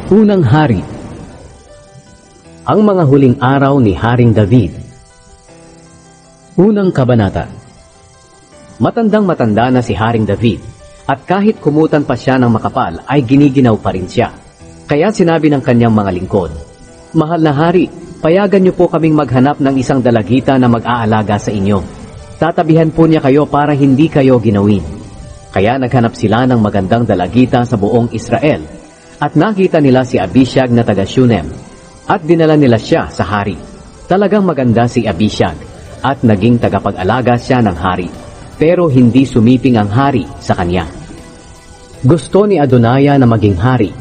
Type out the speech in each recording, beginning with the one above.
Unang Hari. Ang mga huling araw ni Haring David. Unang Kabanata. Matandang-matanda na si Haring David, at kahit kumutan pa siya ng makapal ay giniginaw pa rin siya. Kaya sinabi ng kanyang mga lingkod, "Mahal na hari, payagan niyo po kaming maghanap ng isang dalagita na mag-aalaga sa inyo. Tatabihan po niya kayo para hindi kayo ginawin." Kaya naghanap sila ng magandang dalagita sa buong Israel, at nakita nila si Abishag na taga Shunem, at dinala nila siya sa hari. Talagang maganda si Abishag, at naging tagapag-alaga siya ng hari, pero hindi sumiping ang hari sa kanya. Gusto ni Adonaya na maging hari.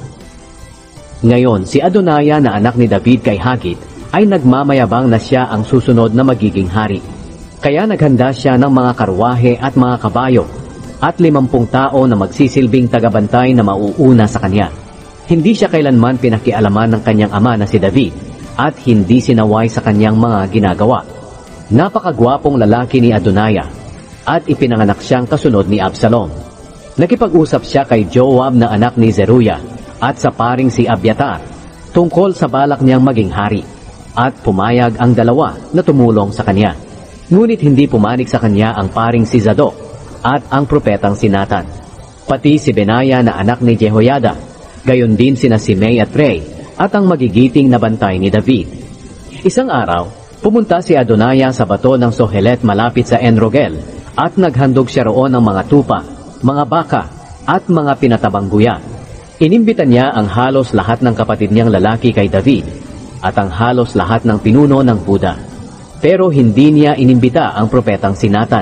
Ngayon, si Adonaya na anak ni David kay Hagit ay nagmamayabang na siya ang susunod na magiging hari. Kaya naghanda siya ng mga karwahe at mga kabayo, at 50 tao na magsisilbing tagabantay na mauuna sa kanya. Hindi siya kailanman pinakialaman ng kanyang ama na si David, at hindi sinaway sa kanyang mga ginagawa. Napakagwapong lalaki ni Adonaya, at ipinanganak siyang kasunod ni Absalom. Nakipag-usap siya kay Joab na anak ni Zeruya, at sa paring si Abiatar, tungkol sa balak niyang maging hari, at pumayag ang dalawa na tumulong sa kanya. Ngunit hindi pumanig sa kanya ang paring si Zadok, at ang propetang si Nathan, pati si Benaya na anak ni Jehoiada, gayon din sina Simei at Rei, at ang magigiting na bantay ni David. Isang araw, pumunta si Adonaya sa bato ng Sohelet malapit sa Enrogel, at naghandog siya roon ng mga tupa, mga baka, at mga pinatabang guya. Inimbitan niya ang halos lahat ng kapatid niyang lalaki kay David, at ang halos lahat ng pinuno ng Huda. Pero hindi niya inimbita ang propetang si Nathan,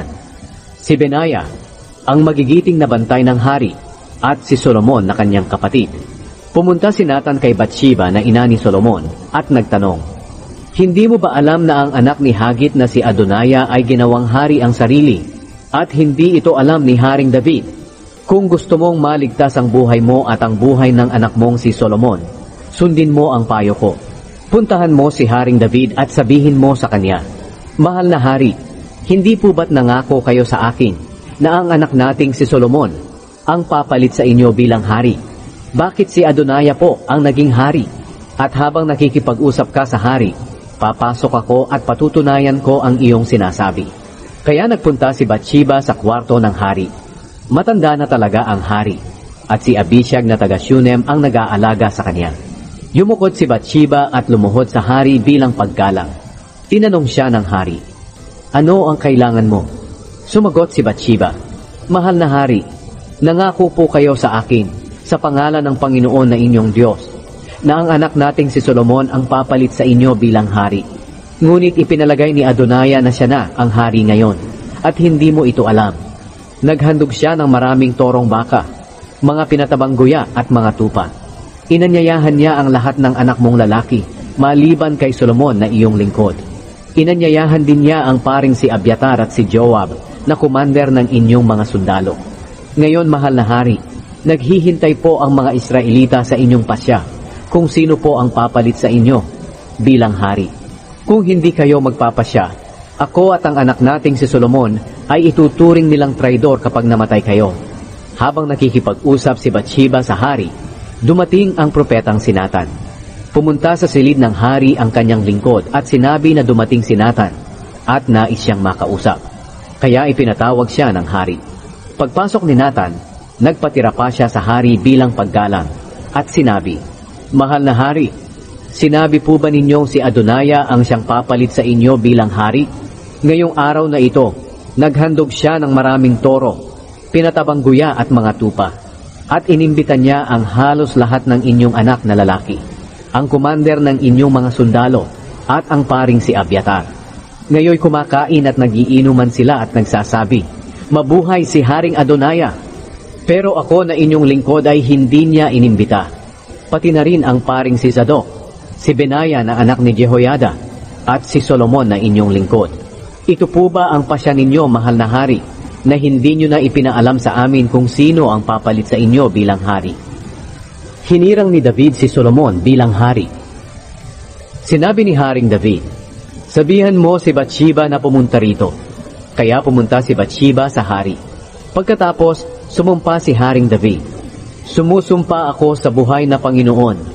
si Benaya, ang magigiting na bantay ng hari, at si Solomon na kanyang kapatid. Pumunta si Nathan kay Bathsheba na ina ni Solomon, at nagtanong, "Hindi mo ba alam na ang anak ni Hagit na si Adonaya ay ginawang hari ang sarili, at hindi ito alam ni Haring David? Kung gusto mong maligtas ang buhay mo at ang buhay ng anak mong si Solomon, sundin mo ang payo ko. Puntahan mo si Haring David at sabihin mo sa kanya, 'Mahal na hari, hindi po ba't nangako kayo sa akin na ang anak nating si Solomon ang papalit sa inyo bilang hari? Bakit si Adonaya po ang naging hari? At habang nakikipag-usap ka sa hari, papasok ako at patutunayan ko ang iyong sinasabi.' Kaya nagpunta si Bathsheba sa kwarto ng hari. Matanda na talaga ang hari, at si Abishag na taga Shunem ang nag-aalaga sa kanya. Yumukod si Bathsheba at lumuhod sa hari bilang paggalang. Tinanong siya ng hari, "Ano ang kailangan mo?" Sumagot si Bathsheba, "Mahal na hari, nangako po kayo sa akin, sa pangalan ng Panginoon na inyong Diyos, na ang anak nating si Solomon ang papalit sa inyo bilang hari. Ngunit ipinalagay ni Adonaya na siya na ang hari ngayon, at hindi mo ito alam. Naghandog siya ng maraming torong baka, mga pinatabang guya at mga tupa. Inanyayahan niya ang lahat ng anak mong lalaki, maliban kay Solomon na iyong lingkod. Inanyayahan din niya ang paring si Abiatar at si Joab, na commander ng inyong mga sundalo. Ngayon, mahal na hari, naghihintay po ang mga Israelita sa inyong pasya, kung sino po ang papalit sa inyo bilang hari. Kung hindi kayo magpapasya, ako at ang anak nating si Solomon ay ituturing nilang traidor kapag namatay kayo." Habang nakikipag-usap si Bathsheba sa hari, dumating ang propetang si Nathan. Pumunta sa silid ng hari ang kanyang lingkod at sinabi na dumating si Nathan, at nais siyang makausap. Kaya ipinatawag siya ng hari. Pagpasok ni Nathan, nagpatira pa siya sa hari bilang paggalang, at sinabi, "Mahal na hari, sinabi po ba ninyong si Adonaya ang siyang papalit sa inyo bilang hari? Ngayong araw na ito, naghandog siya ng maraming toro, pinatabang guya at mga tupa, at inimbitan niya ang halos lahat ng inyong anak na lalaki, ang commander ng inyong mga sundalo, at ang paring si Abiatar. Ngayoy kumakain at nagiinuman sila at nagsasabi, 'Mabuhay si Haring Adonaya!' Pero ako na inyong lingkod ay hindi niya inimbita. Pati na rin ang paring si Zadok, si Benaya na anak ni Jehoiada, at si Solomon na inyong lingkod. Ito po ba ang pasya ninyo, mahal na hari, na hindi nyo na ipinaalam sa amin kung sino ang papalit sa inyo bilang hari?" Hinirang ni David si Solomon bilang hari. Sinabi ni Haring David, "Sabihan mo si Bathsheba na pumunta rito." Kaya pumunta si Bathsheba sa hari. Pagkatapos, sumumpa si Haring David, "Sumusumpa ako sa buhay na Panginoon,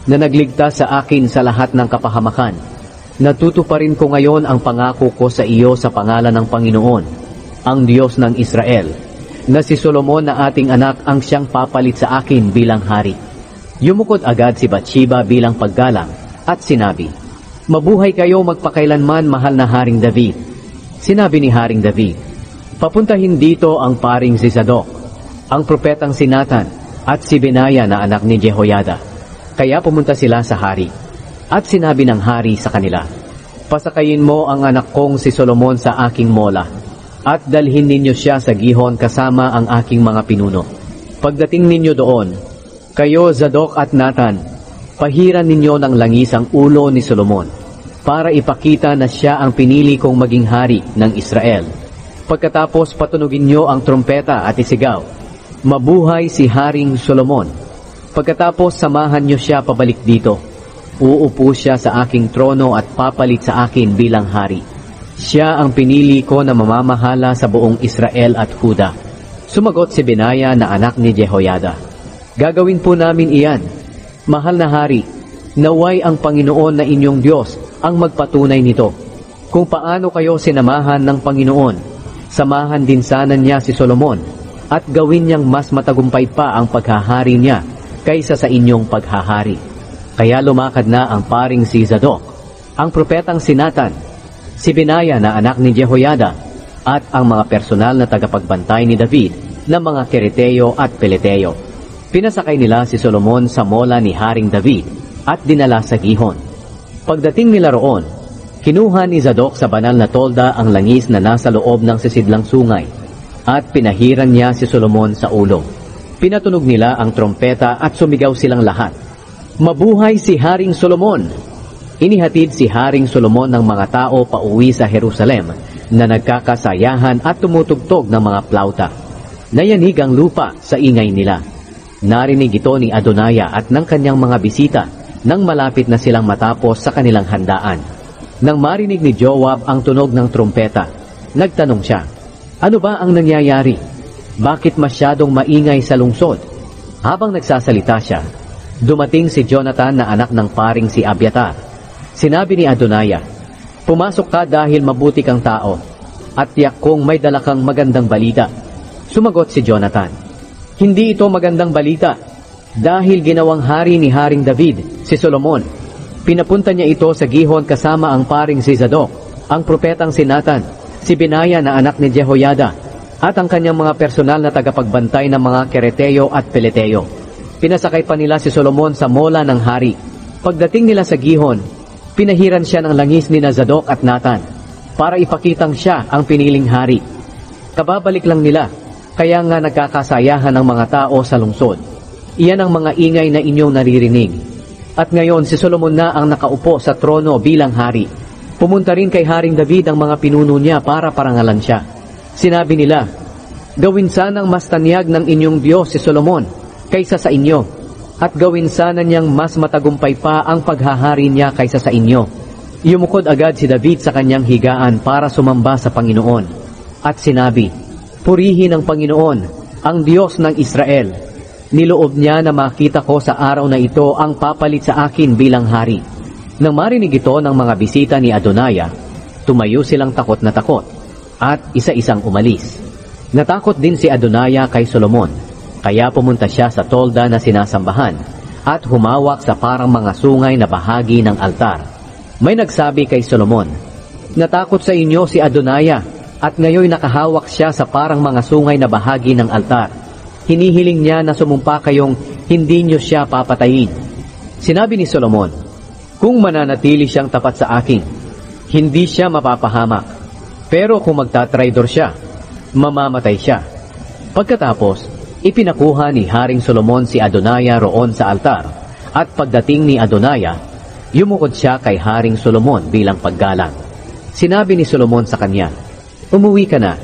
na nagligtas sa akin sa lahat ng kapahamakan. Natutuparin ko ngayon ang pangako ko sa iyo sa pangalan ng Panginoon, ang Diyos ng Israel, na si Solomon na ating anak ang siyang papalit sa akin bilang hari. Yumukod agad si Bathsheba bilang paggalang at sinabi, "Mabuhay kayo magpakailanman, mahal na Haring David." Sinabi ni Haring David, "Papuntahin dito ang paring si Zadok, ang propetang si Nathan, at si Benaya na anak ni Jehoiada." Kaya pumunta sila sa hari. At sinabi ng hari sa kanila, "Pasakayin mo ang anak kong si Solomon sa aking mola, at dalhin ninyo siya sa gihon kasama ang aking mga pinuno. Pagdating ninyo doon, kayo Zadok at Nathan, pahiran ninyo ng langis ang ulo ni Solomon, para ipakita na siya ang pinili kong maging hari ng Israel. Pagkatapos patunugin nyo ang trompeta at isigaw, 'Mabuhay si Haring Solomon!' Pagkatapos samahan nyo siya pabalik dito. Uupo siya sa aking trono at papalit sa akin bilang hari. Siya ang pinili ko na mamamahala sa buong Israel at Huda." Sumagot si Benaya na anak ni Jehoiada, "Gagawin po namin iyan. Mahal na hari, naway ang Panginoon na inyong Diyos ang magpatunay nito. Kung paano kayo sinamahan ng Panginoon, samahan din sana niya si Solomon at gawin niyang mas matagumpay pa ang paghahari niya kaysa sa inyong paghahari." Kaya lumakad na ang paring si Zadok, ang propetang si Nathan, si Benaya na anak ni Jehoiada, at ang mga personal na tagapagbantay ni David na mga Kereteo at Peleteo. Pinasakay nila si Solomon sa mola ni Haring David at dinala sa gihon. Pagdating nila roon, kinuha ni Zadok sa banal na tolda ang langis na nasa loob ng sisidlang sungay at pinahiran niya si Solomon sa ulo. Pinatunog nila ang trompeta at sumigaw silang lahat, "Mabuhay si Haring Solomon!" Inihatid si Haring Solomon ng mga tao pauwi sa Jerusalem na nagkakasayahan at tumutugtog ng mga plauta. Nayanig ang lupa sa ingay nila. Narinig ito ni Adonaya at ng kanyang mga bisita nang malapit na silang matapos sa kanilang handaan. Nang marinig ni Joab ang tunog ng trompeta, nagtanong siya, "Ano ba ang nangyayari? Bakit masyadong maingay sa lungsod?" Habang nagsasalita siya, dumating si Jonathan na anak ng paring si Abiatar. Sinabi ni Adonaya, "Pumasok ka dahil mabuti kang tao, at tiyak kong may dala kang magandang balita." Sumagot si Jonathan, "Hindi ito magandang balita, dahil ginawang hari ni Haring David, si Solomon. Pinapunta niya ito sa gihon kasama ang paring si Zadok, ang propetang si Nathan, si Benaya na anak ni Jehoiada, at ang kanyang mga personal na tagapagbantay ng mga Kereteo at Peleteo. Pinasakay pa nila si Solomon sa mola ng hari. Pagdating nila sa gihon, pinahiran siya ng langis ni Zadok at Nathan para ipakitang siya ang piniling hari. Kababalik lang nila, kaya nga nagkakasayahan ng mga tao sa lungsod. Iyan ang mga ingay na inyong naririnig. At ngayon si Solomon na ang nakaupo sa trono bilang hari. Pumunta rin kay Haring David ang mga pinuno niya para parangalan siya. Sinabi nila, 'Gawin sanang mas tanyag ng inyong Diyos si Solomon kaysa sa inyo, at gawin sana niyang mas matagumpay pa ang paghahari niya kaysa sa inyo.' Yumukod agad si David sa kanyang higaan para sumamba sa Panginoon, at sinabi, 'Purihin ang Panginoon, ang Diyos ng Israel. Niloob niya na makita ko sa araw na ito ang papalit sa akin bilang hari.' Nang marinig ito ng mga bisita ni Adonaya, tumayo silang takot na takot, at isa-isang umalis. Natakot din si Adonaya kay Solomon, kaya pumunta siya sa tolda na sinasambahan at humawak sa parang mga sungay na bahagi ng altar. May nagsabi kay Solomon, "Natakot sa inyo si Adonaya at ngayon nakahawak siya sa parang mga sungay na bahagi ng altar. Hinihiling niya na sumumpa kayong hindi niyo siya papatayin." Sinabi ni Solomon, "Kung mananatili siyang tapat sa akin, hindi siya mapapahamak. Pero kung magtatraidor siya, mamamatay siya." Pagkatapos, ipinakuha ni Haring Solomon si Adonaya roon sa altar, at pagdating ni Adonaya, yumukod siya kay Haring Solomon bilang paggalang. Sinabi ni Solomon sa kanya, "Umuwi ka na."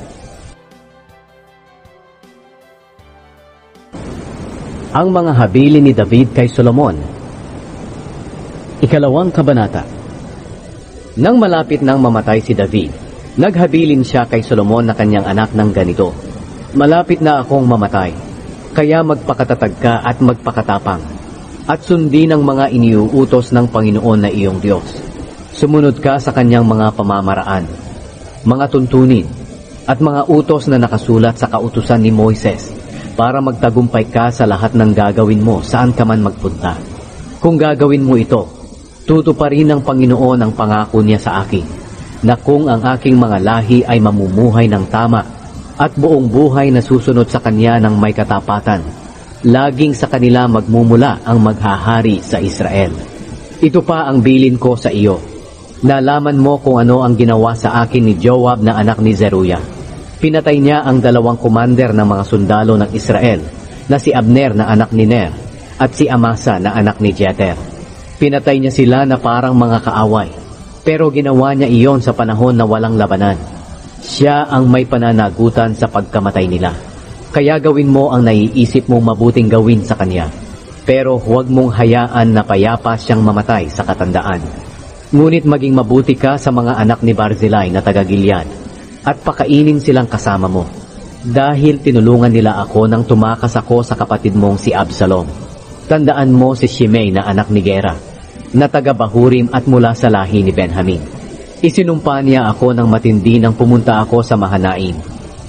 Ang mga habilin ni David kay Solomon. Ikalawang kabanata. Nang malapit nang mamatay si David, naghabilin siya kay Solomon na kanyang anak ng ganito, "Malapit na akong mamatay, kaya magpakatatag ka at magpakatapang. at sundin ang mga iniuutos ng Panginoon na iyong Diyos. Sumunod ka sa kanyang mga pamamaraan, mga tuntunin, at mga utos na nakasulat sa kautusan ni Moises para magtagumpay ka sa lahat ng gagawin mo saan ka man magpunta. Kung gagawin mo ito, tutuparin ng Panginoon ang pangako niya sa akin, na kung ang aking mga lahi ay mamumuhay ng tama at buong buhay na susunod sa Kanya ng may katapatan, laging sa kanila magmumula ang maghahari sa Israel. Ito pa ang bilin ko sa iyo. Nalaman mo kung ano ang ginawa sa akin ni Joab na anak ni Zeruya. Pinatay niya ang 2 commander ng mga sundalo ng Israel, na si Abner na anak ni Ner at si Amasa na anak ni Jeter. Pinatay niya sila na parang mga kaaway, pero ginawa niya iyon sa panahon na walang labanan. Siya ang may pananagutan sa pagkamatay nila. Kaya gawin mo ang naiisip mong mabuting gawin sa kanya, pero huwag mong hayaan na payapa siyang mamatay sa katandaan. Ngunit maging mabuti ka sa mga anak ni Barzillai na taga-Gilead, at pakainin silang kasama mo, dahil tinulungan nila ako nang tumakas ako sa kapatid mong si Absalom. Tandaan mo si Shimei na anak ni Gera, na taga-Bahurim at mula sa lahi ni Benjamin. Isinumpa niya ako ng matindi nang pumunta ako sa Mahanaim.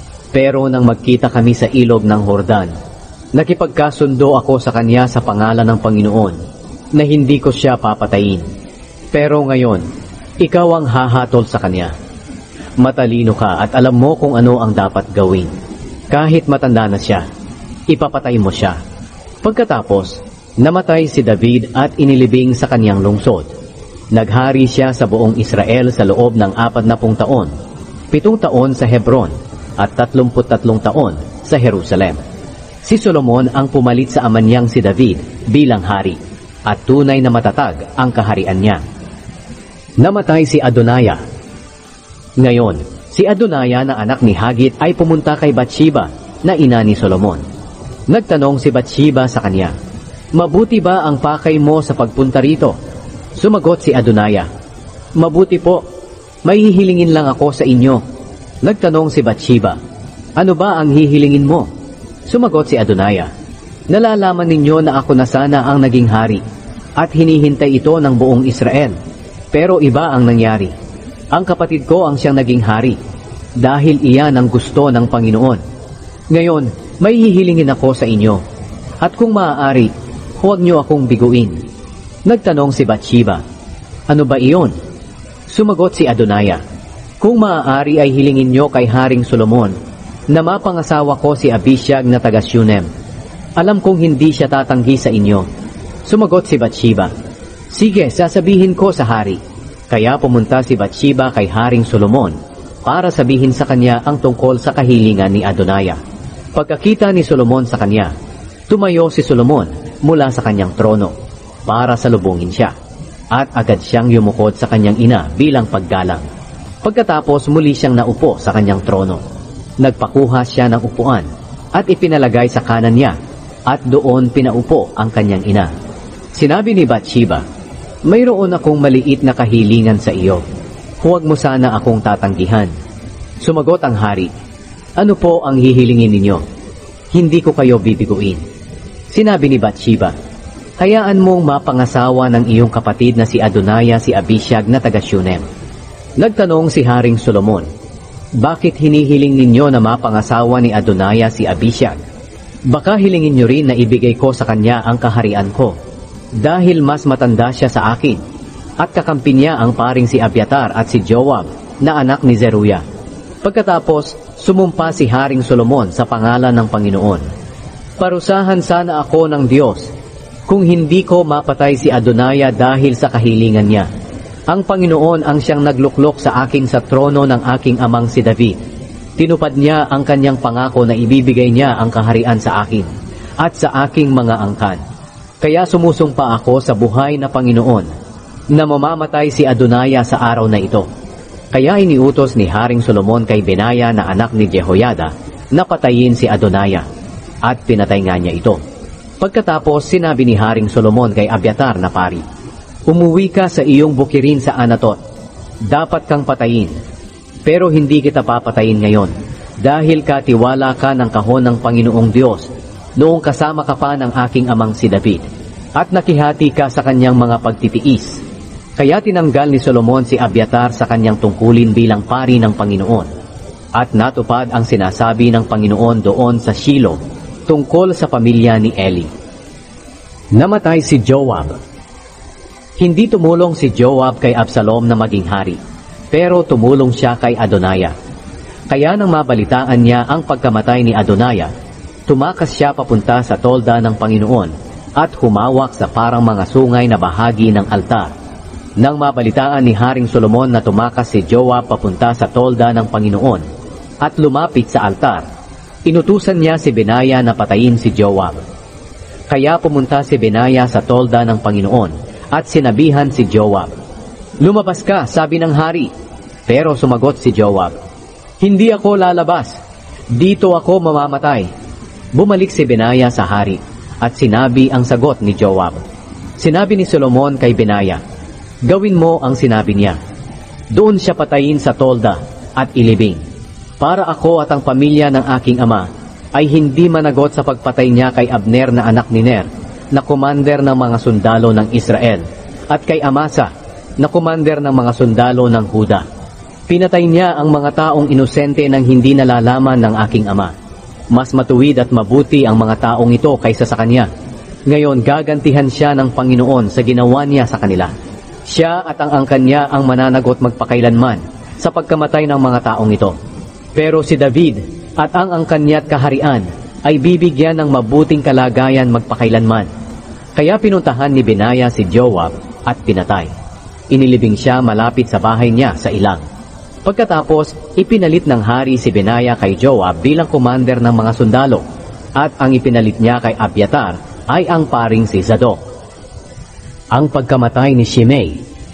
Pero nang magkita kami sa ilog ng Hordan, nakipagkasundo ako sa kanya sa pangalan ng Panginoon, na hindi ko siya papatayin. Pero ngayon, ikaw ang hahatol sa kanya. Matalino ka at alam mo kung ano ang dapat gawin. Kahit matanda na siya, ipapatay mo siya. Pagkatapos, namatay si David at inilibing sa kanyang lungsod. Naghari siya sa buong Israel sa loob ng 40 taon, 7 taon sa Hebron, at 33 taon sa Jerusalem. Si Solomon ang pumalit sa ama niyang si David bilang hari, at tunay na matatag ang kaharian niya. Namatay si Adonaya. Ngayon, si Adonaya na anak ni Hagit ay pumunta kay Batsheba na ina ni Solomon. Nagtanong si Batsheba sa kanya, "Mabuti ba ang pakay mo sa pagpunta rito?" Sumagot si Adonaya, "Mabuti po, may hihilingin lang ako sa inyo." Nagtanong si Batsheba, "Ano ba ang hihilingin mo?" Sumagot si Adonaya, "Nalalaman ninyo na ako na sana ang naging hari, at hinihintay ito ng buong Israel. Pero iba ang nangyari. Ang kapatid ko ang siyang naging hari, dahil iyan ang gusto ng Panginoon. Ngayon, may hihilingin ako sa inyo, at kung maaari, huwag niyo akong biguin." Nagtanong si Batsheba, "Ano ba iyon?" Sumagot si Adonaya, "Kung maaari ay hilingin niyo kay Haring Solomon, na mapangasawa ko si Abishag na taga Shunem. Alam kong hindi siya tatanggi sa inyo." Sumagot si Batsheba, "Sige, sasabihin ko sa hari." Kaya pumunta si Batsheba kay Haring Solomon para sabihin sa kanya ang tungkol sa kahilingan ni Adonaya. Pagkakita ni Solomon sa kanya, tumayo si Solomon mula sa kanyang trono para salubungin siya, at agad siyang yumukod sa kanyang ina bilang paggalang. Pagkatapos muli siyang naupo sa kanyang trono. Nagpakuha siya ng upuan at ipinalagay sa kanan niya, at doon pinaupo ang kanyang ina. Sinabi ni Batsheba, "Mayroon akong maliit na kahilingan sa iyo. Huwag mo sana akong tatanggihan." Sumagot ang hari, "Ano po ang hihilingin ninyo? Hindi ko kayo bibiguin." Sinabi ni Batsheba, "Hayaan mong mapangasawa ng iyong kapatid na si Adonaya si Abishag na taga Shunem." Nagtanong si Haring Solomon, "Bakit hinihiling ninyo na mapangasawa ni Adonaya si Abishag? Baka hilingin nyo rin na ibigay ko sa kanya ang kaharian ko, dahil mas matanda siya sa akin, at kakampi niya ang paring si Abiatar at si Joab na anak ni Zeruya." Pagkatapos, sumumpa si Haring Solomon sa pangalan ng Panginoon, "Parusahan sana ako ng Diyos kung hindi ko mapatay si Adonaya dahil sa kahilingan niya. Ang Panginoon ang siyang nagluklok sa akin sa trono ng aking amang si David. Tinupad niya ang kanyang pangako na ibibigay niya ang kaharian sa akin at sa aking mga angkan. Kaya sumusumpa ako sa buhay na Panginoon na mamamatay si Adonaya sa araw na ito." Kaya iniutos ni Haring Solomon kay Benaya na anak ni Jehoiada na patayin si Adonaya, at pinatay nga niya ito. Pagkatapos sinabi ni Haring Solomon kay Abiatar na pari, "Umuwi ka sa iyong bukirin sa Anatot. Dapat kang patayin, pero hindi kita papatayin ngayon, dahil katiwala ka ng kahon ng Panginoong Diyos noong kasama ka pa ng aking amang si David. at nakihati ka sa kanyang mga pagtitiis. Kaya tinanggal ni Solomon si Abiatar sa kanyang tungkulin bilang pari ng Panginoon. At natupad ang sinasabi ng Panginoon doon sa Shilo tungkol sa pamilya ni Eli. Namatay si Joab. Hindi tumulong si Joab kay Absalom na maging hari, pero tumulong siya kay Adonaya. Kaya nang mabalitaan niya ang pagkamatay ni Adonaya, tumakas siya papunta sa tolda ng Panginoon at humawak sa parang mga sungay na bahagi ng altar. Nang mabalitaan ni Haring Solomon na tumakas si Joab papunta sa tolda ng Panginoon at lumapit sa altar, inutusan niya si Benaya na patayin si Joab. Kaya pumunta si Benaya sa tolda ng Panginoon at sinabihan si Joab, "Lumabas ka," sabi ng hari. Pero sumagot si Joab, "Hindi ako lalabas. Dito ako mamamatay." Bumalik si Benaya sa hari at sinabi ang sagot ni Joab. Sinabi ni Solomon kay Benaya, "Gawin mo ang sinabi niya. Doon siya patayin sa tolda at ilibing, para ako at ang pamilya ng aking ama ay hindi managot sa pagpatay niya kay Abner na anak ni Ner, na komander ng mga sundalo ng Israel, at kay Amasa, na komander ng mga sundalo ng Huda. Pinatay niya ang mga taong inosente nang hindi nalalaman ng aking ama. Mas matuwid at mabuti ang mga taong ito kaysa sa kanya. Ngayon gagantihan siya ng Panginoon sa ginawa niya sa kanila. Siya at ang angkan niya ang mananagot magpakailanman sa pagkamatay ng mga taong ito. Pero si David at ang angkan niya at kaharian ay bibigyan ng mabuting kalagayan magpakailanman." Kaya pinuntahan ni Benaya si Joab at pinatay. Inilibing siya malapit sa bahay niya sa ilang. Pagkatapos, ipinalit ng hari si Benaya kay Joab bilang commander ng mga sundalo, at ang ipinalit niya kay Abiatar ay ang paring si Zadok. Ang pagkamatay ni Shimei.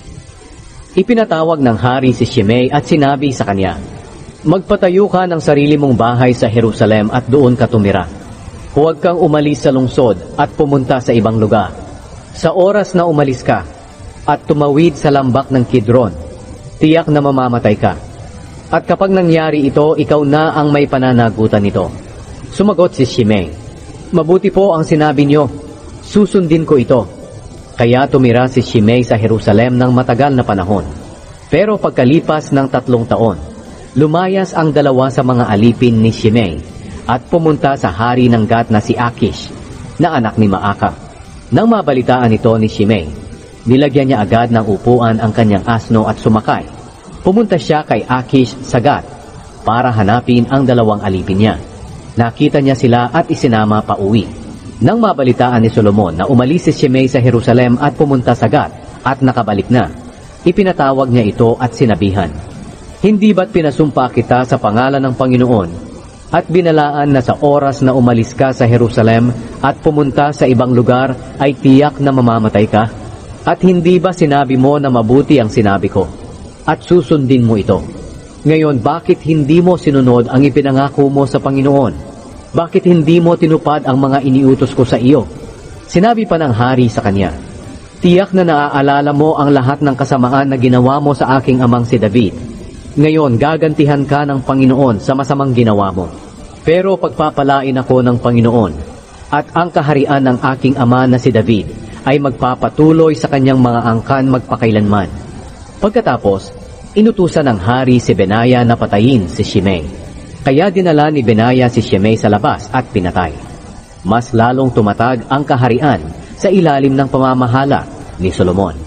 Ipinatawag ng hari si Shimei at sinabi sa kanya, "Magpatayo ka ng sarili mong bahay sa Jerusalem at doon ka tumira. Huwag kang umalis sa lungsod at pumunta sa ibang lugar. Sa oras na umalis ka at tumawid sa lambak ng Kidron, tiyak na mamamatay ka. At kapag nangyari ito, ikaw na ang may pananagutan nito." Sumagot si Shimei, "Mabuti po ang sinabi niyo. Susundin ko ito." Kaya tumira si Shimei sa Jerusalem ng matagal na panahon. Pero pagkalipas ng 3 taon, lumayas ang dalawa sa mga alipin ni Shimei at pumunta sa hari ng Gat na si Akish, na anak ni Maaka. Nang mabalitaan ito ni Shimei, nilagyan niya agad ng upuan ang kanyang asno at sumakay. Pumunta siya kay Akish sa Gat para hanapin ang dalawang alipin niya. Nakita niya sila at isinama pa uwi. Nang mabalitaan ni Solomon na umalis si Shimei sa Jerusalem at pumunta sa Gat at nakabalik na, ipinatawag niya ito at sinabihan, "Hindi ba't pinasumpa kita sa pangalan ng Panginoon at binalaan na sa oras na umalis ka sa Jerusalem at pumunta sa ibang lugar ay tiyak na mamamatay ka? At hindi ba sinabi mo na mabuti ang sinabi ko at susundin mo ito? Ngayon bakit hindi mo sinunod ang ipinangako mo sa Panginoon? Bakit hindi mo tinupad ang mga iniutos ko sa iyo?" Sinabi pa ng hari sa kanya, "Tiyak na naaalala mo ang lahat ng kasamaan na ginawa mo sa aking amang si David. Ngayon, gagantihan ka ng Panginoon sa masamang ginawa mo. Pero pagpapalain ako ng Panginoon, at ang kaharian ng aking ama na si David ay magpapatuloy sa kanyang mga angkan magpakailanman." Pagkatapos, inutusan ng hari si Benaya na patayin si Shimei. Kaya dinala ni Benaya si Shimei sa labas at pinatay. Mas lalong tumatag ang kaharian sa ilalim ng pamamahala ni Solomon.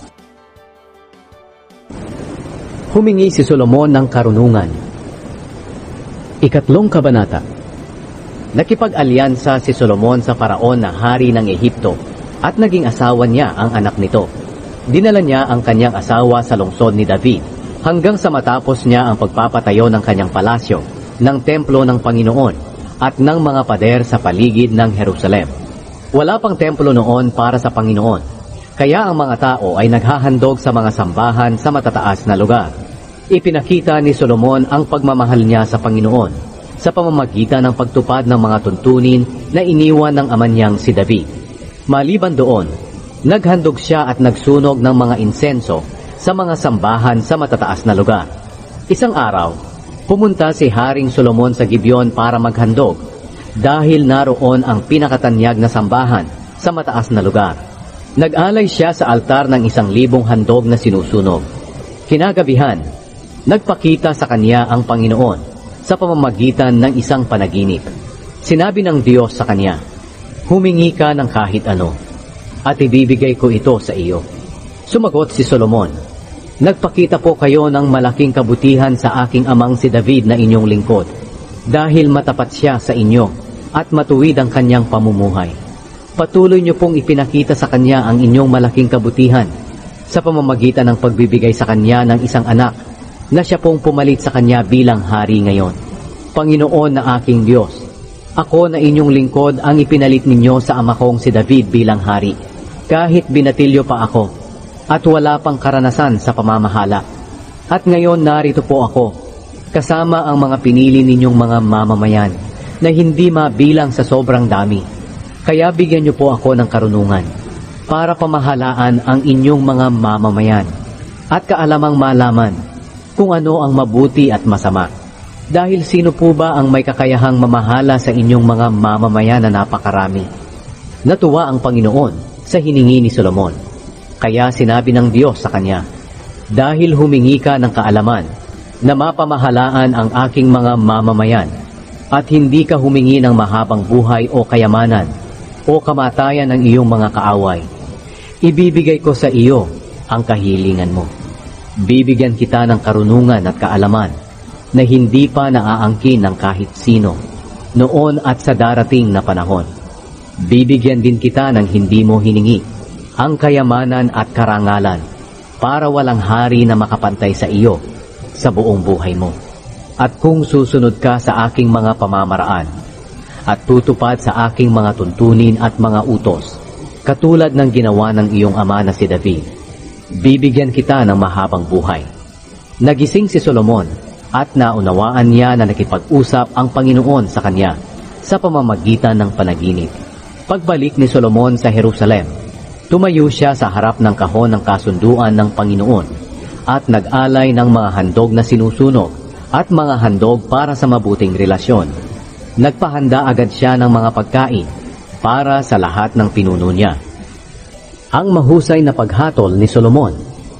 Humingi si Solomon ng karunungan. 3 kabanata. Nakipag-alyansa si Solomon sa Faraon na hari ng Ehipto at naging asawa niya ang anak nito. Dinala niya ang kanyang asawa sa lungsod ni David hanggang sa matapos niya ang pagpapatayo ng kanyang palasyo, ng templo ng Panginoon at ng mga pader sa paligid ng Jerusalem. Wala pang templo noon para sa Panginoon, kaya ang mga tao ay naghahandog sa mga sambahan sa matataas na lugar. Ipinakita ni Solomon ang pagmamahal niya sa Panginoon sa pamamagitan ng pagtupad ng mga tuntunin na iniwan ng ama niyang si David. Maliban doon, naghandog siya at nagsunog ng mga insenso sa mga sambahan sa matataas na lugar. Isang araw, pumunta si Haring Solomon sa Gibeon para maghandog dahil naroon ang pinakatanyag na sambahan sa mataas na lugar. Nag-alay siya sa altar ng 1,000 handog na sinusunog. Kinagabihan, nagpakita sa kanya ang Panginoon sa pamamagitan ng isang panaginip. Sinabi ng Diyos sa kanya, "Humingi ka ng kahit ano, at ibibigay ko ito sa iyo." Sumagot si Solomon, "Nagpakita po kayo ng malaking kabutihan sa aking amang si David na inyong lingkod, dahil matapat siya sa inyo at matuwid ang kanyang pamumuhay. Patuloy niyo pong ipinakita sa kanya ang inyong malaking kabutihan sa pamamagitan ng pagbibigay sa kanya ng isang anak na siya pong pumalit sa kanya bilang hari ngayon. Panginoon na aking Diyos, ako na inyong lingkod ang ipinalit ninyo sa ama kong si David bilang hari, kahit binatilyo pa ako at wala pang karanasan sa pamamahala. At ngayon narito po ako, kasama ang mga pinili ninyong mga mamamayan na hindi mabilang sa sobrang dami. Kaya bigyan niyo po ako ng karunungan para pamahalaan ang inyong mga mamamayan at kaalamang malaman kung ano ang mabuti at masama. Dahil sino po ba ang may kakayahang mamahala sa inyong mga mamamayan na napakarami?" Natuwa ang Panginoon sa hiningi ni Solomon. Kaya sinabi ng Diyos sa kanya, "Dahil humingi ka ng kaalaman na mapamahalaan ang aking mga mamamayan at hindi ka humingi ng mahabang buhay o kayamanan o kamatayan ng iyong mga kaaway, ibibigay ko sa iyo ang kahilingan mo. Bibigyan kita ng karunungan at kaalaman na hindi pa naaangkin ng kahit sino noon at sa darating na panahon. Bibigyan din kita ng hindi mo hiningi, ang kayamanan at karangalan, para walang hari na makapantay sa iyo sa buong buhay mo. At kung susunod ka sa aking mga pamamaraan at tutupad sa aking mga tuntunin at mga utos, katulad ng ginawa ng iyong ama na si David, bibigyan kita ng mahabang buhay." Nagising si Solomon at naunawaan niya na nakipag-usap ang Panginoon sa kanya sa pamamagitan ng panaginip. Pagbalik ni Solomon sa Jerusalem, tumayo siya sa harap ng kahon ng kasunduan ng Panginoon at nag-alay ng mga handog na sinusunog at mga handog para sa mabuting relasyon. Nagpahanda agad siya ng mga pagkain para sa lahat ng pinuno niya. Ang mahusay na paghatol ni Solomon.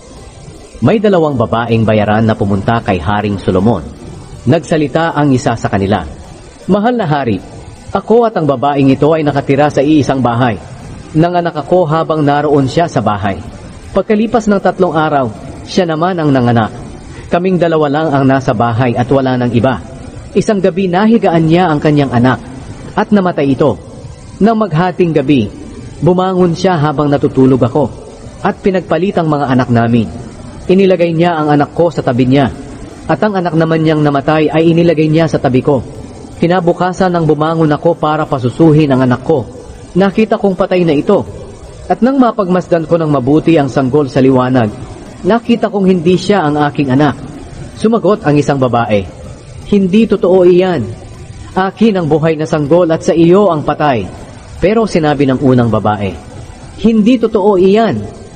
May 2 babaeng bayaran na pumunta kay Haring Solomon. Nagsalita ang isa sa kanila, "Mahal na hari, ako at ang babaeng ito ay nakatira sa iisang bahay. Nanganak ako habang naroon siya sa bahay. Pagkalipas ng 3 araw, siya naman ang nanganak. Kaming 2 lang ang nasa bahay at wala ng iba. Isang gabi nahigaan niya ang kanyang anak at namatay ito. Nang maghating gabi, bumangon siya habang natutulog ako at pinagpalit ang mga anak namin. Inilagay niya ang anak ko sa tabi niya at ang anak naman niyang namatay ay inilagay niya sa tabi ko. Kinabukasan nang bumangon ako para pasusuhin ang anak ko, nakita kong patay na ito. At nang mapagmasdan ko ng mabuti ang sanggol sa liwanag, nakita kong hindi siya ang aking anak." Sumagot ang isang babae, "Hindi totoo iyan. Akin ang buhay na sanggol at sa iyo ang patay." Pero sinabi ng unang babae, "Hindi totoo iyan.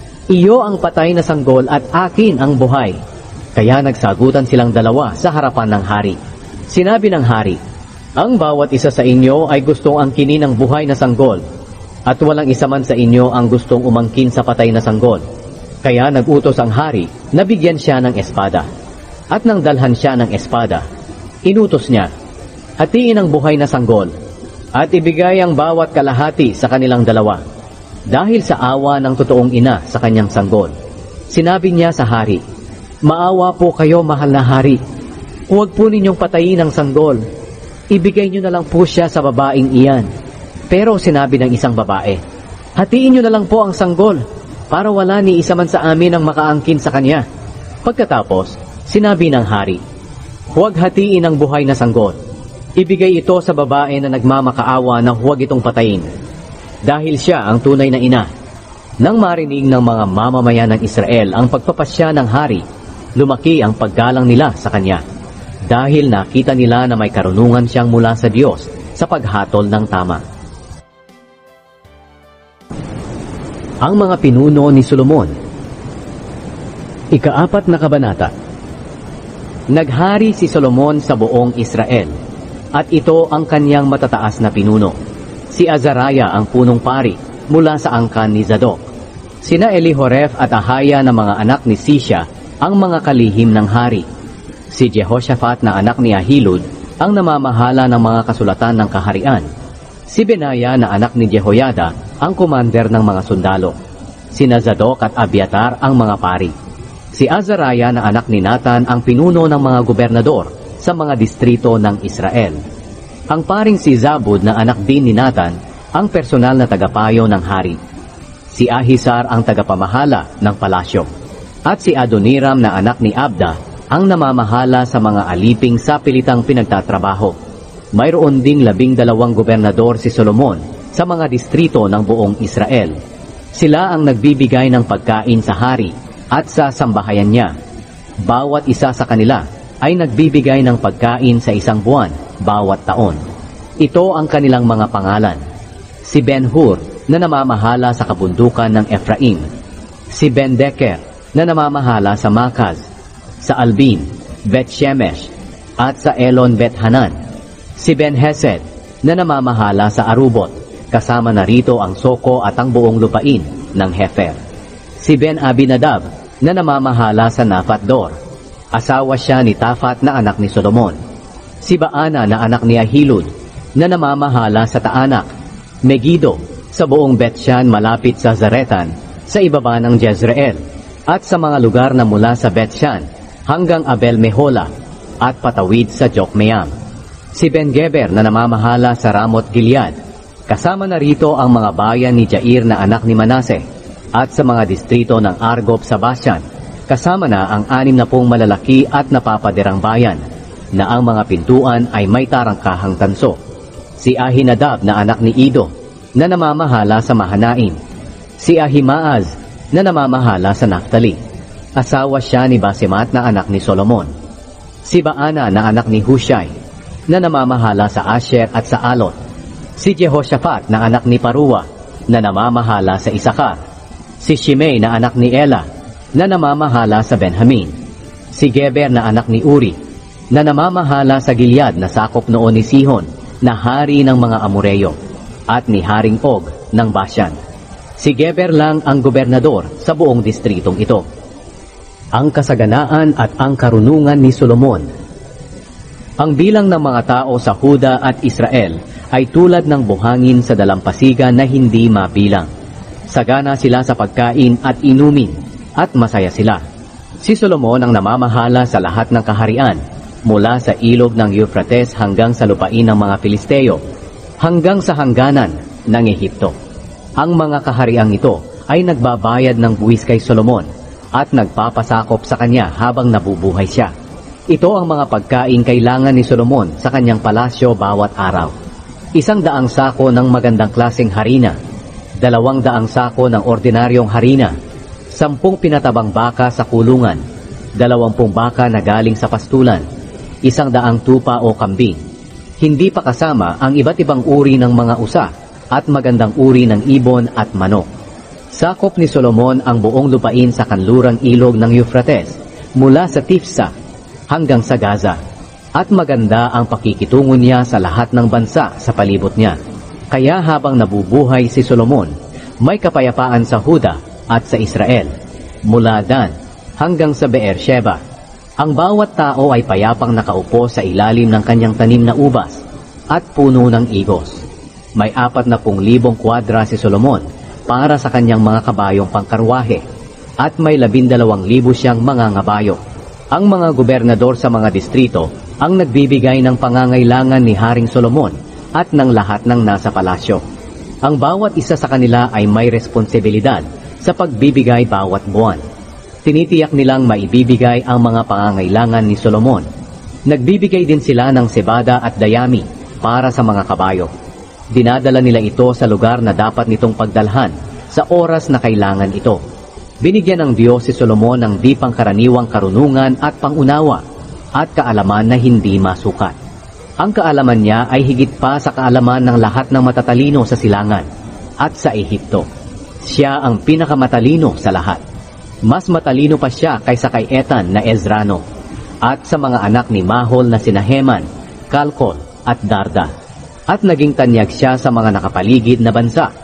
Iyo ang patay na sanggol at akin ang buhay." Kaya nagsagutan silang 2 sa harapan ng hari. Sinabi ng hari, "Ang bawat isa sa inyo ay gustong angkinin ang buhay na sanggol, at walang isa man sa inyo ang gustong umangkin sa patay na sanggol." Kaya nagutos ang hari na bigyan siya ng espada. At nang dalhan siya ng espada, inutos niya, "Hatiin ang buhay na sanggol at ibigay ang bawat kalahati sa kanilang 2, dahil sa awa ng totoong ina sa kanyang sanggol." Sinabi niya sa hari, "Maawa po kayo, mahal na hari. Huwag po ninyong patayin ang sanggol. Ibigay niyo na lang po siya sa babaeng iyan." Pero sinabi ng isang babae, "Hatiin niyo na lang po ang sanggol para wala ni isa man sa amin ang makaangkin sa kanya." Pagkatapos, sinabi ng hari, "Huwag hatiin ang buhay na sanggol. Ibigay ito sa babae na nagmamakaawa na huwag itong patayin, dahil siya ang tunay na ina." Nang marinig ng mga mamamayan ng Israel ang pagpapasya ng hari, lumaki ang paggalang nila sa kanya, dahil nakita nila na may karunungan siyang mula sa Diyos sa paghatol ng tama. Ang mga pinuno ni Solomon. Ika-4 na kabanata. Naghari si Solomon sa buong Israel, at ito ang kanyang matataas na pinuno. Si Azariah ang punong pari mula sa angkan ni Zadok, Sina Elihoref at Ahaya na mga anak ni Sisha ang mga kalihim ng hari. Si Jehoshaphat na anak ni Ahilud ang namamahala ng mga kasulatan ng kaharian. Si Benaya na anak ni Jehoyada ang komander ng mga sundalo. Sina Zadok at Abiatar ang mga pari. Si Azariah na anak ni Nathan ang pinuno ng mga gobernador sa mga distrito ng Israel. Ang paring si Zabud na anak din ni Nathan ang personal na tagapayo ng hari. Si Ahisar ang tagapamahala ng palasyo. At si Adoniram na anak ni Abda ang namamahala sa mga aliping sa pilitang pinagtatrabaho. Mayroon ding 12 gobernador si Solomon sa mga distrito ng buong Israel. Sila ang nagbibigay ng pagkain sa hari at sa sambahayan niya. Bawat isa sa kanila ay nagbibigay ng pagkain sa isang buwan bawat taon. Ito ang kanilang mga pangalan. Si Ben-Hur na namamahala sa kabundukan ng Ephraim. Si Ben-Deker na namamahala sa Makaz, sa Albin, Bet-Shemesh, at sa Elon Bet-Hanan. Si Ben-Hesed na namamahala sa Arubot, kasama na rito ang Soko at ang buong lupain ng Hefer. Si Ben-Abinadab na namamahala sa Naphat-Dor. Asawa siya ni Tafat na anak ni Solomon. Si Baana na anak ni Ahilud na namamahala sa Taanak, Megiddo, sa buong Bet-Shan malapit sa Zaretan, sa ibaba ng Jezreel, at sa mga lugar na mula sa Bet-Shan hanggang Abel-Mehola at patawid sa Jokmeam. Si Ben-Geber na namamahala sa Ramot-Gilead, kasama na rito ang mga bayan ni Jair na anak ni Manase, at sa mga distrito ng Argob sa Bashan, kasama na ang 60 malalaki at napapaderang bayan, na ang mga pintuan ay may tarangkahang tanso. Si Ahinadab na anak ni Ido, na namamahala sa Mahanaim. Si Ahimaaz, na namamahala sa Naphtali. Asawa siya ni Basemat na anak ni Solomon. Si Baana na anak ni Hushai, na namamahala sa Asher at sa Alot. Si Jehoshaphat na anak ni Parua, na namamahala sa Isakar. Si Shimei na anak ni Ela, na namamahala sa Benjamin. Si Geber na anak ni Uri, na namamahala sa Gilead na sakop noon ni Sihon, na hari ng mga Amoreyo, at ni Haring Og ng Bashan. Si Geber lang ang gobernador sa buong distritong ito. Ang kasaganaan at ang karunungan ni Solomon. Ang bilang ng mga tao sa Huda at Israel ay tulad ng buhangin sa dalampasigan na hindi mabilang. Sagana sila sa pagkain at inumin, at masaya sila. Si Solomon ang namamahala sa lahat ng kaharian, mula sa ilog ng Euphrates hanggang sa lupain ng mga Filisteo, hanggang sa hangganan ng Ehipto. Ang mga kahariang ito ay nagbabayad ng buwis kay Solomon at nagpapasakop sa kanya habang nabubuhay siya. Ito ang mga pagkain kailangan ni Solomon sa kanyang palasyo bawat araw. 100 sako ng magandang klaseng harina, 200 sako ng ordinaryong harina, 10 pinatabang baka sa kulungan, 20 baka na galing sa pastulan, 100 tupa o kambing. Hindi pa kasama ang iba't ibang uri ng mga usa at magandang uri ng ibon at manok. Sakop ni Solomon ang buong lupain sa kanlurang ilog ng Euphrates, mula sa Tifsa hanggang sa Gaza, at maganda ang pakikitungo niya sa lahat ng bansa sa palibot niya. Kaya habang nabubuhay si Solomon, may kapayapaan sa Huda at sa Israel, mula Dan hanggang sa Beersheba. Ang bawat tao ay payapang nakaupo sa ilalim ng kanyang tanim na ubas at puno ng igos. May 40,000 kwadra si Solomon para sa kanyang mga kabayong pangkarwahe, at may 12,000 siyang mga ngabayo. Ang mga gobernador sa mga distrito ang nagbibigay ng pangangailangan ni Haring Solomon at ng lahat ng nasa palasyo. Ang bawat isa sa kanila ay may responsibilidad sa pagbibigay bawat buwan. Tinitiyak nilang maibibigay ang mga pangangailangan ni Solomon. Nagbibigay din sila ng sebada at dayami para sa mga kabayo. Dinadala nila ito sa lugar na dapat nitong pagdalhan sa oras na kailangan ito. Binigyan ng Diyos si Solomon ng di pangkaraniwang karunungan at pangunawa at kaalaman na hindi masukat. Ang kaalaman niya ay higit pa sa kaalaman ng lahat ng matatalino sa silangan at sa Ehipto. Siya ang pinakamatalino sa lahat. Mas matalino pa siya kaysa kay Etan na Ezrano at sa mga anak ni Mahol na sina Heman, Kalkol at Darda. At naging tanyag siya sa mga nakapaligid na bansa.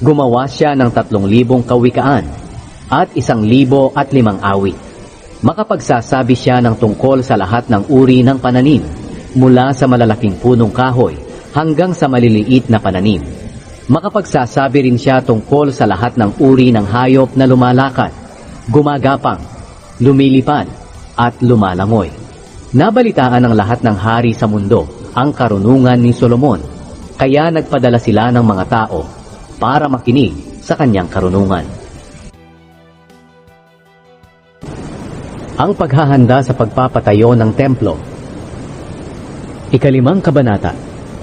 Gumawa siya ng 3,000 kawikaan at 1,005 awit. Makapagsasabi siya ng tungkol sa lahat ng uri ng pananim, mula sa malalaking punong kahoy hanggang sa maliliit na pananim. Makapagsasabi rin siya tungkol sa lahat ng uri ng hayop na lumalakad, gumagapang, lumilipad, at lumalangoy. Nabalitaan ng lahat ng hari sa mundo ang karunungan ni Solomon, kaya nagpadala sila ng mga tao para makinig sa kanyang karunungan. Ang paghahanda sa pagpapatayo ng templo. 5 kabanata.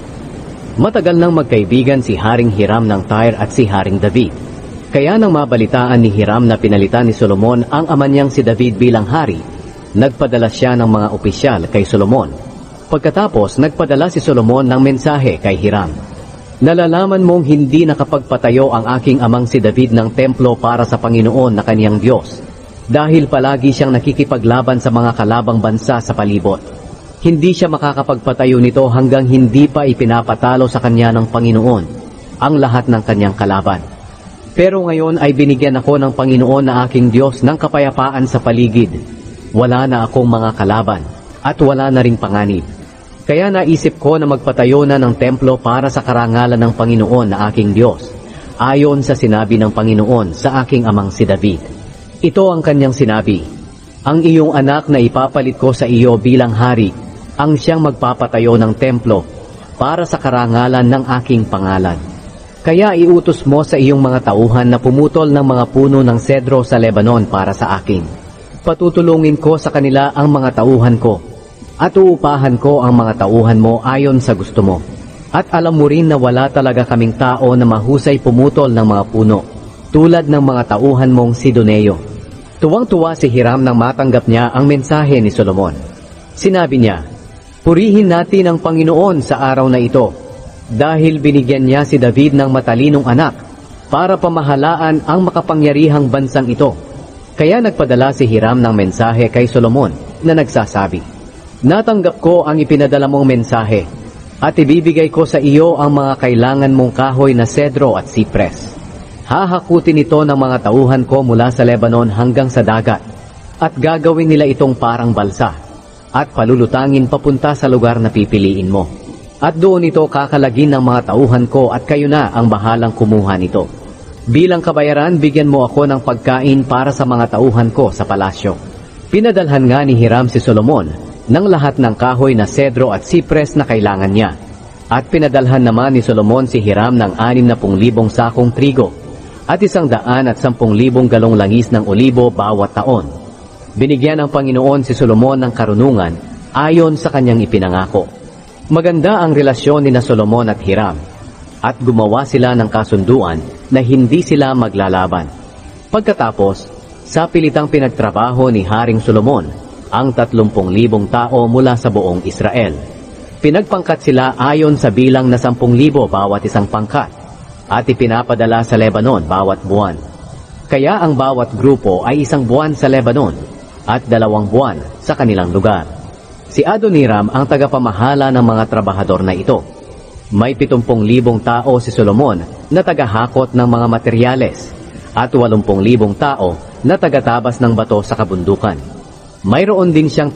Matagal nang magkaibigan si Haring Hiram ng Tyre at si Haring David. Kaya nang mabalitaan ni Hiram na pinalitan ni Solomon ang ama niyang si David bilang hari, nagpadala siya ng mga opisyal kay Solomon. Pagkatapos, nagpadala si Solomon ng mensahe kay Hiram. Nalalaman mong hindi nakapagpatayo ang aking amang si David ng templo para sa Panginoon na kaniyang Diyos, dahil palagi siyang nakikipaglaban sa mga kalabang bansa sa palibot. Hindi siya makakapagpatayo nito hanggang hindi pa ipinapatalo sa kanya ng Panginoon ang lahat ng kanyang kalaban. Pero ngayon ay binigyan ako ng Panginoon na aking Diyos ng kapayapaan sa paligid. Wala na akong mga kalaban at wala na ring panganib. Kaya naisip ko na magpatayo na ng templo para sa karangalan ng Panginoon na aking Diyos, ayon sa sinabi ng Panginoon sa aking amang si David. Ito ang kanyang sinabi: ang iyong anak na ipapalit ko sa iyo bilang hari, ang siyang magpapatayo ng templo para sa karangalan ng aking pangalan. Kaya iutos mo sa iyong mga tauhan na pumutol ng mga puno ng sedro sa Lebanon para sa akin. Patutulungin ko sa kanila ang mga tauhan ko, at uupahan ko ang mga tauhan mo ayon sa gusto mo. At alam mo rin na wala talaga kaming tao na mahusay pumutol ng mga puno, tulad ng mga tauhan mong Sidoneo. Tuwang-tuwa si Hiram nang matanggap niya ang mensahe ni Solomon. Sinabi niya, purihin natin ang Panginoon sa araw na ito, dahil binigyan niya si David ng matalinong anak para pamahalaan ang makapangyarihang bansang ito. Kaya nagpadala si Hiram ng mensahe kay Solomon na nagsasabi, natanggap ko ang ipinadala mong mensahe at ibibigay ko sa iyo ang mga kailangan mong kahoy na sedro at sipres. Hahakutin ito ng mga tauhan ko mula sa Lebanon hanggang sa dagat at gagawin nila itong parang balsa at palulutangin papunta sa lugar na pipiliin mo. At doon ito kakalagin ng mga tauhan ko at kayo na ang bahalang kumuha nito. Bilang kabayaran, bigyan mo ako ng pagkain para sa mga tauhan ko sa palasyo. Pinadalhan nga ni Hiram si Solomon ng lahat ng kahoy na sedro at sipres na kailangan niya. At pinadalhan naman ni Solomon si Hiram ng 60,000 sakong trigo at 110,000 galong langis ng olibo bawat taon. Binigyan ng Panginoon si Solomon ng karunungan ayon sa kanyang ipinangako. Maganda ang relasyon ni Solomon at Hiram, at gumawa sila ng kasunduan na hindi sila maglalaban. Pagkatapos, sa pilitang pinagtrabaho ni Haring Solomon ang 30,000 tao mula sa buong Israel. Pinagpangkat sila ayon sa bilang na 10,000 bawat isang pangkat, at ipinapadala sa Lebanon bawat buwan. Kaya ang bawat grupo ay 1 buwan sa Lebanon at 2 buwan sa kanilang lugar. Si Adoniram ang tagapamahala ng mga trabahador na ito. May 70,000 tao si Solomon na tagahakot ng mga materyales at 80,000 tao na tagatabas ng bato sa kabundukan. Mayroon din siyang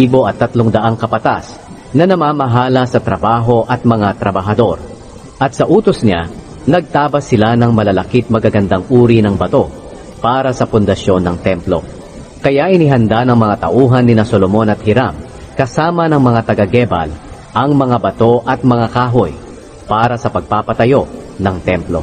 3,300 kapatas na namamahala sa trabaho at mga trabahador. At sa utos niya, nagtabas sila ng malalakit magagandang uri ng bato para sa pundasyon ng templo. Kaya inihanda ng mga tauhan ni Solomon at Hiram kasama ng mga taga-Gebal ang mga bato at mga kahoy para sa pagpapatayo ng templo.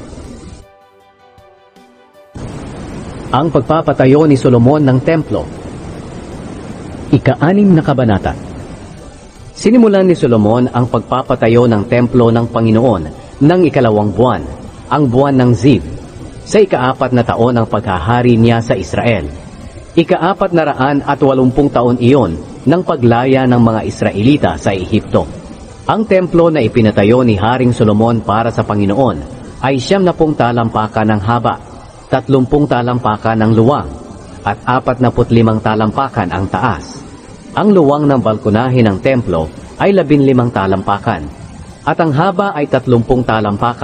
Ang pagpapatayo ni Solomon ng templo. 6 kabanata. Sinimulan ni Solomon ang pagpapatayo ng templo ng Panginoon ng 2 buwan, ang buwan ng Ziv, sa 4 na taon ng paghahari niya sa Israel. 480 taon iyon ng paglaya ng mga Israelita sa Ehipto. Ang templo na ipinatayo ni Haring Solomon para sa Panginoon ay 70 talampakan ng haba, 30 talampakan ng luwang, at 45 talampakan ang taas. Ang luwang ng balkonahe ng templo ay 15 talampakan, at ang haba ay 30 talampakan,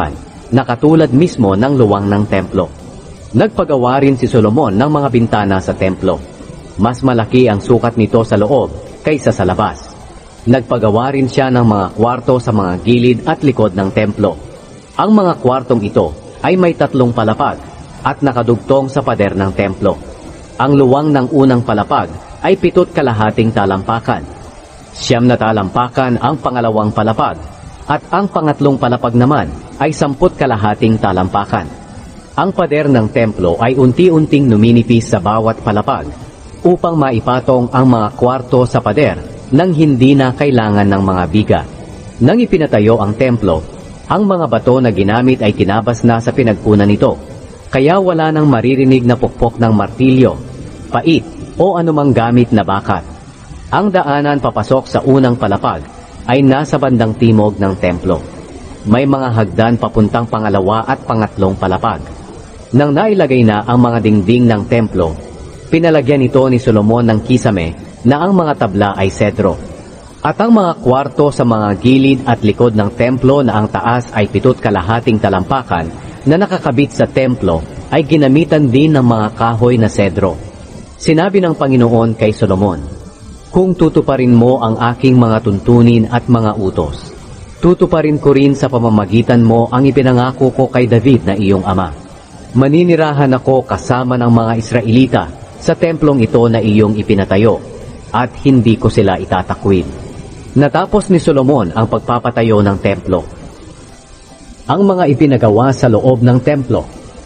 na katulad mismo ng luwang ng templo. Nagpagawa rin si Solomon ng mga bintana sa templo. Mas malaki ang sukat nito sa loob kaysa sa labas. Nagpagawa rin siya ng mga kwarto sa mga gilid at likod ng templo. Ang mga kwartong ito ay may 3 palapag at nakadugtong sa pader ng templo. Ang luwang ng unang palapag ay 7 kalahating talampakan. 9 na talampakan ang pangalawang palapag at ang pangatlong palapag naman ay 10 kalahating talampakan. Ang pader ng templo ay unti-unting numinipis sa bawat palapag upang maipatong ang mga kwarto sa pader nang hindi na kailangan ng mga biga. Nang ipinatayo ang templo, ang mga bato na ginamit ay tinabas na sa pinagpunan nito, kaya wala nang maririnig na pukpok ng martilyo, pait o anumang gamit na bakat. Ang daanan papasok sa unang palapag ay nasa bandang timog ng templo. May mga hagdan papuntang pangalawa at pangatlong palapag. Nang nailagay na ang mga dingding ng templo, pinalagyan ito ni Solomon ng kisame na ang mga tabla ay sedro. At ang mga kwarto sa mga gilid at likod ng templo na ang taas ay 7 kalahating talampakan na nakakabit sa templo ay ginamitan din ng mga kahoy na sedro. Sinabi ng Panginoon kay Solomon, "Kung tutuparin mo ang aking mga tuntunin at mga utos, tutuparin ko rin sa pamamagitan mo ang ipinangako ko kay David na iyong ama. Maninirahan ako kasama ng mga Israelita sa templong ito na iyong ipinatayo, at hindi ko sila itatakwil." Natapos ni Solomon ang pagpapatayo ng templo. Ang mga ipinagawa sa loob ng templo.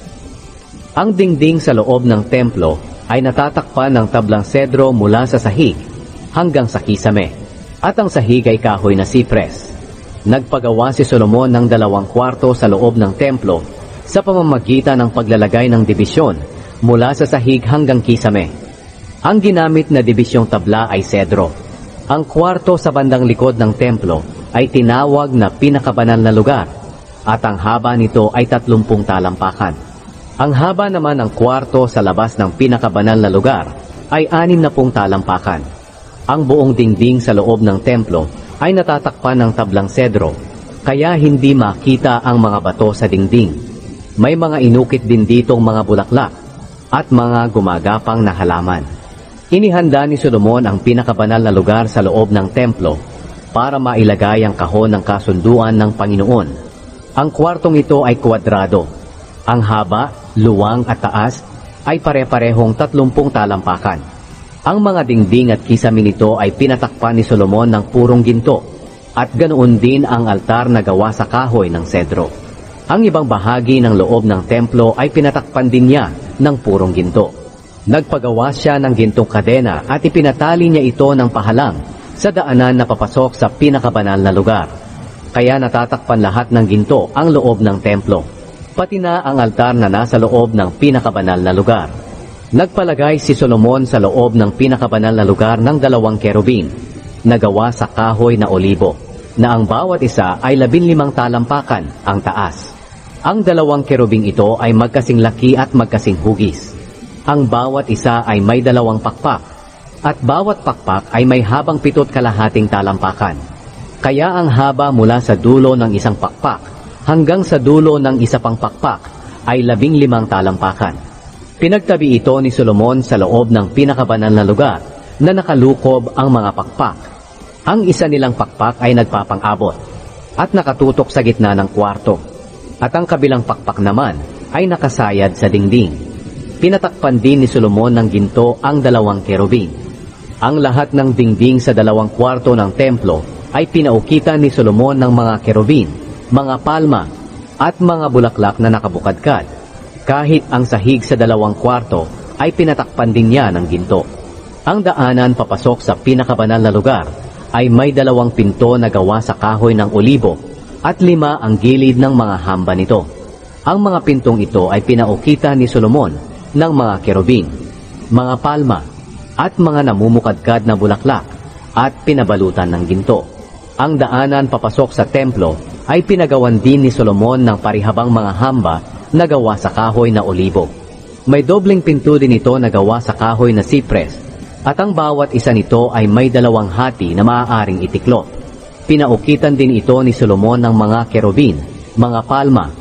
Ang dingding sa loob ng templo ay natatakpan ng tablang sedro mula sa sahig hanggang sa kisame, at ang sahig ay kahoy na sipres. Nagpagawa si Solomon ng 2 kwarto sa loob ng templo sa pamamagitan ng paglalagay ng dibisyon mula sa sahig hanggang kisame. Ang ginamit na dibisyong tabla ay sedro. Ang kwarto sa bandang likod ng templo ay tinawag na pinakabanal na lugar, at ang haba nito ay 30 talampakan. Ang haba naman ng kwarto sa labas ng pinakabanal na lugar ay 60 talampakan. Ang buong dingding sa loob ng templo ay natatakpan ng tablang sedro, kaya hindi makita ang mga bato sa dingding. May mga inukit din ditong mga bulaklak at mga gumagapang na halaman. Inihanda ni Solomon ang pinakabanal na lugar sa loob ng templo para mailagay ang kahon ng kasunduan ng Panginoon. Ang kwartong ito ay kwadrado. Ang haba, luwang at taas ay pare-parehong 30 talampakan. Ang mga dingding at kisame nito ay pinatakpan ni Solomon ng purong ginto, at ganoon din ang altar na gawa sa kahoy ng sedro. Ang ibang bahagi ng loob ng templo ay pinatakpan din niya ng purong ginto. Nagpagawa siya ng gintong kadena at ipinatali niya ito ng pahalang sa daanan na papasok sa pinakabanal na lugar. Kaya natatakpan lahat ng ginto ang loob ng templo, pati na ang altar na nasa loob ng pinakabanal na lugar. Nagpalagay si Solomon sa loob ng pinakabanal na lugar ng 2 kerubin na gawa sa kahoy na olibo, na ang bawat isa ay 15 talampakan ang taas. Ang 2 kerubing ito ay magkasing laki at magkasing hugis. Ang bawat isa ay may 2 pakpak, at bawat pakpak ay may habang 7 kalahating talampakan. Kaya ang haba mula sa dulo ng isang pakpak hanggang sa dulo ng isa pang pakpak ay 15 talampakan. Pinagtabi ito ni Solomon sa loob ng pinakabanal na lugar na nakalukob ang mga pakpak. Ang isa nilang pakpak ay nagpapang-abot at nakatutok sa gitna ng kwarto, at ang kabilang pakpak naman ay nakasayad sa dingding. Pinatakpan din ni Solomon ng ginto ang 2 kerubin. Ang lahat ng dingding sa 2 kwarto ng templo ay pinaukitan ni Solomon ng mga kerubin, mga palma, at mga bulaklak na nakabukadkad. Kahit ang sahig sa 2 kwarto ay pinatakpan din niya ng ginto. Ang daanan papasok sa pinakabanal na lugar ay may 2 pinto na gawa sa kahoy ng olibo, at 5 ang gilid ng mga hamba nito. Ang mga pintong ito ay pinaukitan ni Solomon ng mga kerubin, mga palma, at mga namumukadkad na bulaklak, at pinabalutan ng ginto. Ang daanan papasok sa templo ay pinagawan din ni Solomon ng parihabang mga hamba na gawa sa kahoy na olibo. May dobleng pinto din ito na gawa sa kahoy na sipres, at ang bawat isa nito ay may 2 hati na maaaring itiklop. Pinaukitan din ito ni Solomon ng mga kerubin, mga palma,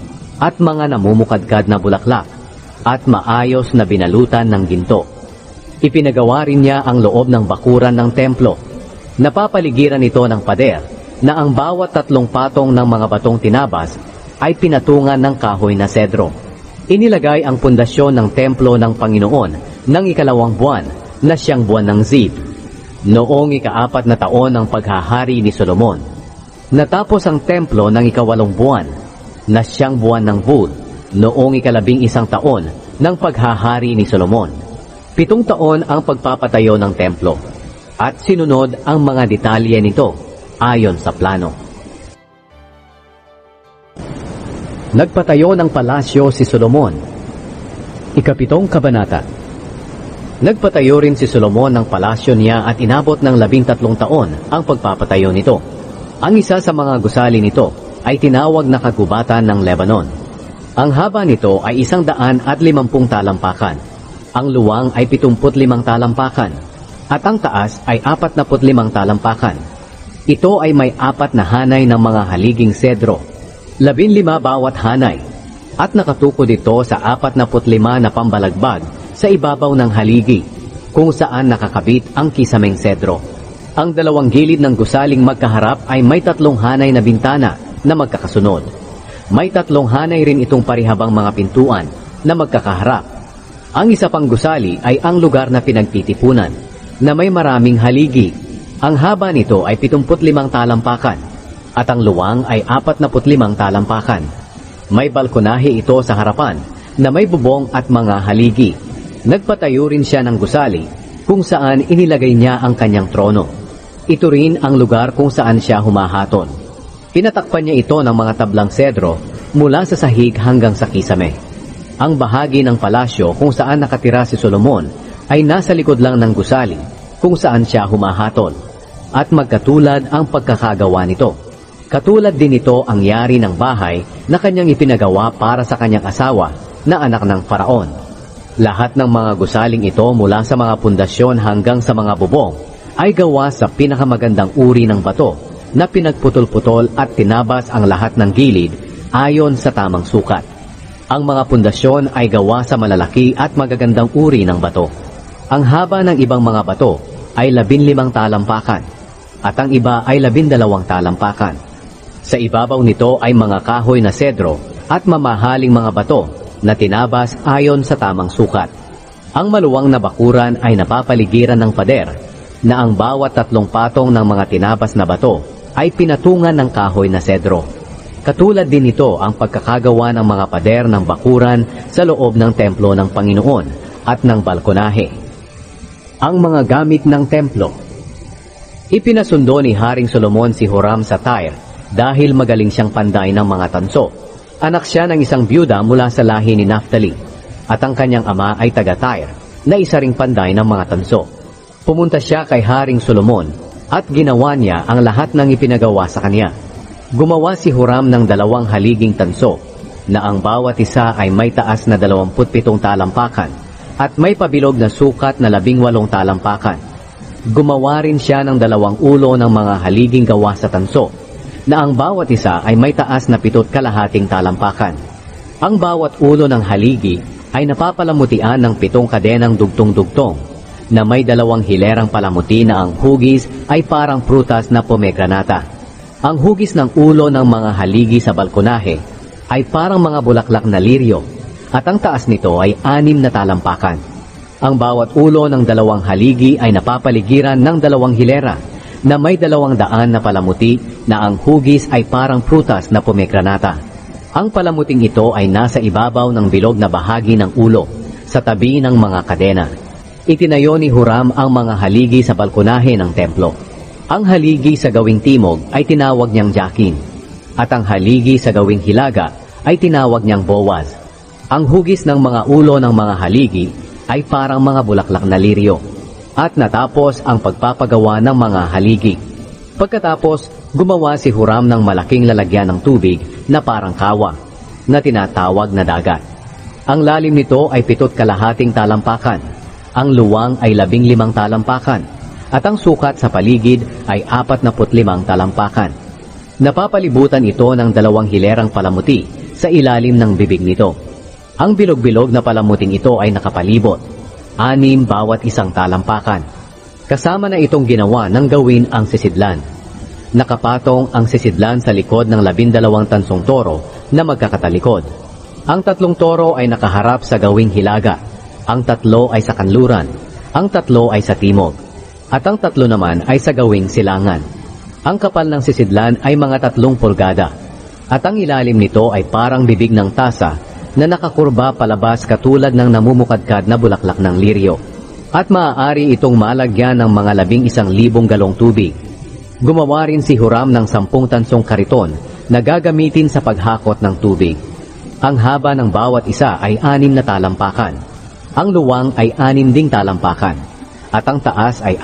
at mga namumukadkad na bulaklak at maayos na binalutan ng ginto. Ipinagawa rin niya ang loob ng bakuran ng templo. Napapaligiran ito ng pader na ang bawat 3 patong ng mga batong tinabas ay pinatungan ng kahoy na sedro. Inilagay ang pundasyon ng templo ng Panginoon ng 2 buwan na siyang buwan ng Zib, noong 4 na taon ng paghahari ni Solomon. Natapos ang templo ng 8 buwan na siyang buwan ng Bul, noong 11 taon ng paghahari ni Solomon. 7 taon ang pagpapatayo ng templo, at sinunod ang mga detalye nito ayon sa plano. Nagpatayo ng palasyo si Solomon. 7 kabanata. Nagpatayo rin si Solomon ng palasyo niya at inabot ng 13 taon ang pagpapatayo nito. Ang isa sa mga gusali nito ay tinawag na kagubatan ng Lebanon. Ang haba nito ay 150 talampakan. Ang luwang ay 75 talampakan. At ang taas ay 45 talampakan. Ito ay may 4 na hanay ng mga haliging sedro, 15 bawat hanay, at nakatukod ito sa 45 na pambalagbag sa ibabaw ng haligi, kung saan nakakabit ang kisameng sedro. Ang 2 gilid ng gusaling magkaharap ay may 3 hanay na bintana na magkakasunod. May 3 hanay rin itong parihabang mga pintuan na magkakaharap. Ang isa pang gusali ay ang lugar na pinagtitipunan, na may maraming haligi. Ang haba nito ay 75 talampakan, at ang luwang ay 45 talampakan. May balkonahe ito sa harapan, na may bubong at mga haligi. Nagpatayo rin siya ng gusali, kung saan inilagay niya ang kanyang trono. Ito rin ang lugar kung saan siya humahaton. Pinatakpan niya ito ng mga tablang sedro mula sa sahig hanggang sa kisame. Ang bahagi ng palasyo kung saan nakatira si Solomon ay nasa likod lang ng gusali kung saan siya humahatol. At magkatulad ang pagkakagawa nito. Katulad din ito ang yari ng bahay na kanyang ipinagawa para sa kanyang asawa na anak ng Faraon. Lahat ng mga gusaling ito mula sa mga pundasyon hanggang sa mga bubong ay gawa sa pinakamagandang uri ng bato na pinagputol-putol at tinabas ang lahat ng gilid ayon sa tamang sukat. Ang mga pundasyon ay gawa sa malalaki at magagandang uri ng bato. Ang haba ng ibang mga bato ay 15 talampakan at ang iba ay 12 talampakan. Sa ibabaw nito ay mga kahoy na sedro at mamahaling mga bato na tinabas ayon sa tamang sukat. Ang maluwang na bakuran ay napapaligiran ng pader na ang bawat 3 patong ng mga tinabas na bato ay pinatungan ng kahoy na sedro. Katulad din ito ang pagkakagawa ng mga pader ng bakuran sa loob ng templo ng Panginoon at ng balkonahe. Ang mga gamit ng templo. Ipinasundo ni Haring Solomon si Huram sa Tyre dahil magaling siyang panday ng mga tanso. Anak siya ng isang byuda mula sa lahi ni Naphtali, at ang kanyang ama ay taga Tyre na isa ring panday ng mga tanso. Pumunta siya kay Haring Solomon at ginawa niya ang lahat ng ipinagawa sa kanya. Gumawa si Huram ng 2 haliging tanso, na ang bawat isa ay may taas na 27 talampakan at may pabilog na sukat na 18 talampakan. Gumawa rin siya ng 2 ulo ng mga haliging gawa sa tanso, na ang bawat isa ay may taas na 7 kalahating talampakan. Ang bawat ulo ng haligi ay napapalamutian ng 7 kadenang dugtong-dugtong, na may 2 hilerang palamuti na ang hugis ay parang prutas na pomegranata. Ang hugis ng ulo ng mga haligi sa balkonahe ay parang mga bulaklak na liryo, at ang taas nito ay 6 na talampakan. Ang bawat ulo ng 2 haligi ay napapaligiran ng 2 hilera, na may 200 na palamuti na ang hugis ay parang prutas na pomegranata. Ang palamuting ito ay nasa ibabaw ng bilog na bahagi ng ulo, sa tabi ng mga kadena. Itinayo ni Huram ang mga haligi sa balkonahe ng templo. Ang haligi sa gawing timog ay tinawag niyang Jakin, at ang haligi sa gawing hilaga ay tinawag niyang Boaz. Ang hugis ng mga ulo ng mga haligi ay parang mga bulaklak na liryo. At natapos ang pagpapagawa ng mga haligi. Pagkatapos, gumawa si Huram ng malaking lalagyan ng tubig na parang kawa, na tinatawag na dagat. Ang lalim nito ay 7 kalahating talampakan. Ang luwang ay 15 talampakan, at ang sukat sa paligid ay 45 talampakan. Napapalibutan ito ng 2 hilerang palamuti sa ilalim ng bibig nito. Ang bilog-bilog na palamuting ito ay nakapalibot, 6 bawat isang talampakan. Kasama na itong ginawa ng gawin ang sisidlan. Nakapatong ang sisidlan sa likod ng 12 tansong toro na magkakatalikod. Ang 3 toro ay nakaharap sa gawing hilaga, ang 3 ay sa kanluran, ang 3 ay sa timog, at ang 3 naman ay sa gawing silangan. Ang kapal ng sisidlan ay mga 3 pulgada, at ang ilalim nito ay parang bibig ng tasa na nakakurba palabas katulad ng namumukadkad na bulaklak ng liryo. At maaari itong malagyan ng mga 11,000 galong tubig. Gumawa rin si Huram ng 10 tansong kariton na gagamitin sa paghakot ng tubig. Ang haba ng bawat isa ay 6 na talampakan. Ang luwang ay 6 ding talampakan. At ang taas ay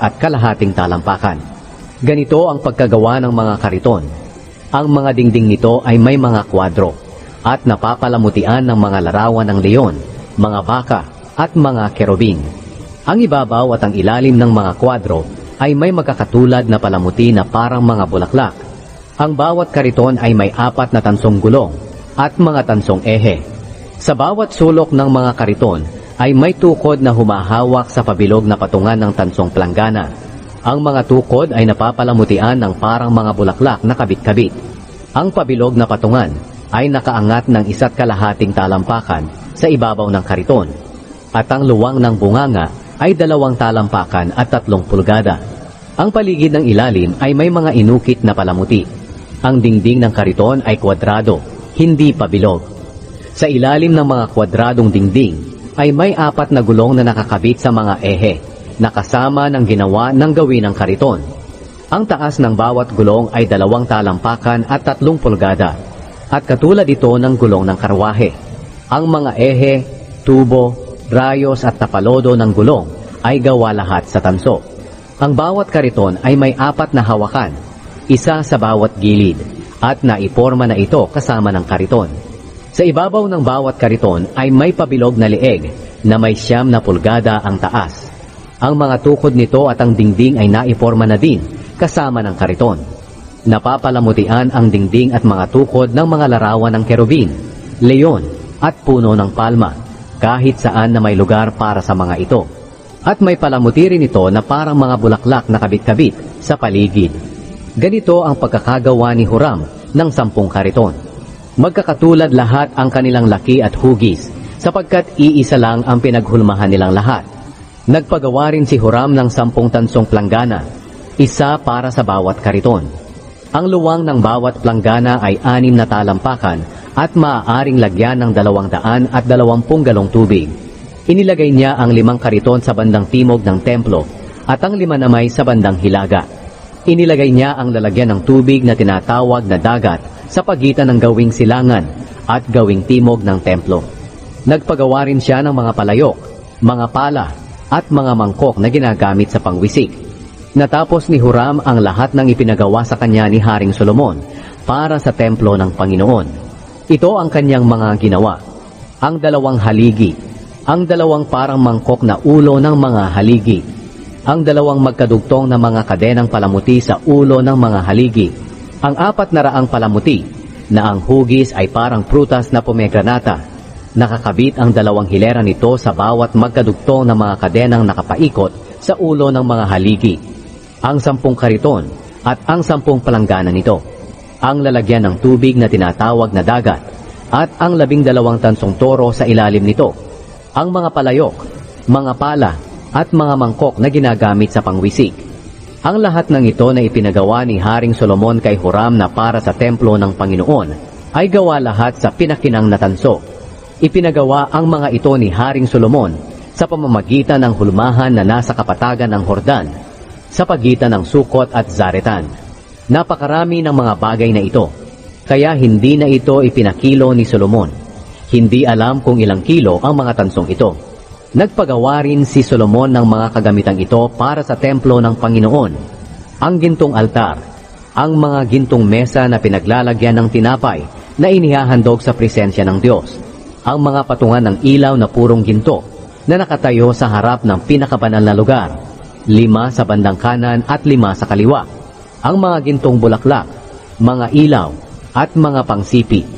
4.5 talampakan. Ganito ang pagkagawa ng mga kariton. Ang mga dingding nito ay may mga kwadro at napapalamutian ng mga larawan ng leon, mga baka at mga kerubing. Ang ibabaw at ang ilalim ng mga kwadro ay may magkakatulad na palamuti na parang mga bulaklak. Ang bawat kariton ay may 4 na tansong gulong at mga tansong ehe. Sa bawat sulok ng mga kariton ay may tukod na humahawak sa pabilog na patungan ng tansong planggana. Ang mga tukod ay napapalamutian ng parang mga bulaklak na kabit-kabit. Ang pabilog na patungan ay nakaangat ng 1.5 talampakan sa ibabaw ng kariton. At ang luwang ng bunganga ay 2 talampakan at 3 pulgada. Ang paligid ng ilalim ay may mga inukit na palamuti. Ang dingding ng kariton ay kwadrado, hindi pabilog. Sa ilalim ng mga kwadradong dingding ay may 4 na gulong na nakakabit sa mga ehe, na kasama ng ginawa ng gawin ng kariton. Ang taas ng bawat gulong ay 2 talampakan at 3 pulgada, at katulad ito ng gulong ng karwahe. Ang mga ehe, tubo, rayos at tapalodo ng gulong ay gawa lahat sa tanso. Ang bawat kariton ay may 4 na hawakan, isa sa bawat gilid, at naiporma na ito kasama ng kariton. Sa ibabaw ng bawat kariton ay may pabilog na leeg na may 9 na pulgada ang taas. Ang mga tukod nito at ang dingding ay naiporma na din kasama ng kariton. Napapalamutian ang dingding at mga tukod ng mga larawan ng kerubin, leon at puno ng palma, kahit saan na may lugar para sa mga ito. At may palamuti rin ito na parang mga bulaklak na kabit-kabit sa paligid. Ganito ang pagkakagawa ni Huram ng 10 kariton. Magkakatulad lahat ang kanilang laki at hugis, sapagkat iisa lang ang pinaghulmahan nilang lahat. Nagpagawa rin si Huram ng 10 tansong planggana, isa para sa bawat kariton. Ang luwang ng bawat planggana ay 6 na talampakan at maaaring lagyan ng 220 galong tubig. Inilagay niya ang 5 kariton sa bandang timog ng templo at ang 5 naman sa bandang hilaga. Inilagay niya ang lalagyan ng tubig na tinatawag na dagat sa pagitan ng gawing silangan at gawing timog ng templo. Nagpagawa rin siya ng mga palayok, mga pala at mga mangkok na ginagamit sa pangwisik. Natapos ni Huram ang lahat ng ipinagawa sa kanya ni Haring Solomon para sa templo ng Panginoon. Ito ang kanyang mga ginawa: ang 2 haligi, ang 2 parang mangkok na ulo ng mga haligi, ang 2 magkadugtong na mga kadenang palamuti sa ulo ng mga haligi, ang 400 palamuti na ang hugis ay parang prutas na pomegranata. Nakakabit ang 2 hilera nito sa bawat magkadugtong na mga kadenang nakapaikot sa ulo ng mga haligi, ang 10 kariton at ang 10 palanggana nito, ang lalagyan ng tubig na tinatawag na dagat, at ang 12 tansong toro sa ilalim nito, ang mga palayok, mga pala, at mga mangkok na ginagamit sa pangwisik. Ang lahat ng ito na ipinagawa ni Haring Solomon kay Huram na para sa templo ng Panginoon ay gawa lahat sa pinakinang na tanso. Ipinagawa ang mga ito ni Haring Solomon sa pamamagitan ng hulmahan na nasa kapatagan ng Hordan, sa pagitan ng Sukot at Zaretan. Napakarami ng mga bagay na ito, kaya hindi na ito ipinakilo ni Solomon. Hindi alam kung ilang kilo ang mga tansong ito. Nagpagawa rin si Solomon ng mga kagamitang ito para sa templo ng Panginoon: ang gintong altar, ang mga gintong mesa na pinaglalagyan ng tinapay na inihahandog sa presensya ng Diyos, ang mga patungan ng ilaw na purong ginto na nakatayo sa harap ng pinakabanal na lugar, 5 sa bandang kanan at 5 sa kaliwa, ang mga gintong bulaklak, mga ilaw at mga pangsipi,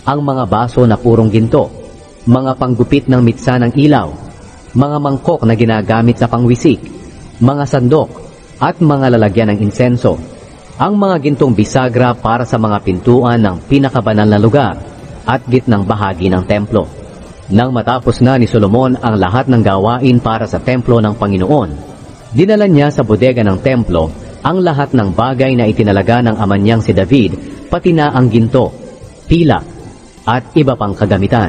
ang mga baso na purong ginto, mga panggupit ng mitsa ng ilaw, mga mangkok na ginagamit sa pangwisik, mga sandok, at mga lalagyan ng insenso, ang mga gintong bisagra para sa mga pintuan ng pinakabanal na lugar at gitnang bahagi ng templo. Nang matapos na ni Solomon ang lahat ng gawain para sa templo ng Panginoon, dinala niya sa bodega ng templo ang lahat ng bagay na itinalaga ng ama niyang si David, pati na ang ginto, pila, at iba pang kagamitan.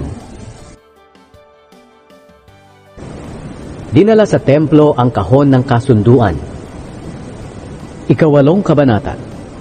Dinala sa templo ang kahon ng kasunduan. Ikawalong kabanata.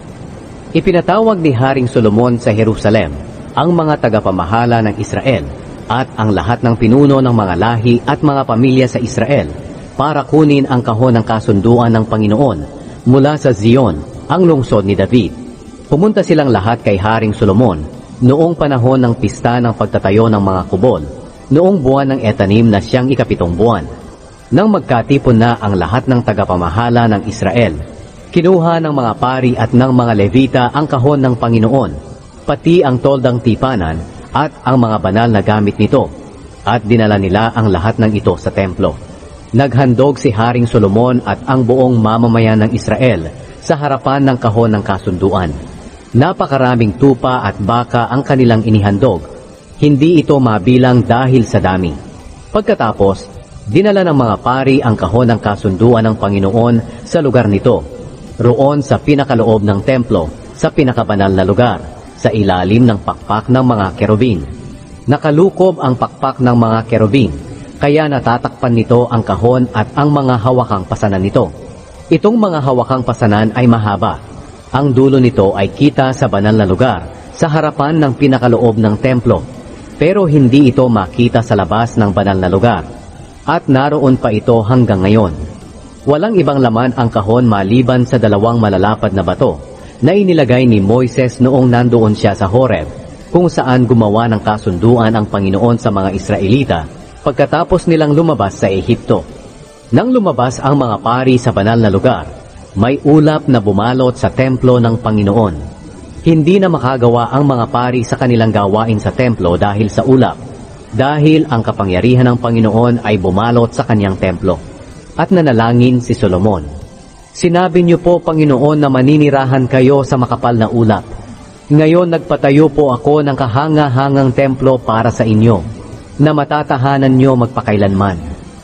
Ipinatawag ni Haring Solomon sa Jerusalem ang mga tagapamahala ng Israel at ang lahat ng pinuno ng mga lahi at mga pamilya sa Israel para kunin ang kahon ng kasunduan ng Panginoon mula sa Zion, ang lungsod ni David. Pumunta silang lahat kay Haring Solomon noong panahon ng pista ng pagtatayo ng mga kubol, noong buwan ng Etanim na siyang 7 buwan. Nang magkatipon na ang lahat ng tagapamahala ng Israel, kinuha ng mga pari at ng mga Levita ang kahon ng Panginoon, pati ang toldang tipanan at ang mga banal na gamit nito, at dinala nila ang lahat ng ito sa templo. Naghandog si Haring Solomon at ang buong mamamayan ng Israel sa harapan ng kahon ng kasunduan. Napakaraming tupa at baka ang kanilang inihandog. Hindi ito mabilang dahil sa dami. Pagkatapos, dinala ng mga pari ang kahon ng kasunduan ng Panginoon sa lugar nito, roon sa pinakaloob ng templo, sa pinakabanal na lugar, sa ilalim ng pakpak ng mga kerubin. Nakalukob ang pakpak ng mga kerubin, kaya natatakpan nito ang kahon at ang mga hawakang pasanan nito. Itong mga hawakang pasanan ay mahaba. Ang dulo nito ay kita sa banal na lugar, sa harapan ng pinakaloob ng templo, pero hindi ito makita sa labas ng banal na lugar. At naroon pa ito hanggang ngayon. Walang ibang laman ang kahon maliban sa 2 malalapad na bato na inilagay ni Moises noong nandoon siya sa Horeb, kung saan gumawa ng kasunduan ang Panginoon sa mga Israelita pagkatapos nilang lumabas sa Ehipto. Nang lumabas ang mga pari sa banal na lugar, may ulap na bumalot sa templo ng Panginoon. Hindi na makagawa ang mga pari sa kanilang gawain sa templo dahil sa ulap, dahil ang kapangyarihan ng Panginoon ay bumalot sa kanyang templo. At nanalangin si Solomon, "Sinabi niyo po, Panginoon, na maninirahan kayo sa makapal na ulap. Ngayon nagpatayo po ako ng kahanga-hangang templo para sa inyo, na matatahanan niyo magpakailanman."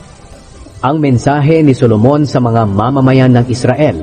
Ang mensahe ni Solomon sa mga mamamayan ng Israel.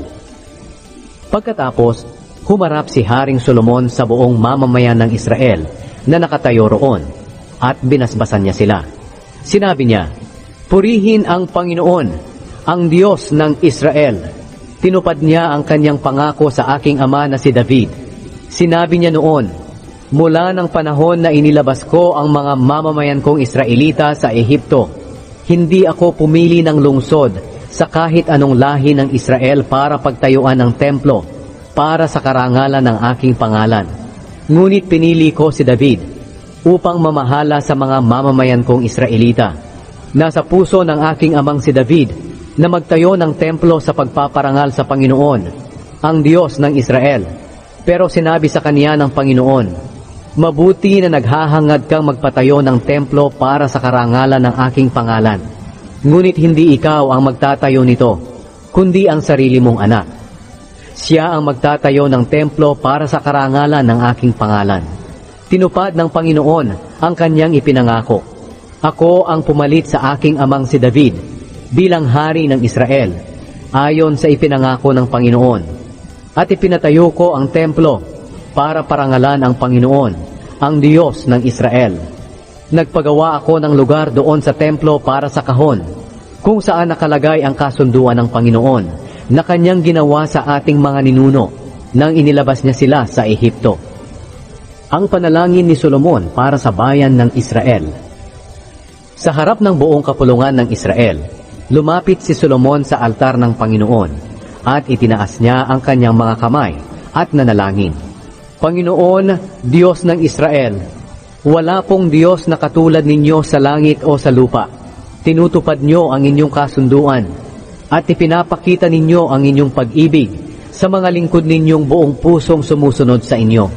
Pagkatapos, humarap si Haring Solomon sa buong mamamayan ng Israel na nakatayo roon, at binasbasan niya sila. Sinabi niya, "Purihin ang Panginoon, ang Diyos ng Israel. Tinupad niya ang kanyang pangako sa aking ama na si David. Sinabi niya noon, mula ng panahon na inilabas ko ang mga mamamayan kong Israelita sa Ehipto, hindi ako pumili ng lungsod sa kahit anong lahi ng Israel para pagtayuan ng templo para sa karangalan ng aking pangalan. Ngunit pinili ko si David upang mamahala sa mga mamamayan kong Israelita. Nasa puso ng aking amang si David na magtayo ng templo sa pagpaparangal sa Panginoon, ang Diyos ng Israel. Pero sinabi sa kaniya ng Panginoon, mabuti na naghahangad kang magpatayo ng templo para sa karangalan ng aking pangalan. Ngunit hindi ikaw ang magtatayo nito, kundi ang sarili mong anak. Siya ang magtatayo ng templo para sa karangalan ng aking pangalan. Tinupad ng Panginoon ang kanyang ipinangako. Ako ang pumalit sa aking amang si David bilang hari ng Israel, ayon sa ipinangako ng Panginoon. At ipinatayo ko ang templo para parangalan ang Panginoon, ang Diyos ng Israel. Nagpagawa ako ng lugar doon sa templo para sa kahon, kung saan nakalagay ang kasunduan ng Panginoon na kanyang ginawa sa ating mga ninuno nang inilabas niya sila sa Ehipto. Ang panalangin ni Solomon para sa bayan ng Israel. Sa harap ng buong kapulungan ng Israel, lumapit si Solomon sa altar ng Panginoon at itinaas niya ang kanyang mga kamay at nanalangin. Panginoon, Diyos ng Israel, wala pong Diyos na katulad ninyo sa langit o sa lupa. Tinutupad niyo ang inyong kasunduan at ipinapakita ninyo ang inyong pag-ibig sa mga lingkod ninyong buong pusong sumusunod sa inyo.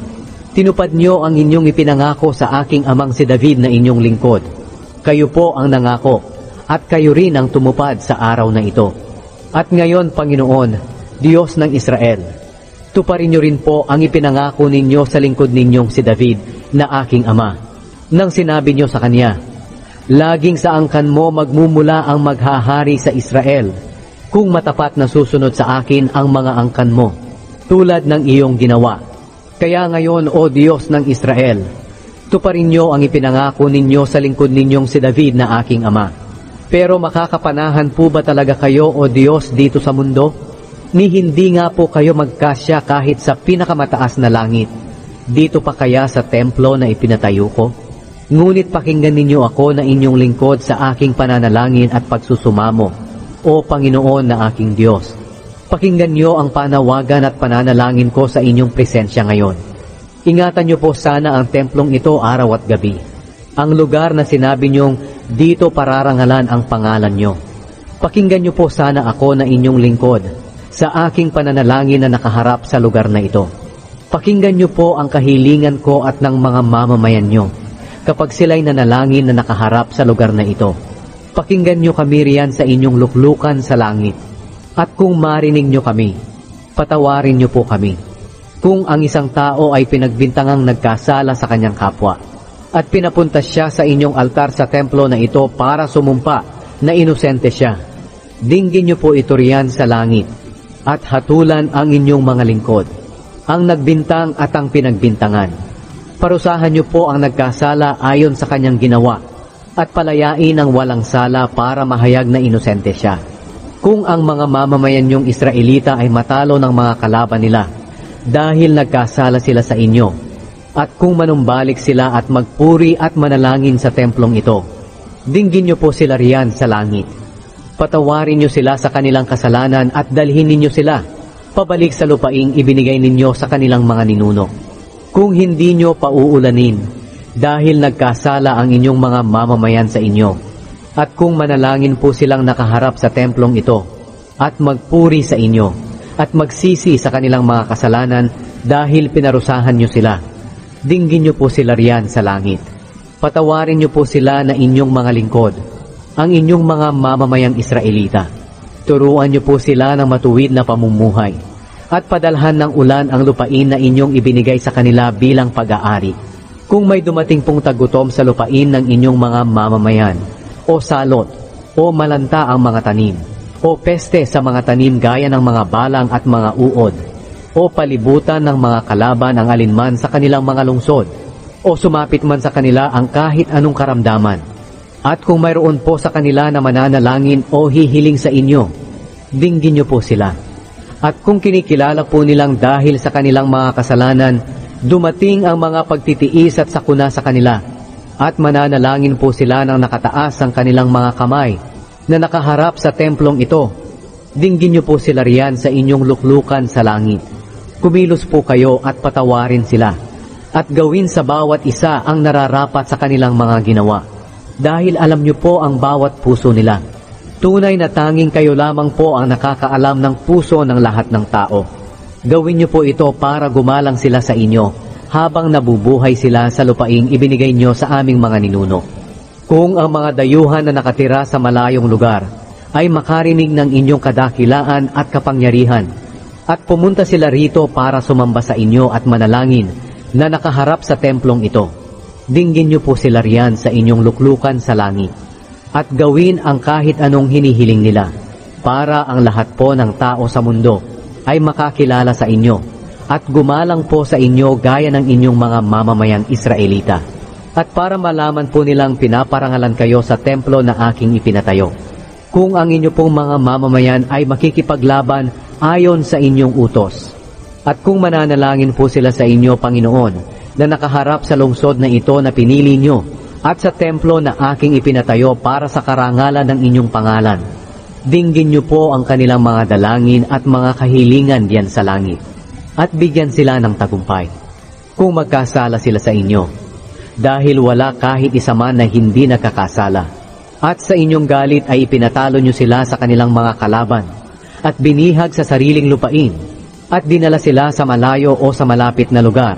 Tinupad niyo ang inyong ipinangako sa aking amang si David na inyong lingkod. Kayo po ang nangako, at kayo rin ang tumupad sa araw na ito. At ngayon, Panginoon, Diyos ng Israel, tuparin niyo rin po ang ipinangako ninyo sa lingkod ninyong si David na aking ama. Nang sinabi niyo sa kanya, laging sa angkan mo magmumula ang maghahari sa Israel, kung matapat na susunod sa akin ang mga angkan mo, tulad ng iyong ginawa. Kaya ngayon, O Diyos ng Israel, tuparin niyo ang ipinangako ninyo sa lingkod ninyong si David na aking ama. Pero makakapanahan po ba talaga kayo, O Diyos, dito sa mundo? Ni hindi nga po kayo magkasya kahit sa pinakamataas na langit. Dito pa kaya sa templo na ipinatayo ko? Ngunit pakinggan ninyo ako na inyong lingkod sa aking pananalangin at pagsusumamo, O Panginoon na aking Diyos. Pakinggan niyo ang panawagan at pananalangin ko sa inyong presensya ngayon. Ingatan niyo po sana ang templong ito araw at gabi. Ang lugar na sinabi niyong dito pararangalan ang pangalan niyo. Pakinggan niyo po sana ako na inyong lingkod sa aking pananalangin na nakaharap sa lugar na ito. Pakinggan niyo po ang kahilingan ko at ng mga mamamayan niyo kapag sila'y nanalangin na nakaharap sa lugar na ito. Pakinggan niyo kami riyan sa inyong luklukan sa langit. At kung marinig niyo kami, patawarin niyo po kami. Kung ang isang tao ay pinagbintangang nagkasala sa kanyang kapwa, at pinapunta siya sa inyong altar sa templo na ito para sumumpa na inosente siya, dinggin niyo po ito riyan sa langit, at hatulan ang inyong mga lingkod, ang nagbintang at ang pinagbintangan. Parusahan niyo po ang nagkasala ayon sa kanyang ginawa, at palayain ang walang sala para mahayag na inosente siya. Kung ang mga mamamayan niyong Israelita ay matalo ng mga kalaban nila dahil nagkasala sila sa inyo, at kung manumbalik sila at magpuri at manalangin sa templong ito, dinggin niyo po sila riyan sa langit. Patawarin niyo sila sa kanilang kasalanan at dalhin ninyo sila pabalik sa lupaing ibinigay ninyo sa kanilang mga ninuno. Kung hindi niyo pauulanin dahil nagkasala ang inyong mga mamamayan sa inyo, at kung manalangin po silang nakaharap sa templong ito, at magpuri sa inyo, at magsisi sa kanilang mga kasalanan dahil pinarusahan niyo sila, dinggin niyo po sila riyan sa langit. Patawarin niyo po sila na inyong mga lingkod, ang inyong mga mamamayang Israelita. Turuan niyo po sila ng matuwid na pamumuhay, at padalhan ng ulan ang lupain na inyong ibinigay sa kanila bilang pag-aari. Kung may dumating pong tagutom sa lupain ng inyong mga mamamayan, o salot, o malanta ang mga tanim, o peste sa mga tanim gaya ng mga balang at mga uod, o palibutan ng mga kalaban ang alinman sa kanilang mga lungsod, o sumapit man sa kanila ang kahit anong karamdaman. At kung mayroon po sa kanila na mananalangin o hihiling sa inyo, dinggin niyo po sila. At kung kinikilala po nilang dahil sa kanilang mga kasalanan, dumating ang mga pagtitiis at sakuna sa kanila, at mananalangin po sila ng nakataas ang kanilang mga kamay na nakaharap sa templong ito, dinggin niyo po sila riyan sa inyong luklukan sa langit. Kumilos po kayo at patawarin sila, at gawin sa bawat isa ang nararapat sa kanilang mga ginawa, dahil alam niyo po ang bawat puso nila. Tunay na tanging kayo lamang po ang nakakaalam ng puso ng lahat ng tao. Gawin niyo po ito para gumalang sila sa inyo, habang nabubuhay sila sa lupaing ibinigay nyo sa aming mga ninuno. Kung ang mga dayuhan na nakatira sa malayong lugar ay makarinig ng inyong kadakilaan at kapangyarihan, at pumunta sila rito para sumamba sa inyo at manalangin na nakaharap sa templong ito, dinggin nyo po sila riyan sa inyong luklukan sa langit, at gawin ang kahit anong hinihiling nila, para ang lahat po ng tao sa mundo ay makakilala sa inyo, at gumalang po sa inyo gaya ng inyong mga mamamayang Israelita, at para malaman po nilang pinaparangalan kayo sa templo na aking ipinatayo. Kung ang inyo pong mga mamamayan ay makikipaglaban ayon sa inyong utos, at kung mananalangin po sila sa inyo, Panginoon, na nakaharap sa lungsod na ito na pinili nyo, at sa templo na aking ipinatayo para sa karangalan ng inyong pangalan, dinggin nyo po ang kanilang mga dalangin at mga kahilingan diyan sa langit, at bigyan sila ng tagumpay. Kung magkasala sila sa inyo, dahil wala kahit isa man na hindi nakakasala, at sa inyong galit ay ipinatalo nyo sila sa kanilang mga kalaban, at binihag sa sariling lupain, at dinala sila sa malayo o sa malapit na lugar,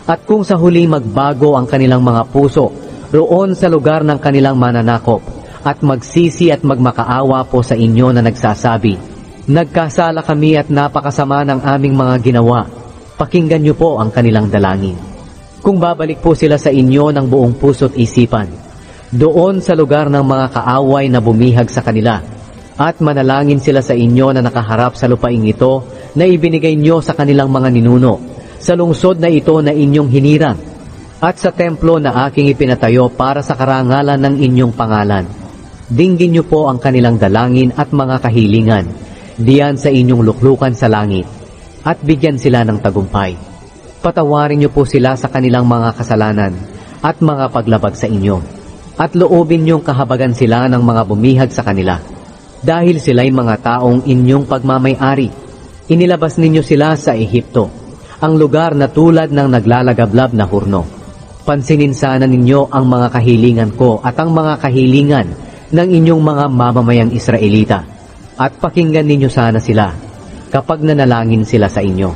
At kung sa huli magbago ang kanilang mga puso, roon sa lugar ng kanilang mananakop, at magsisi at magmakaawa po sa inyo na nagsasabi, nagkasala kami at napakasama ng aming mga ginawa. Pakinggan niyo po ang kanilang dalangin. Kung babalik po sila sa inyo ng buong puso't isipan, doon sa lugar ng mga kaaway na bumihag sa kanila, at manalangin sila sa inyo na nakaharap sa lupaing ito na ibinigay niyo sa kanilang mga ninuno, sa lungsod na ito na inyong hinirang, at sa templo na aking ipinatayo para sa karangalan ng inyong pangalan. Dinggin niyo po ang kanilang dalangin at mga kahilingan, diyan sa inyong luklukan sa langit, at bigyan sila ng tagumpay. Patawarin niyo po sila sa kanilang mga kasalanan at mga paglabag sa inyo, at loobin niyong kahabagan sila ng mga bumihag sa kanila. Dahil sila'y mga taong inyong pagmamay-ari, inilabas ninyo sila sa Ehipto, ang lugar na tulad ng naglalagablab na hurno. Pansinin sana ninyo ang mga kahilingan ko at ang mga kahilingan ng inyong mga mamamayang Israelita, at pakinggan ninyo sana sila kapag nanalangin sila sa inyo.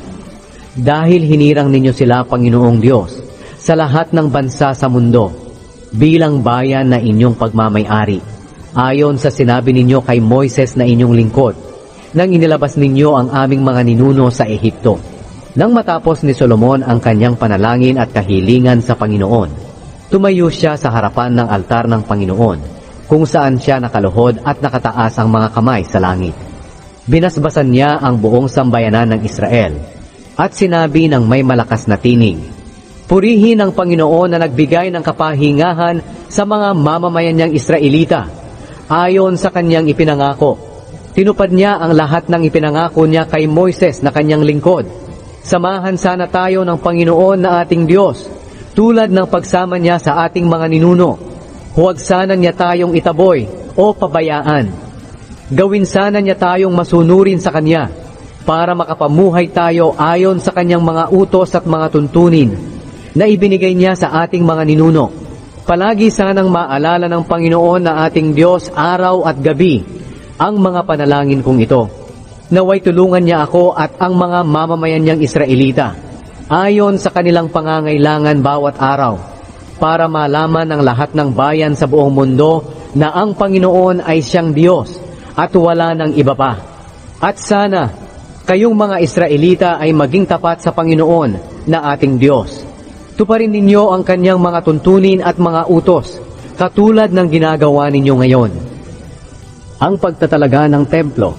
Dahil hinirang ninyo sila, Panginoong Diyos, sa lahat ng bansa sa mundo, bilang bayan na inyong pagmamay-ari, ayon sa sinabi ninyo kay Moises na inyong lingkod, nang inilabas ninyo ang aming mga ninuno sa Ehipto. Nang matapos ni Solomon ang kanyang panalangin at kahilingan sa Panginoon, tumayo siya sa harapan ng altar ng Panginoon, kung saan siya nakaluhod at nakataas ang mga kamay sa langit. Binasbasan niya ang buong sambayanan ng Israel, at sinabi ng may malakas na tinig, purihin ang Panginoon na nagbigay ng kapahingahan sa mga mamamayan niyang Israelita, ayon sa kanyang ipinangako. Tinupad niya ang lahat ng ipinangako niya kay Moises na kanyang lingkod. Samahan sana tayo ng Panginoon na ating Diyos, tulad ng pagsama niya sa ating mga ninuno. Huwag sana niya tayong itaboy o pabayaan. Gawin sana niya tayong masunurin sa Kanya, para makapamuhay tayo ayon sa Kanyang mga utos at mga tuntunin na ibinigay niya sa ating mga ninuno. Palagi sanang maalala ng Panginoon na ating Diyos araw at gabi ang mga panalangin kong ito. Naway tulungan niya ako at ang mga mamamayan niyang Israelita ayon sa kanilang pangangailangan bawat araw, para malaman ng lahat ng bayan sa buong mundo na ang Panginoon ay siyang Diyos at wala ng iba pa. At sana kayong mga Israelita ay maging tapat sa Panginoon na ating Diyos. Tuparin ninyo ang kanyang mga tuntunin at mga utos, katulad ng ginagawa ninyo ngayon. Ang pagtatalaga ng templo.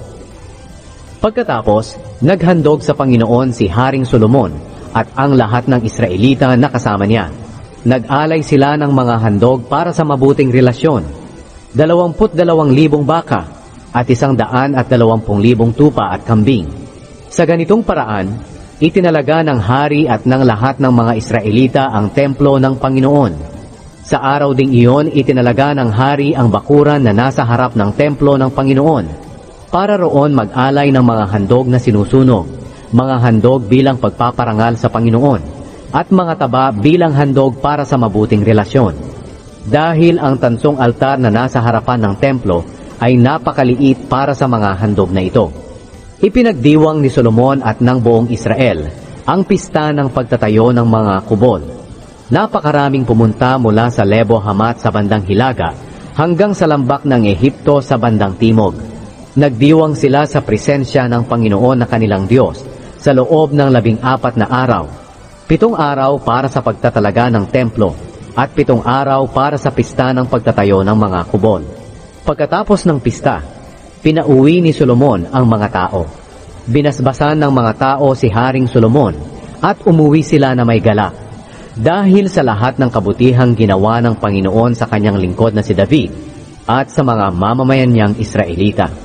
Pagkatapos, naghandog sa Panginoon si Haring Solomon at ang lahat ng Israelita na kasama niya. Nag-alay sila ng mga handog para sa mabuting relasyon, 22,000 baka at 120,000 tupa at kambing. Sa ganitong paraan, itinalaga ng hari at ng lahat ng mga Israelita ang templo ng Panginoon. Sa araw ding iyon, itinalaga ng hari ang bakuran na nasa harap ng templo ng Panginoon, para roon mag-alay ng mga handog na sinusunog, mga handog bilang pagpaparangal sa Panginoon, at mga taba bilang handog para sa mabuting relasyon. Dahil ang tansong altar na nasa harapan ng templo ay napakaliit para sa mga handog na ito. Ipinagdiwang ni Solomon at ng buong Israel ang pista ng pagtatayo ng mga kubol. Napakaraming pumunta mula sa Lebo Hamat sa bandang Hilaga hanggang sa lambak ng Ehipto sa bandang Timog. Nagdiwang sila sa presensya ng Panginoon na kanilang Diyos sa loob ng 14 na araw. 7 araw para sa pagtatalaga ng templo at 7 araw para sa pista ng pagtatayo ng mga kubol. Pagkatapos ng pista, pinauwi ni Solomon ang mga tao. Binasbasan ng mga tao si Haring Solomon at umuwi sila na may galak, dahil sa lahat ng kabutihang ginawa ng Panginoon sa kanyang lingkod na si David at sa mga mamamayan niyang Israelita.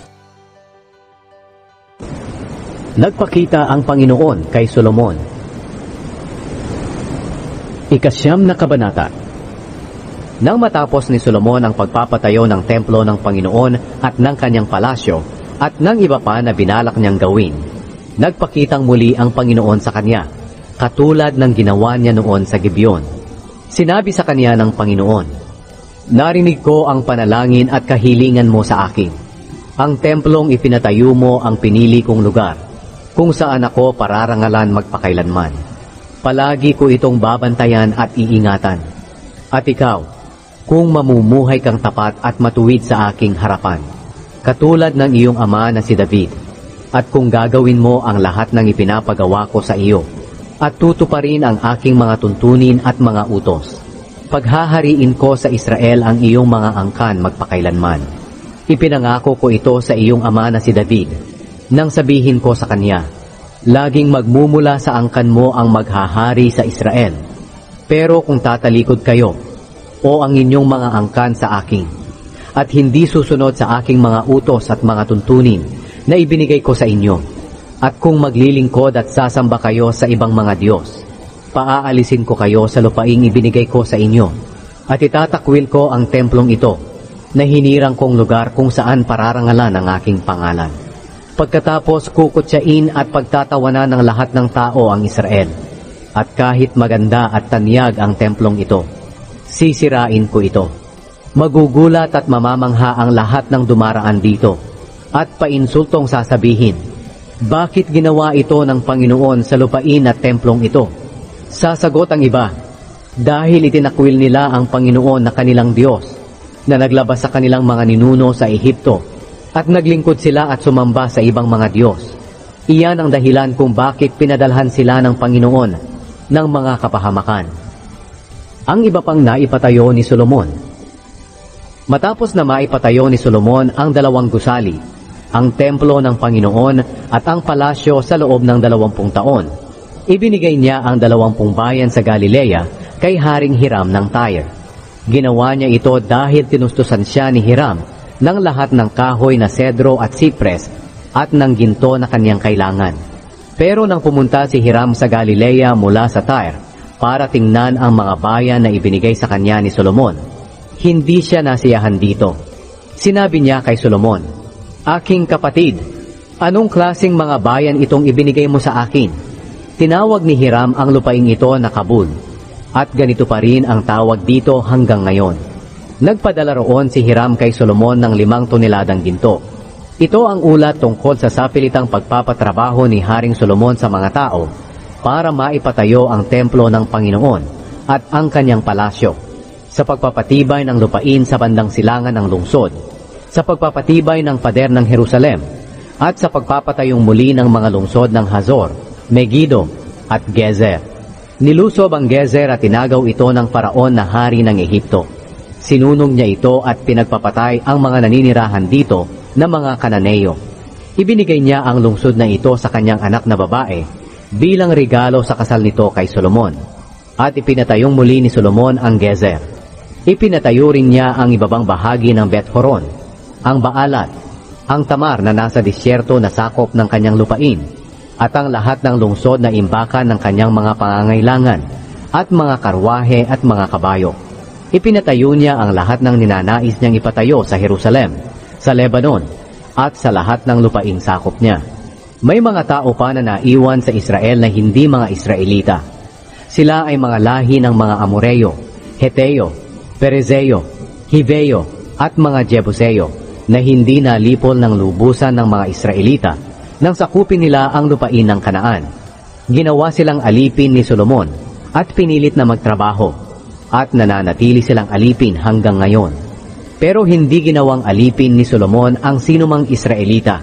Nagpakita ang Panginoon kay Solomon. Ikasyam na kabanata. Nang matapos ni Solomon ang pagpapatayo ng templo ng Panginoon at ng kanyang palasyo at ng iba pa na binalak niyang gawin, nagpakitang muli ang Panginoon sa kanya, katulad ng ginawa niya noon sa Gibeon. Sinabi sa kanya ng Panginoon, narinig ko ang panalangin at kahilingan mo sa akin. Ang templong ipinatayo mo ang pinili kong lugar, kung saan ako pararangalan magpakailanman. Palagi ko itong babantayan at iingatan. At ikaw, kung mamumuhay kang tapat at matuwid sa aking harapan, katulad ng iyong ama na si David, at kung gagawin mo ang lahat ng ipinapagawa ko sa iyo, at tutuparin ang aking mga tuntunin at mga utos, paghahariin ko sa Israel ang iyong mga angkan magpakailanman. Ipinangako ko ito sa iyong ama na si David, nang sabihin ko sa kanya, laging magmumula sa angkan mo ang maghahari sa Israel. Pero kung tatalikod kayo, o ang inyong mga angkan sa akin, at hindi susunod sa aking mga utos at mga tuntunin na ibinigay ko sa inyo, at kung maglilingkod at sasamba kayo sa ibang mga Diyos, paaalisin ko kayo sa lupaing ibinigay ko sa inyo, at itatakwil ko ang templong ito, na hinirang kong lugar kung saan pararangalan ang aking pangalan. Pagkatapos kukutsain at pagtatawanan ng lahat ng tao ang Israel, at kahit maganda at tanyag ang templong ito, sisirain ko ito. Magugulat at mamamangha ang lahat ng dumaraan dito, at painsultong sasabihin, bakit ginawa ito ng Panginoon sa lupain at templong ito? Sasagot ang iba, dahil itinakwil nila ang Panginoon na kanilang Diyos, na naglabas sa kanilang mga ninuno sa Ehipto, at naglingkod sila at sumamba sa ibang mga Diyos. Iyan ang dahilan kung bakit pinadalhan sila ng Panginoon ng mga kapahamakan. Ang iba pang naipatayo ni Solomon. Matapos na maipatayo ni Solomon ang 2 gusali, ang templo ng Panginoon at ang palasyo sa loob ng 20 taon, ibinigay niya ang 20 bayan sa Galilea kay Haring Hiram ng Tyre. Ginawa niya ito dahil tinustusan siya ni Hiram ng lahat ng kahoy na sedro at sipres at ng ginto na kanyang kailangan. Pero nang pumunta si Hiram sa Galilea mula sa Tyre para tingnan ang mga bayan na ibinigay sa kanya ni Solomon, hindi siya nasiyahan dito. Sinabi niya kay Solomon, aking kapatid, anong klaseng mga bayan itong ibinigay mo sa akin? Tinawag ni Hiram ang lupaing ito na Kabul, at ganito pa rin ang tawag dito hanggang ngayon. Nagpadala roon si Hiram kay Solomon ng 5 toneladang ginto. Ito ang ulat tungkol sa sapilitang pagpapatrabaho ni Haring Solomon sa mga tao para maipatayo ang templo ng Panginoon at ang kanyang palasyo, sa pagpapatibay ng lupain sa bandang silangan ng lungsod, sa pagpapatibay ng pader ng Jerusalem, at sa pagpapatayong muli ng mga lungsod ng Hazor, Megiddo, at Gezer. Nilusob ang Gezer at tinagaw ito ng paraon na hari ng Ehipto. Sinunog niya ito at pinagpapatay ang mga naninirahan dito na mga Kananeo. Ibinigay niya ang lungsod na ito sa kanyang anak na babae bilang regalo sa kasal nito kay Solomon. At ipinatayong muli ni Solomon ang Gezer. Ipinatayo rin niya ang ibabang bahagi ng Bet-Horon, ang Baalat, ang Tamar na nasa disyerto na sakop ng kanyang lupain, at ang lahat ng lungsod na imbakan ng kanyang mga pangangailangan, at mga karwahe at mga kabayo. Ipinatayo niya ang lahat ng ninanais niyang ipatayo sa Jerusalem, sa Lebanon, at sa lahat ng lupaing sakop niya. May mga tao pa na naiwan sa Israel na hindi mga Israelita. Sila ay mga lahi ng mga Amoreo, Heteo, Perezeo, Hiveo, at mga Jebuseo na hindi nalipol ng lubusan ng mga Israelita nang sakupin nila ang lupain ng Kanaan. Ginawa silang alipin ni Solomon at pinilit na magtrabaho, at nananatili silang alipin hanggang ngayon. Pero hindi ginawang alipin ni Solomon ang sinumang Israelita.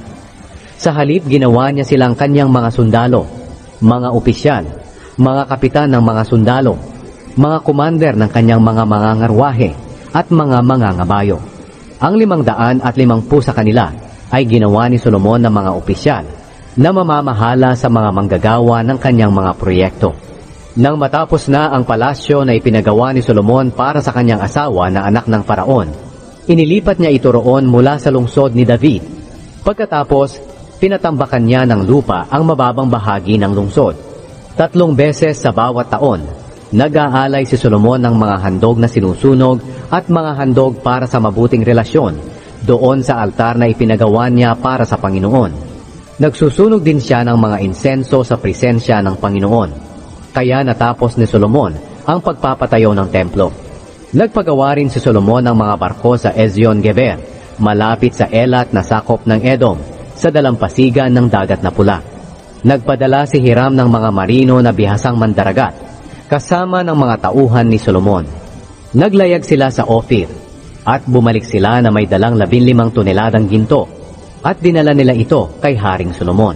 Sa halip ginawa niya silang kanyang mga sundalo, mga opisyal, mga kapitan ng mga sundalo, mga commander ng kanyang mga mangangarwahe at mga mangangabayo. Ang 550 sa kanila ay ginawa ni Solomon ng mga opisyal na mamamahala sa mga manggagawa ng kanyang mga proyekto. Nang matapos na ang palasyo na ipinagawa ni Solomon para sa kanyang asawa na anak ng Paraon, inilipat niya ito roon mula sa lungsod ni David. Pagkatapos, pinatambakan niya ng lupa ang mababang bahagi ng lungsod. 3 beses sa bawat taon, nag-aalay si Solomon ng mga handog na sinusunog at mga handog para sa mabuting relasyon doon sa altar na ipinagawa niya para sa Panginoon. Nagsusunog din siya ng mga insenso sa presensya ng Panginoon. Kaya natapos ni Solomon ang pagpapatayo ng templo. Nagpagawa rin si Solomon ng mga barko sa Ezion-Geber, malapit sa Elat na sakop ng Edom, sa dalampasigan ng Dagat na Pula. Nagpadala si Hiram ng mga marino na bihasang mandaragat, kasama ng mga tauhan ni Solomon. Naglayag sila sa Ophir, at bumalik sila na may dalang 15 toneladang ginto, at dinala nila ito kay Haring Solomon.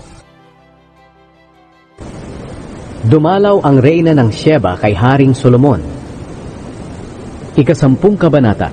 Dumalaw ang reyna ng Sheba kay Haring Solomon. Ika-10 kabanata.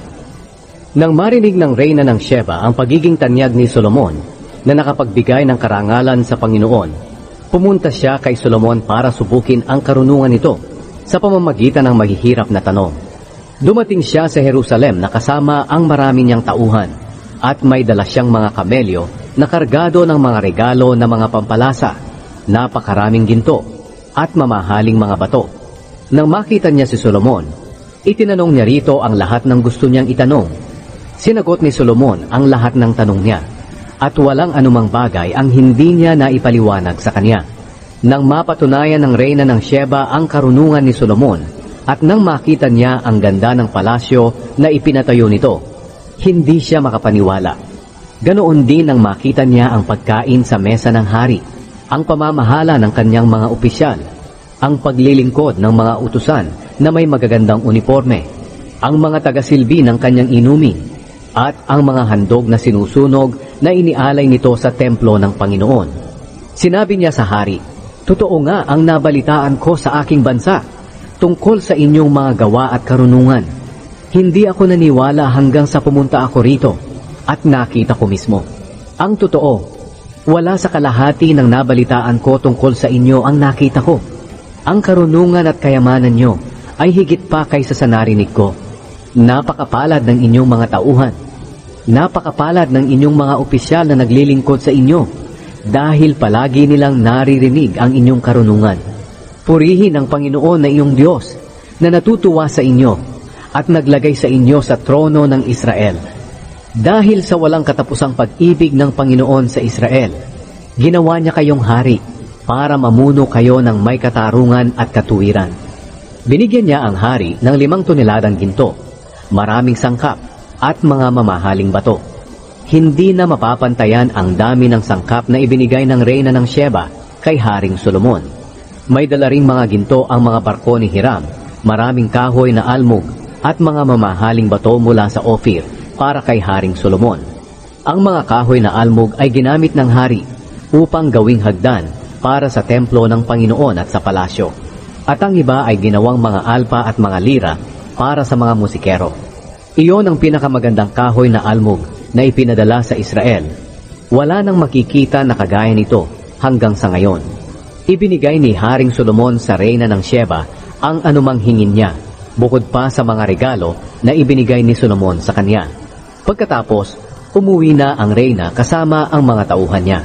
Nang marinig ng reyna ng Sheba ang pagiging tanyag ni Solomon na nakapagbigay ng karangalan sa Panginoon, pumunta siya kay Solomon para subukin ang karunungan nito sa pamamagitan ng mahihirap na tanong. Dumating siya sa Jerusalem na kasama ang marami niyang tauhan at may dala siyang mga kamelyo na kargado ng mga regalo na mga pampalasa, napakaraming ginto at mamahaling mga bato. Nang makita niya si Solomon, itinanong niya rito ang lahat ng gusto niyang itanong. Sinagot ni Solomon ang lahat ng tanong niya, at walang anumang bagay ang hindi niya naipaliwanag sa kanya. Nang mapatunayan ng reyna ng Sheba ang karunungan ni Solomon, at nang makita niya ang ganda ng palasyo na ipinatayo nito, hindi siya makapaniwala. Ganoon din nang makita niya ang pagkain sa mesa ng hari, ang pamamahala ng kanyang mga opisyal, ang paglilingkod ng mga utusan na may magagandang uniforme, ang mga tagasilbi ng kanyang inumin, at ang mga handog na sinusunog na inialay nito sa templo ng Panginoon. Sinabi niya sa hari, "Totoo nga ang nabalitaan ko sa aking bansa tungkol sa inyong mga gawa at karunungan. Hindi ako naniwala hanggang sa pumunta ako rito at nakita ko mismo. Ang totoo, wala sa kalahati ng nabalitaan ko tungkol sa inyo ang nakita ko. Ang karunungan at kayamanan nyo ay higit pa kaysa sa narinig ko. Napakapalad ng inyong mga tauhan. Napakapalad ng inyong mga opisyal na naglilingkod sa inyo, dahil palagi nilang naririnig ang inyong karunungan. Purihin ang Panginoon na iyong Diyos, na natutuwa sa inyo at naglagay sa inyo sa trono ng Israel. Dahil sa walang katapusang pag-ibig ng Panginoon sa Israel, ginawa niya kayong hari para mamuno kayo ng may katarungan at katuwiran." Binigyan niya ang hari ng 5 toneladang ginto, maraming sangkap at mga mamahaling bato. Hindi na mapapantayan ang dami ng sangkap na ibinigay ng reyna ng Sheba kay Haring Solomon. May dala ring mga ginto ang mga barko ni Hiram, maraming kahoy na almug at mga mamahaling bato mula sa Ophir para kay Haring Solomon. Ang mga kahoy na almug ay ginamit ng hari upang gawing hagdan para sa templo ng Panginoon at sa palasyo. At ang iba ay ginawang mga alpa at mga lira para sa mga musikero. Iyon ang pinakamagandang kahoy na almug na ipinadala sa Israel. Wala nang makikita na kagaya nito hanggang sa ngayon. Ibinigay ni Haring Solomon sa reyna ng Sheba ang anumang hingin niya, bukod pa sa mga regalo na ibinigay ni Solomon sa kanya. Pagkatapos, umuwi na ang reyna kasama ang mga tauhan niya.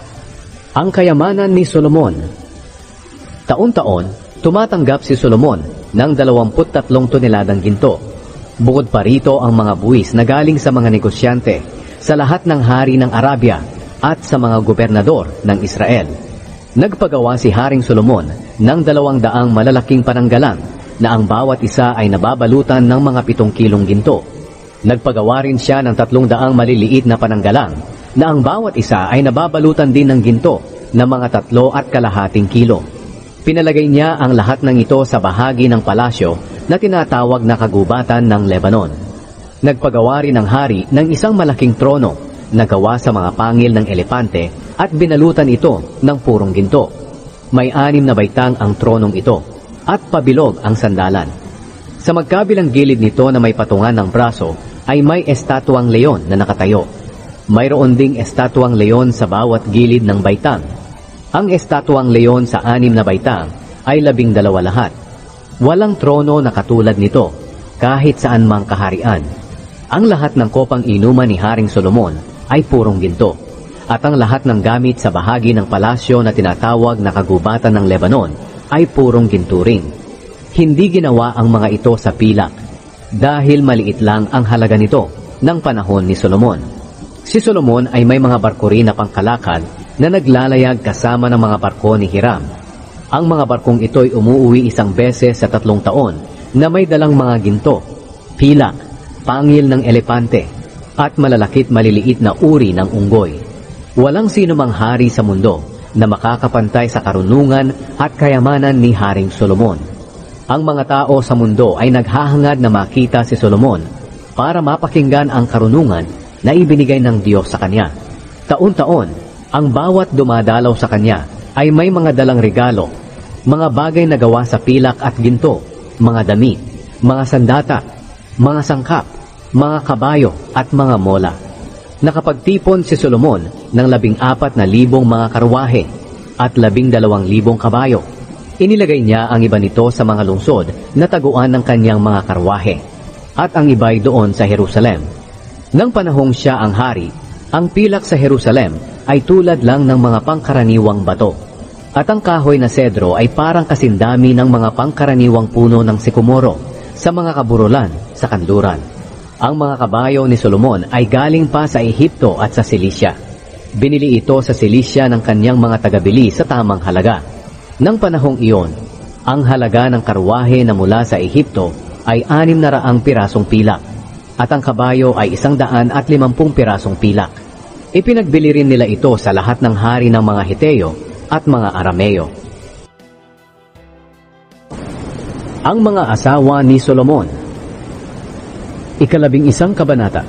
Ang kayamanan ni Solomon. Taon-taon, tumatanggap si Solomon ng 23 toneladang ginto. Bukod pa rito ang mga buwis na galing sa mga negosyante, sa lahat ng hari ng Arabia at sa mga gobernador ng Israel. Nagpagawa si Haring Solomon ng 200 malalaking pananggalang na ang bawat isa ay nababalutan ng mga 7 kilong ginto. Nagpagawa rin siya ng 300 maliliit na pananggalang na ang bawat isa ay nababalutan din ng ginto na mga 3.25 kilo. Pinalagay niya ang lahat ng ito sa bahagi ng palasyo na tinatawag na kagubatan ng Lebanon. Nagpagawa rin ang hari ng isang malaking trono na gawa sa mga pangil ng elepante at binalutan ito ng purong ginto. May 6 na baitang ang tronong ito at pabilog ang sandalan. Sa magkabilang gilid nito na may patungan ng braso ay may estatwang leon na nakatayo. Mayroon ding estatwang leon sa bawat gilid ng baitang. Ang estatwang leon sa 6 na baitang ay 12 lahat. Walang trono na katulad nito kahit saan mang kaharian. Ang lahat ng kopang inuman ni Haring Solomon ay purong ginto, at ang lahat ng gamit sa bahagi ng palasyo na tinatawag na kagubatan ng Lebanon ay purong ginto rin. Hindi ginawa ang mga ito sa pilak dahil maliit lang ang halaga nito ng panahon ni Solomon. Si Solomon ay may mga barko rin na pangkalakal na naglalayag kasama ng mga barko ni Hiram. Ang mga barkong ito'y umuuwi isang beses sa 3 taon na may dalang mga ginto, pilak, pangil ng elepante, at malalakit maliliit na uri ng unggoy. Walang sino mang hari sa mundo na makakapantay sa karunungan at kayamanan ni Haring Solomon. Ang mga tao sa mundo ay naghahangad na makita si Solomon para mapakinggan ang karunungan na ibinigay ng Diyos sa kanya. Taon-taon, ang bawat dumadalaw sa kanya ay may mga dalang regalo, mga bagay na gawa sa pilak at ginto, mga damit, mga sandata, mga sangkap, mga kabayo at mga mola. Nakapagtipon si Solomon ng 14,000 mga karwahe at 12,000 kabayo. Inilagay niya ang iba nito sa mga lungsod na taguan ng kanyang mga karwahe at ang iba'y doon sa Jerusalem. Nang panahong siya ang hari, ang pilak sa Jerusalem ay tulad lang ng mga pangkaraniwang bato at ang kahoy na sedro ay parang kasindami ng mga pangkaraniwang puno ng sikomoro sa mga kaburulan sa kanluran. Ang mga kabayo ni Solomon ay galing pa sa Ehipto at sa Cilicia. Binili ito sa Cilicia ng kanyang mga tagabili sa tamang halaga. Nang panahong iyon, ang halaga ng karwahe na mula sa Ehipto ay 600 pirasong pilak at ang kabayo ay 150 pirasong pilak. Ipinagbili rin nila ito sa lahat ng hari ng mga Heteo at mga Arameo. Ang mga asawa ni Solomon. 11 kabanata.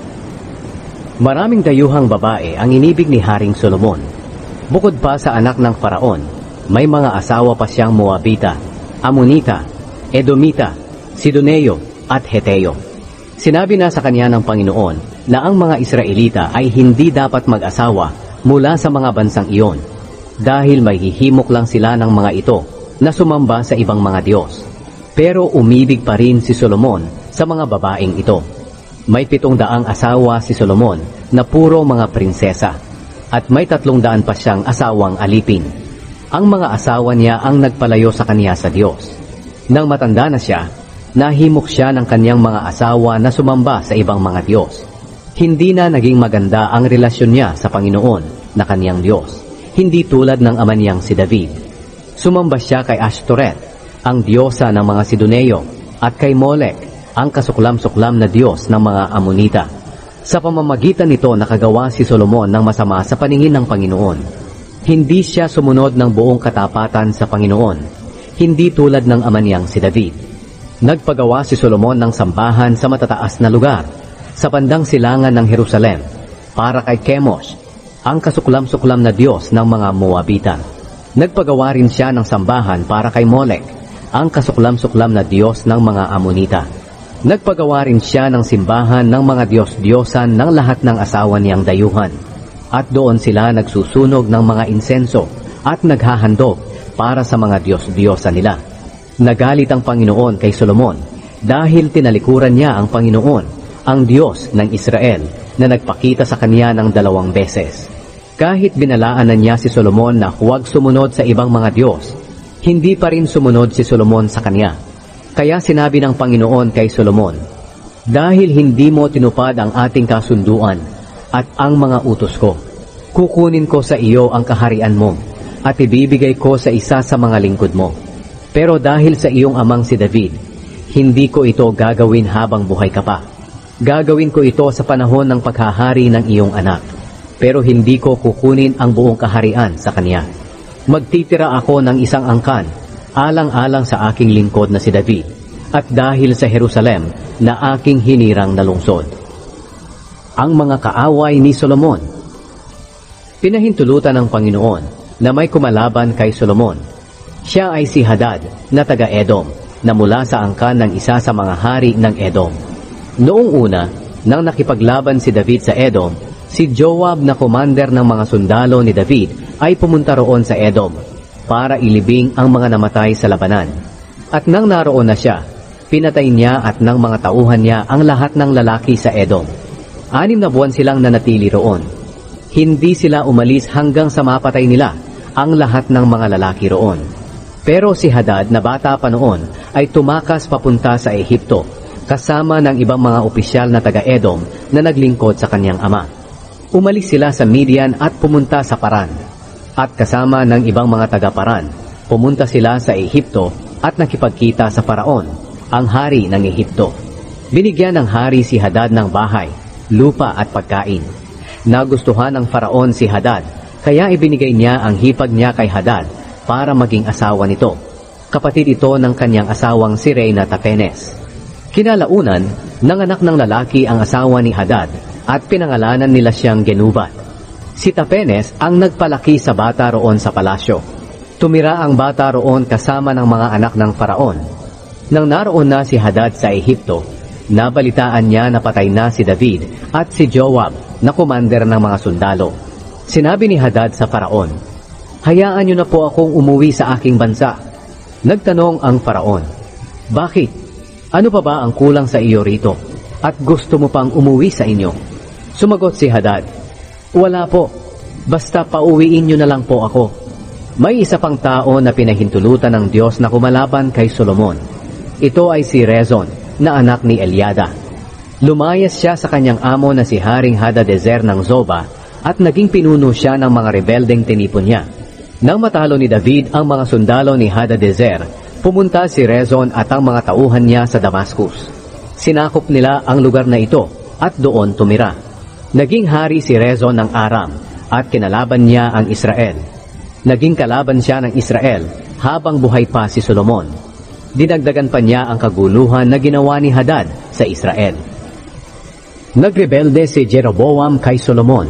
Maraming dayuhang babae ang inibig ni Haring Solomon. Bukod pa sa anak ng Faraon, may mga asawa pa siyang Moabita, Amonita, Edomita, Sidoneo at Heteo. Sinabi na sa kanya ng Panginoon na ang mga Israelita ay hindi dapat mag-asawa mula sa mga bansang iyon dahil may hihimok lang sila ng mga ito na sumamba sa ibang mga Diyos. Pero umibig pa rin si Solomon sa mga babaeng ito. May 700 asawa si Solomon na puro mga prinsesa at may 300 pa siyang asawang alipin. Ang mga asawa niya ang nagpalayo sa kanya sa Diyos. Nang matanda na siya, nahimok siya ng kanyang mga asawa na sumamba sa ibang mga Diyos. Hindi na naging maganda ang relasyon niya sa Panginoon na kanyang Diyos, hindi tulad ng ama niyang si David. Sumamba siya kay Ashtoreth, ang diyosa ng mga Sidoneo, at kay Molek, ang kasuklam-suklam na Diyos ng mga Amonita. Sa pamamagitan nito nakagawa si Solomon ng masama sa paningin ng Panginoon. Hindi siya sumunod ng buong katapatan sa Panginoon, hindi tulad ng ama niyang si David. Nagpagawa si Solomon ng sambahan sa matataas na lugar, sa bandang silangan ng Jerusalem, para kay Chemosh, ang kasuklam-suklam na Diyos ng mga Moabita. Nagpagawa rin siya ng sambahan para kay Molek, ang kasuklam-suklam na Diyos ng mga Amonita. Nagpagawa rin siya ng simbahan ng mga Diyos-Diyosan ng lahat ng asawa niyang dayuhan. At doon sila nagsusunog ng mga insenso at naghahandog para sa mga Diyos-Diyosan nila. Nagalit ang Panginoon kay Solomon dahil tinalikuran niya ang Panginoon, ang Diyos ng Israel, na nagpakita sa kanya ng 2 beses. Kahit binalaanan niya si Solomon na huwag sumunod sa ibang mga Diyos, hindi pa rin sumunod si Solomon sa kanya. Kaya sinabi ng Panginoon kay Solomon, "Dahil hindi mo tinupad ang ating kasunduan at ang mga utos ko, kukunin ko sa iyo ang kaharian mo at ibibigay ko sa isa sa mga lingkod mo. Pero dahil sa iyong amang si David, hindi ko ito gagawin habang buhay ka pa. Gagawin ko ito sa panahon ng paghahari ng iyong anak, pero hindi ko kukunin ang buong kaharian sa kanya. Magtitira ako ng isang angkan, alang-alang sa aking lingkod na si David, at dahil sa Jerusalem na aking hinirang na lungsod." Ang mga kaaway ni Solomon. Pinahintulutan ng Panginoon na may kumalaban kay Solomon. Siya ay si Hadad na taga-Edom, na mula sa angkan ng isa sa mga hari ng Edom. Noong una, nang nakipaglaban si David sa Edom, si Joab na commander ng mga sundalo ni David ay pumunta roon sa Edom para ilibing ang mga namatay sa labanan. At nang naroon na siya, pinatay niya at ng mga tauhan niya ang lahat ng lalaki sa Edom. 6 na buwan silang nanatili roon. Hindi sila umalis hanggang sa mapatay nila ang lahat ng mga lalaki roon. Pero si Hadad na bata pa noon ay tumakas papunta sa Ehipto, kasama ng ibang mga opisyal na taga-Edom na naglingkod sa kanyang ama. Umalis sila sa Midian at pumunta sa Paran. At kasama ng ibang mga taga-Paran, pumunta sila sa Ehipto at nakipagkita sa Faraon, ang hari ng Ehipto. Binigyan ng hari si Hadad ng bahay, lupa at pagkain. Nagustuhan ng Faraon si Hadad Kaya ibinigay niya ang hipag niya kay Hadad para maging asawa nito. Kapatid ito ng kanyang asawang si Reyna Tapenes. Kinalaunan, nanganak ng lalaki ang asawa ni Hadad at pinangalanan nila siyang Genubat. Si Tapenes ang nagpalaki sa bata roon sa palasyo. Tumira ang bata roon kasama ng mga anak ng Faraon. Nang naroon na si Hadad sa Ehipto, nabalitaan niya na patay na si David at si Joab na komander ng mga sundalo. Sinabi ni Hadad sa Faraon, "Hayaan niyo na po akong umuwi sa aking bansa." Nagtanong ang Faraon, "Bakit? Ano pa ba ang kulang sa iyo rito? At gusto mo pang umuwi sa inyo?" Sumagot si Hadad, "Wala po. Basta pauwiin niyo na lang po ako." May isa pang tao na pinahintulutan ng Diyos na kumalaban kay Solomon. Ito ay si Rezon, na anak ni Eliada. Lumayas siya sa kanyang amo na si Haring Hadadezer ng Zoba at naging pinuno siya ng mga rebeldeng tinipon niya. Nang matalo ni David ang mga sundalo ni Hadadezer, pumunta si Rezon at ang mga tauhan niya sa Damascus. Sinakop nila ang lugar na ito at doon tumira. Naging hari si Rezon ng Aram at kinalaban niya ang Israel. Naging kalaban siya ng Israel habang buhay pa si Solomon. Dinagdagan pa niya ang kaguluhan na ginawa ni Hadad sa Israel. Nagrebelde si Jeroboam kay Solomon.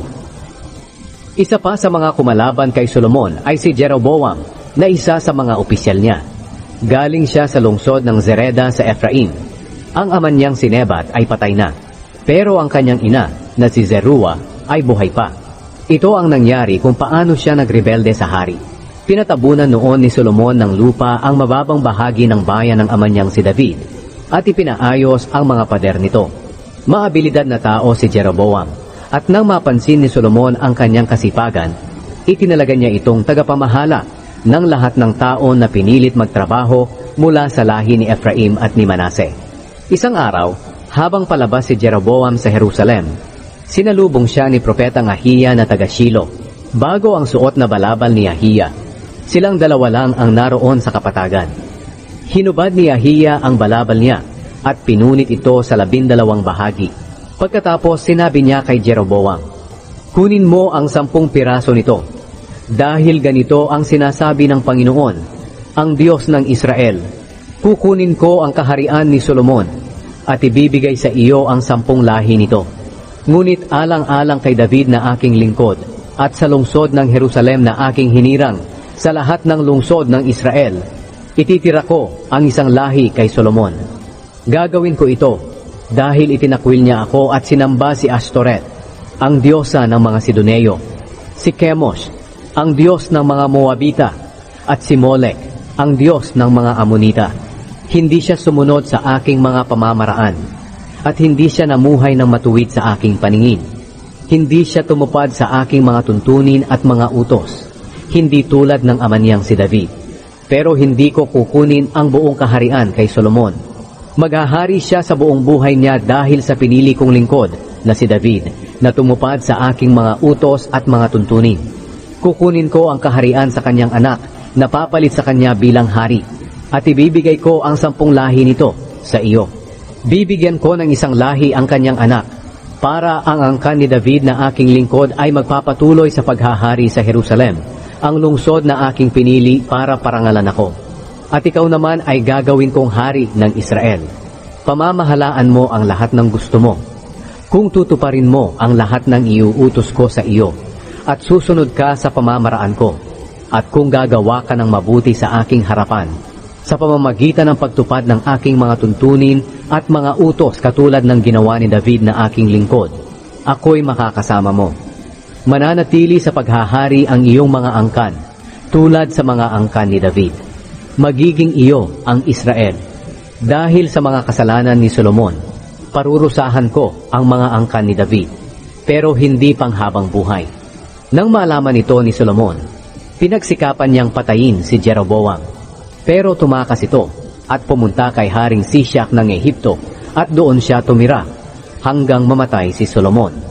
Isa pa sa mga kumalaban kay Solomon ay si Jeroboam na isa sa mga opisyal niya. Galing siya sa lungsod ng Zereda sa Ephraim. Ang ama niyang si Nebat ay patay na, pero ang kanyang ina na si Zeruah ay buhay pa. Ito ang nangyari kung paano siya nagrebelde sa hari. Pinatabunan noon ni Solomon ng lupa ang mababang bahagi ng bayan ng ama niyang si David at ipinaayos ang mga pader nito. Maabilidad na tao si Jeroboam at nang mapansin ni Solomon ang kanyang kasipagan, itinalaga niya itong tagapamahala ng lahat ng tao na pinilit magtrabaho mula sa lahi ni Ephraim at ni Manase. Isang araw, habang palabas si Jeroboam sa Jerusalem, sinalubong siya ni Propetang Ahiya na taga Shilo, bago ang suot na balabal ni Ahiya. Silang dalawa lang ang naroon sa kapatagan. Hinubad ni Ahiya ang balabal niya at pinunit ito sa 12 bahagi. Pagkatapos sinabi niya kay Jeroboam, "Kunin mo ang 10 piraso nito, dahil ganito ang sinasabi ng Panginoon, ang Diyos ng Israel, kukunin ko ang kaharian ni Solomon at ibibigay sa iyo ang 10 lahi nito. Ngunit alang-alang kay David na aking lingkod at sa lungsod ng Jerusalem na aking hinirang, sa lahat ng lungsod ng Israel, ititira ko ang isang lahi kay Solomon. Gagawin ko ito dahil itinakwil niya ako at sinamba si Ashtoreth, ang diyosa ng mga Sidoneo, si Chemosh, ang diyos ng mga Moabita, at si Molek, ang diyos ng mga Amonita. Hindi siya sumunod sa aking mga pamamaraan at hindi siya namuhay ng matuwid sa aking paningin. Hindi siya tumupad sa aking mga tuntunin at mga utos, hindi tulad ng ama niyang si David. Pero hindi ko kukunin ang buong kaharian kay Solomon. Maghahari siya sa buong buhay niya dahil sa pinili kong lingkod na si David, na tumupad sa aking mga utos at mga tuntunin. Kukunin ko ang kaharian sa kanyang anak na papalit sa kanya bilang hari, at ibibigay ko ang 10 lahi nito sa iyo. Bibigyan ko ng isang lahi ang kanyang anak, para ang angkan ni David na aking lingkod ay magpapatuloy sa paghahari sa Jerusalem, ang lungsod na aking pinili para parangalan ako. At ikaw naman ay gagawin kong hari ng Israel. Pamamahalaan mo ang lahat ng gusto mo, kung tutuparin mo ang lahat ng iuutos ko sa iyo, at susunod ka sa pamamaraan ko, at kung gagawa ka ng mabuti sa aking harapan, sa pamamagitan ng pagtupad ng aking mga tuntunin at mga utos katulad ng ginawa ni David na aking lingkod, ako'y makakasama mo. Mananatili sa paghahari ang iyong mga angkan, tulad sa mga angkan ni David. Magiging iyo ang Israel. Dahil sa mga kasalanan ni Solomon, parurusahan ko ang mga angkan ni David, pero hindi panghabang buhay. Nang malaman ito ni Solomon, pinagsikapan niyang patayin si Jeroboam. Pero tumakas ito at pumunta kay Haring Sishak ng Ehipto at doon siya tumira hanggang mamatay si Solomon.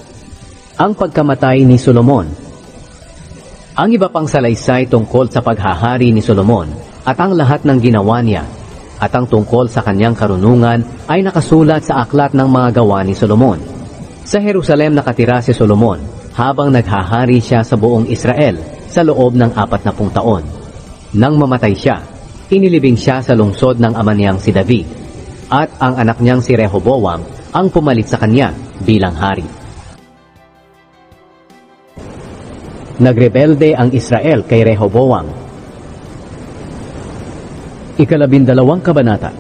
Ang pagkamatay ni Solomon. Ang iba pang salaysay tungkol sa paghahari ni Solomon at ang lahat ng ginawa niya at ang tungkol sa kanyang karunungan ay nakasulat sa aklat ng mga gawa ni Solomon. Sa Jerusalem nakatira si Solomon habang naghahari siya sa buong Israel sa loob ng 40 taon. Nang mamatay siya, inilibing siya sa lungsod ng ama niyang si David, at ang anak niyang si Rehoboam ang pumalit sa kanya bilang hari. Nagrebelde ang Israel kay Rehoboam. 12 kabanata.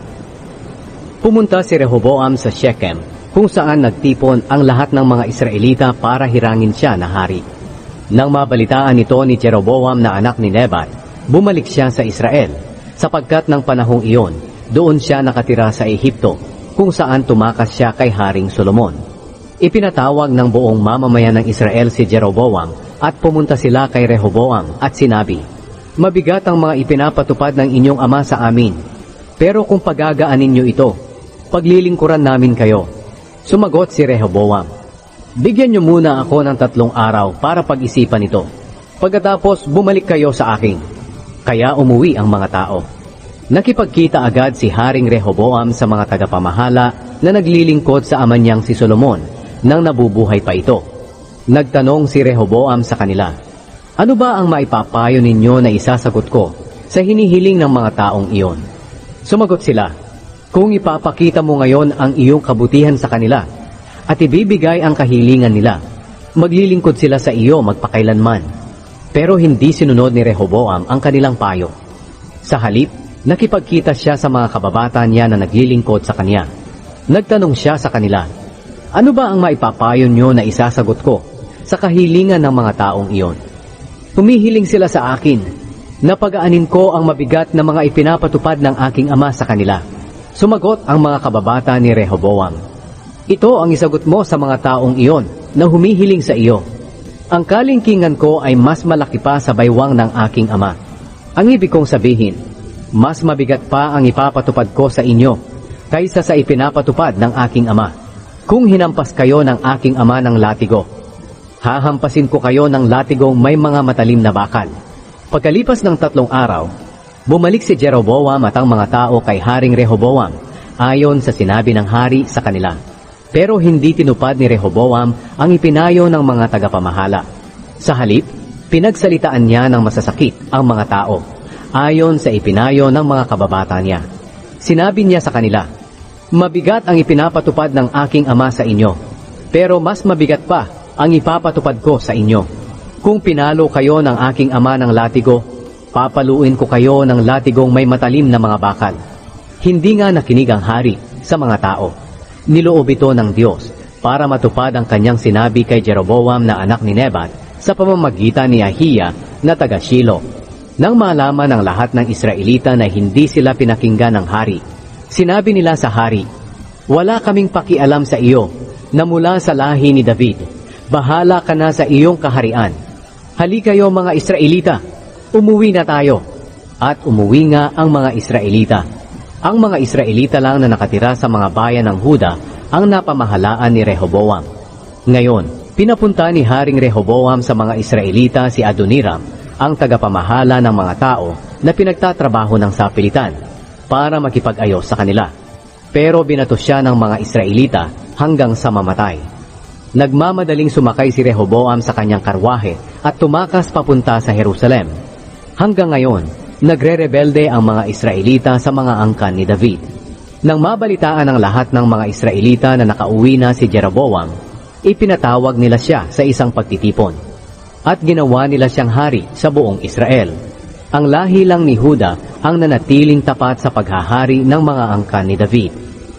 Pumunta si Rehoboam sa Shechem, kung saan nagtipon ang lahat ng mga Israelita para hirangin siya na hari. Nang mabalitaan nito ni Jeroboam na anak ni Nebat, bumalik siya sa Israel, sapagkat ng panahong iyon, doon siya nakatira sa Ehipto, kung saan tumakas siya kay Haring Solomon. Ipinatawag ng buong mamamayan ng Israel si Jeroboam at pumunta sila kay Rehoboam at sinabi, "Mabigat ang mga ipinapatupad ng inyong ama sa amin, pero kung pagagaanin niyo ito, paglilingkuran namin kayo." Sumagot si Rehoboam, "Bigyan niyo muna ako ng 3 araw para pag-isipan ito. Pagkatapos bumalik kayo sa akin." Kaya umuwi ang mga tao. Nakipagkita agad si Haring Rehoboam sa mga tagapamahala na naglilingkod sa ama niyang si Solomon nang nabubuhay pa ito. Nagtanong si Rehoboam sa kanila, "Ano ba ang maipapayo ninyo na isasagot ko sa hinihiling ng mga taong iyon?" Sumagot sila, "Kung ipapakita mo ngayon ang iyong kabutihan sa kanila at ibibigay ang kahilingan nila, maglilingkod sila sa iyo magpakailanman." Pero hindi sinunod ni Rehoboam ang kanilang payo. Sa halip, nakipagkita siya sa mga kababata niya na naglilingkod sa kanya. Nagtanong siya sa kanila, "Ano ba ang maipapayo niyo na isasagot ko sa kahilingan ng mga taong iyon?" Humihiling sila sa akin na pagaanin ko ang mabigat na mga ipinapatupad ng aking ama sa kanila. Sumagot ang mga kababata ni Rehoboam, "Ito ang isagot mo sa mga taong iyon na humihiling sa iyo. Ang kalingkingan ko ay mas malaki pa sa baywang ng aking ama. Ang ibig kong sabihin, mas mabigat pa ang ipapatupad ko sa inyo kaysa sa ipinapatupad ng aking ama. Kung hinampas kayo ng aking ama ng latigo, hahampasin ko kayo ng latigong may mga matalim na bakal." Pagkalipas ng 3 araw, bumalik si Jeroboam at ang mga tao kay Haring Rehoboam ayon sa sinabi ng hari sa kanila. Pero hindi tinupad ni Rehoboam ang ipinayo ng mga tagapamahala. Sa halip, pinagsalitaan niya ng masasakit ang mga tao ayon sa ipinayo ng mga kababata niya. Sinabi niya sa kanila, "Mabigat ang ipinapatupad ng aking ama sa inyo, pero mas mabigat pa ang ipapatupad ko sa inyo. Kung pinalo kayo ng aking ama ng latigo, papaluin ko kayo ng latigong may matalim na mga bakal." Hindi nga nakinig ang hari sa mga tao. Niloob ito ng Diyos para matupad ang kanyang sinabi kay Jeroboam na anak ni Nebat sa pamamagitan ni Ahiya na taga Shilo. Nang malaman ng lahat ng Israelita na hindi sila pinakinggan ng hari, sinabi nila sa hari, "Wala kaming pakialam sa iyo na mula sa lahi ni David. Bahala ka na sa iyong kaharian. Halika kayo mga Israelita, umuwi na tayo." At umuwi nga ang mga Israelita. Ang mga Israelita lang na nakatira sa mga bayan ng Huda ang napamahalaan ni Rehoboam. Ngayon, pinapunta ni Haring Rehoboam sa mga Israelita si Adoniram, ang tagapamahala ng mga tao na pinagtatrabaho ng sapilitan, para makipag-ayos sa kanila. Pero binato siya ng mga Israelita hanggang sa mamatay. Nagmamadaling sumakay si Rehoboam sa kanyang karwahe at tumakas papunta sa Jerusalem. Hanggang ngayon, nagre-rebelde ang mga Israelita sa mga angkan ni David. Nang mabalitaan ng lahat ng mga Israelita na nakauwi na si Jeroboam, ipinatawag nila siya sa isang pagtitipon. At ginawa nila siyang hari sa buong Israel. Ang lahi lang ni Huda ang nanatiling tapat sa paghahari ng mga angkan ni David.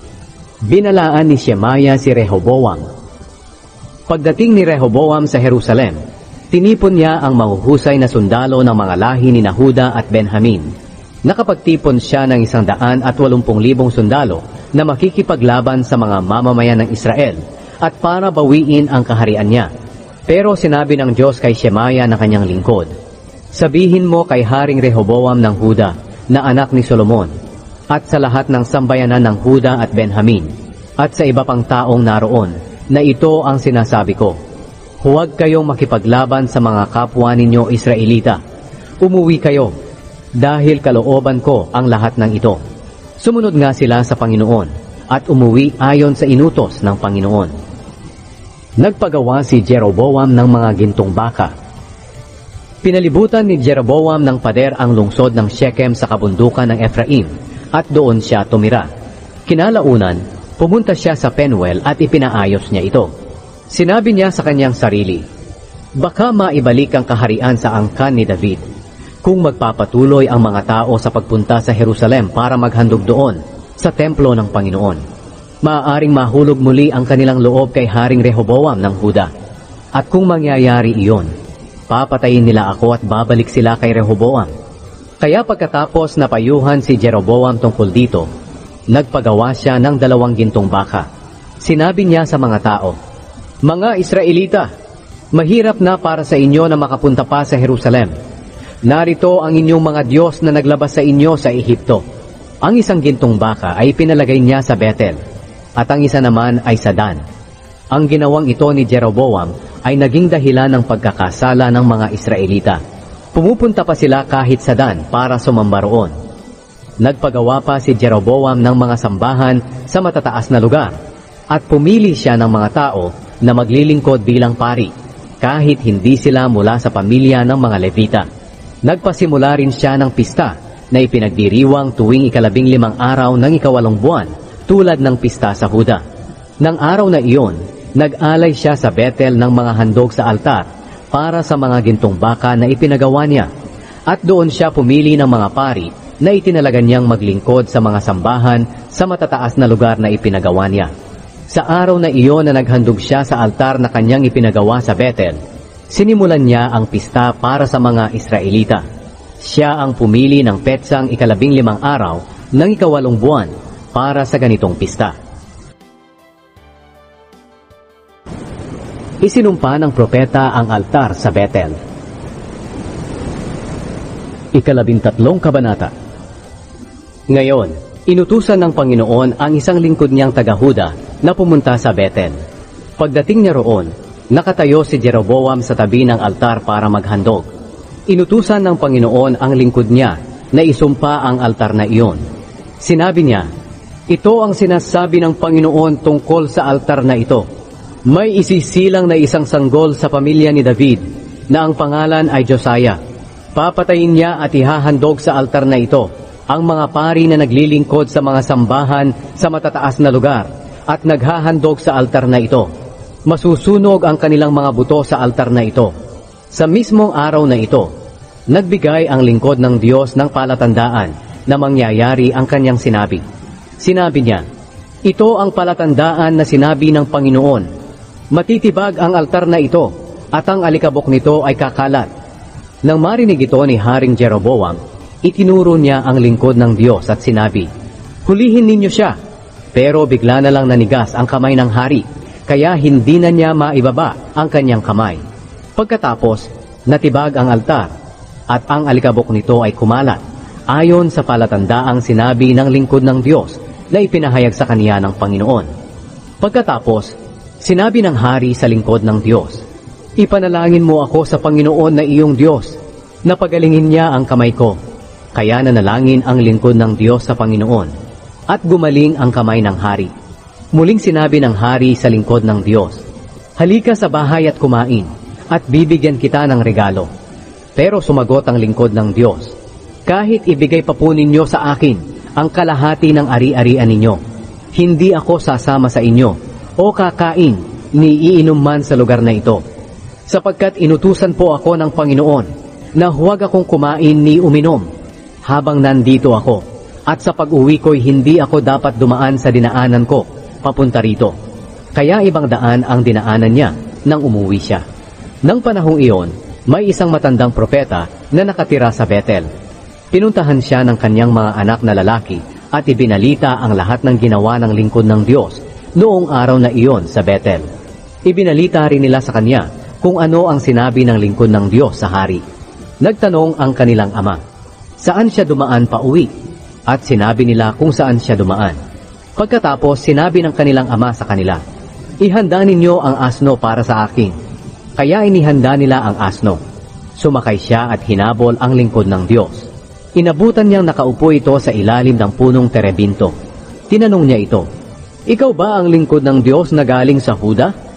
Binalaan ni Shemaya si Rehoboam. Pagdating ni Rehoboam sa Jerusalem, tinipon niya ang mahuhusay na sundalo ng mga lahi ni Huda at Benjamin. Nakapagtipon siya ng 180,000 sundalo na makikipaglaban sa mga mamamayan ng Israel at para bawiin ang kaharian niya. Pero sinabi ng Diyos kay Shemaya na kanyang lingkod, "Sabihin mo kay Haring Rehoboam ng Huda na anak ni Solomon at sa lahat ng sambayanan ng Huda at Benjamin at sa iba pang taong naroon na ito ang sinasabi ko. Huwag kayong makipaglaban sa mga kapwa ninyo Israelita. Umuwi kayo, dahil kalooban ko ang lahat ng ito." Sumunod nga sila sa Panginoon at umuwi ayon sa inutos ng Panginoon. Nagpagawa si Jeroboam ng mga gintong baka. Pinalibutan ni Jeroboam ng pader ang lungsod ng Shechem sa kabundukan ng Ephraim at doon siya tumira. Kinalaunan, pumunta siya sa Penuel at ipinaayos niya ito. Sinabi niya sa kanyang sarili, "Baka maibalik ang kaharian sa angkan ni David kung magpapatuloy ang mga tao sa pagpunta sa Jerusalem para maghandog doon sa templo ng Panginoon. Maaaring mahulog muli ang kanilang loob kay Haring Rehoboam ng Huda. At kung mangyayari iyon, papatayin nila ako at babalik sila kay Rehoboam." Kaya pagkatapos napayuhan si Jeroboam tungkol dito, nagpagawa siya ng 2 gintong baka. Sinabi niya sa mga tao, "Mga Israelita, mahirap na para sa inyo na makapunta pa sa Jerusalem. Narito ang inyong mga Diyos na naglabas sa inyo sa Ehipto." Ang isang gintong baka ay pinalagay niya sa Bethel, at ang isa naman ay sa Dan. Ang ginawang ito ni Jeroboam ay naging dahilan ng pagkakasala ng mga Israelita. Pumupunta pa sila kahit sa Dan para sumamba roon. Nagpagawa pa si Jeroboam ng mga sambahan sa matataas na lugar, at pumili siya ng mga tao na maglilingkod bilang pari, kahit hindi sila mula sa pamilya ng mga Levita. Nagpasimula rin siya ng pista na ipinagdiriwang tuwing 15 araw ng 8 buwan, tulad ng pista sa Huda. Nang araw na iyon, nag-alay siya sa Bethel ng mga handog sa altar para sa mga gintong baka na ipinagawa niya, at doon siya pumili ng mga pari na itinalaga niyang maglingkod sa mga sambahan sa matataas na lugar na ipinagawa niya. Sa araw na iyon na naghandog siya sa altar na kanyang ipinagawa sa Bethel, sinimulan niya ang pista para sa mga Israelita. Siya ang pumili ng petsang 15 araw ng 8 buwan para sa ganitong pista. Isinumpa ng propeta ang altar sa Bethel. 13 Kabanata. Ngayon, inutusan ng Panginoon ang isang lingkod niyang taga-Huda na pumunta sa Bethel. Pagdating niya roon, nakatayo si Jeroboam sa tabi ng altar para maghandog. Inutusan ng Panginoon ang lingkod niya na isumpa ang altar na iyon. Sinabi niya, "Ito ang sinasabi ng Panginoon tungkol sa altar na ito. May isisilang na isang sanggol sa pamilya ni David na ang pangalan ay Josiah. Papatayin niya at ihahandog sa altar na ito ang mga pari na naglilingkod sa mga sambahan sa matataas na lugar at naghahandog sa altar na ito. Masusunog ang kanilang mga buto sa altar na ito." Sa mismong araw na ito, nagbigay ang lingkod ng Diyos ng palatandaan na mangyayari ang kanyang sinabi. Sinabi niya, "Ito ang palatandaan na sinabi ng Panginoon. Matitibag ang altar na ito at ang alikabok nito ay kakalat." Nang marinig ito ni Haring Jeroboam, itinuro niya ang lingkod ng Diyos at sinabi, "Hulihin ninyo siya." Pero bigla na lang nanigas ang kamay ng hari, kaya hindi na niya maibaba ang kanyang kamay. Pagkatapos, natibag ang altar at ang alikabok nito ay kumalat, ayon sa palatandaang sinabi ng lingkod ng Diyos na ipinahayag sa kaniya ng Panginoon. Pagkatapos, sinabi ng hari sa lingkod ng Diyos, "Ipanalangin mo ako sa Panginoon na iyong Diyos, na pagalingin niya ang kamay ko." Kaya nanalangin ang lingkod ng Diyos sa Panginoon, at gumaling ang kamay ng hari. Muling sinabi ng hari sa lingkod ng Diyos, "Halika sa bahay at kumain, at bibigyan kita ng regalo." Pero sumagot ang lingkod ng Diyos, "Kahit ibigay pa po ninyo sa akin ang kalahati ng ari-arian ninyo, hindi ako sasama sa inyo o kakain ni iinom man sa lugar na ito. Sapagkat inutusan po ako ng Panginoon na huwag akong kumain ni uminom habang nandito ako, at sa pag-uwi ko'y hindi ako dapat dumaan sa dinaanan ko papunta rito." Kaya ibang daan ang dinaanan niya nang umuwi siya. Nang panahong iyon, may isang matandang propeta na nakatira sa Bethel. Pinuntahan siya ng kanyang mga anak na lalaki at ibinalita ang lahat ng ginawa ng lingkod ng Diyos noong araw na iyon sa Bethel. Ibinalita rin nila sa kanya kung ano ang sinabi ng lingkod ng Diyos sa hari. Nagtanong ang kanilang ama, saan siya dumaan pa uwi? At sinabi nila kung saan siya dumaan. Pagkatapos sinabi ng kanilang ama sa kanila, "Ihanda ninyo ang asno para sa akin." Kaya inihanda nila ang asno. Sumakay siya at hinabol ang lingkod ng Diyos. Inabutan niyang nakaupo ito sa ilalim ng punong terebinto. Tinanong niya ito, "Ikaw ba ang lingkod ng Diyos na galing sa Huda?"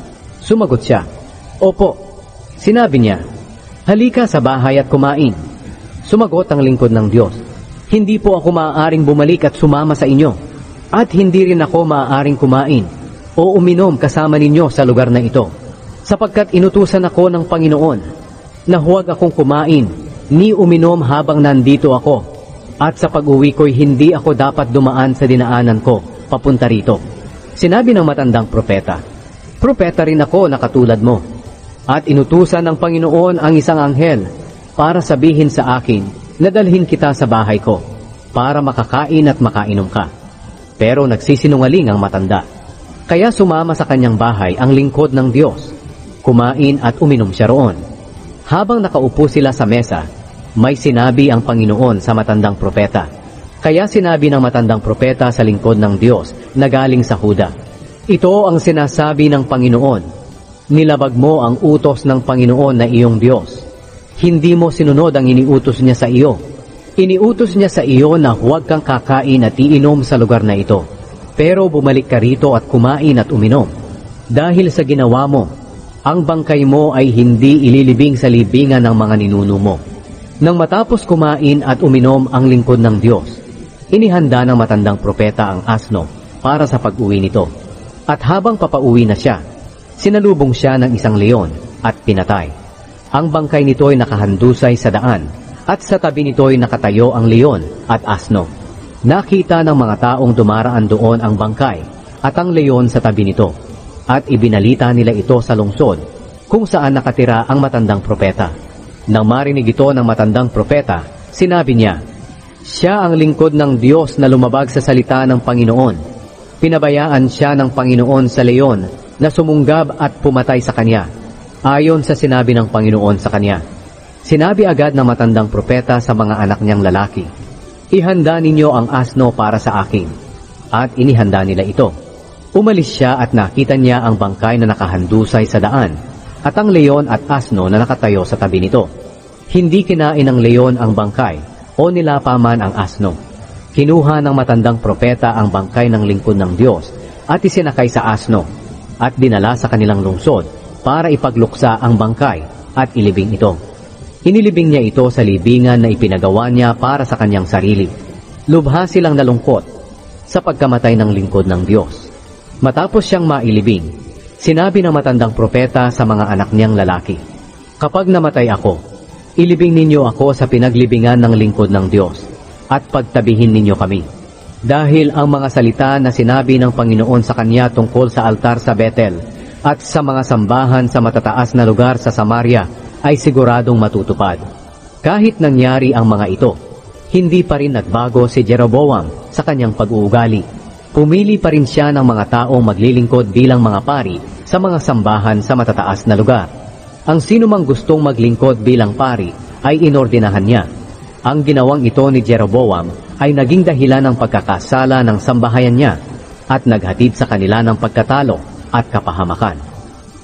Sumagot siya, "Opo." Sinabi niya, "Halika sa bahay at kumain." Sumagot ang lingkod ng Diyos, "Hindi po ako maaaring bumalik at sumama sa inyo, at hindi rin ako maaaring kumain o uminom kasama ninyo sa lugar na ito, sapagkat inutusan ako ng Panginoon na huwag akong kumain ni uminom habang nandito ako, at sa pag-uwi ko'y hindi ako dapat dumaan sa dinaanan ko papunta rito." Sinabi ng matandang propeta, "Propeta rin ako na katulad mo, at inutusan ng Panginoon ang isang anghel para sabihin sa akin na dalhin kita sa bahay ko para makakain at makainom ka." Pero nagsisinungaling ang matanda. Kaya sumama sa kanyang bahay ang lingkod ng Diyos. Kumain at uminom siya roon. Habang nakaupo sila sa mesa, may sinabi ang Panginoon sa matandang propeta. Kaya sinabi ng matandang propeta sa lingkod ng Diyos na galing sa Huda, "Ito ang sinasabi ng Panginoon, nilabag mo ang utos ng Panginoon na iyong Diyos. Hindi mo sinunod ang iniutos niya sa iyo. Iniutos niya sa iyo na huwag kang kakain at iinom sa lugar na ito. Pero bumalik ka rito at kumain at uminom. Dahil sa ginawa mo, ang bangkay mo ay hindi ililibing sa libingan ng mga ninuno mo." Nang matapos kumain at uminom ang lingkod ng Diyos, inihanda ng matandang propeta ang asno para sa pag-uwi nito. At habang papauwi na siya, sinalubong siya ng isang leon at pinatay. Ang bangkay nito ay nakahandusay sa daan, at sa tabi nito ay nakatayo ang leon at asno. Nakita ng mga taong dumaraan doon ang bangkay at ang leon sa tabi nito, at ibinalita nila ito sa lungsod kung saan nakatira ang matandang propeta. Nang marinig ito ng matandang propeta, sinabi niya, "Siya ang lingkod ng Diyos na lumabag sa salita ng Panginoon. Pinabayaan siya ng Panginoon sa leon na sumunggab at pumatay sa kanya, ayon sa sinabi ng Panginoon sa kanya." Sinabi agad ng matandang propeta sa mga anak niyang lalaki, "Ihanda ninyo ang asno para sa akin." At inihanda nila ito. Umalis siya at nakita niya ang bangkay na nakahandusay sa daan, at ang leon at asno na nakatayo sa tabi nito. Hindi kinain ng leon ang bangkay o nilapaman ang asno. Kinuha ng matandang propeta ang bangkay ng lingkod ng Diyos at isinakay sa asno at dinala sa kanilang lungsod para ipagluksa ang bangkay at ilibing ito. Inilibing niya ito sa libingan na ipinagawa niya para sa kanyang sarili. Lubha silang nalungkot sa pagkamatay ng lingkod ng Diyos. Matapos siyang mailibing, sinabi ng matandang propeta sa mga anak niyang lalaki, "Kapag namatay ako, ilibing ninyo ako sa pinaglibingan ng lingkod ng Diyos at pagtabihin ninyo kami." Dahil ang mga salita na sinabi ng Panginoon sa kanya tungkol sa altar sa Bethel at sa mga sambahan sa matataas na lugar sa Samaria ay siguradong matutupad. Kahit nangyari ang mga ito, hindi pa rin nagbago si Jeroboam sa kanyang pag-uugali. Pumili pa rin siya ng mga taong maglilingkod bilang mga pari sa mga sambahan sa matataas na lugar. Ang sinumang gustong maglingkod bilang pari ay inordinahan niya. Ang ginawang ito ni Jeroboam ay naging dahilan ng pagkakasala ng sambahayan niya at naghatid sa kanila ng pagkatalo at kapahamakan.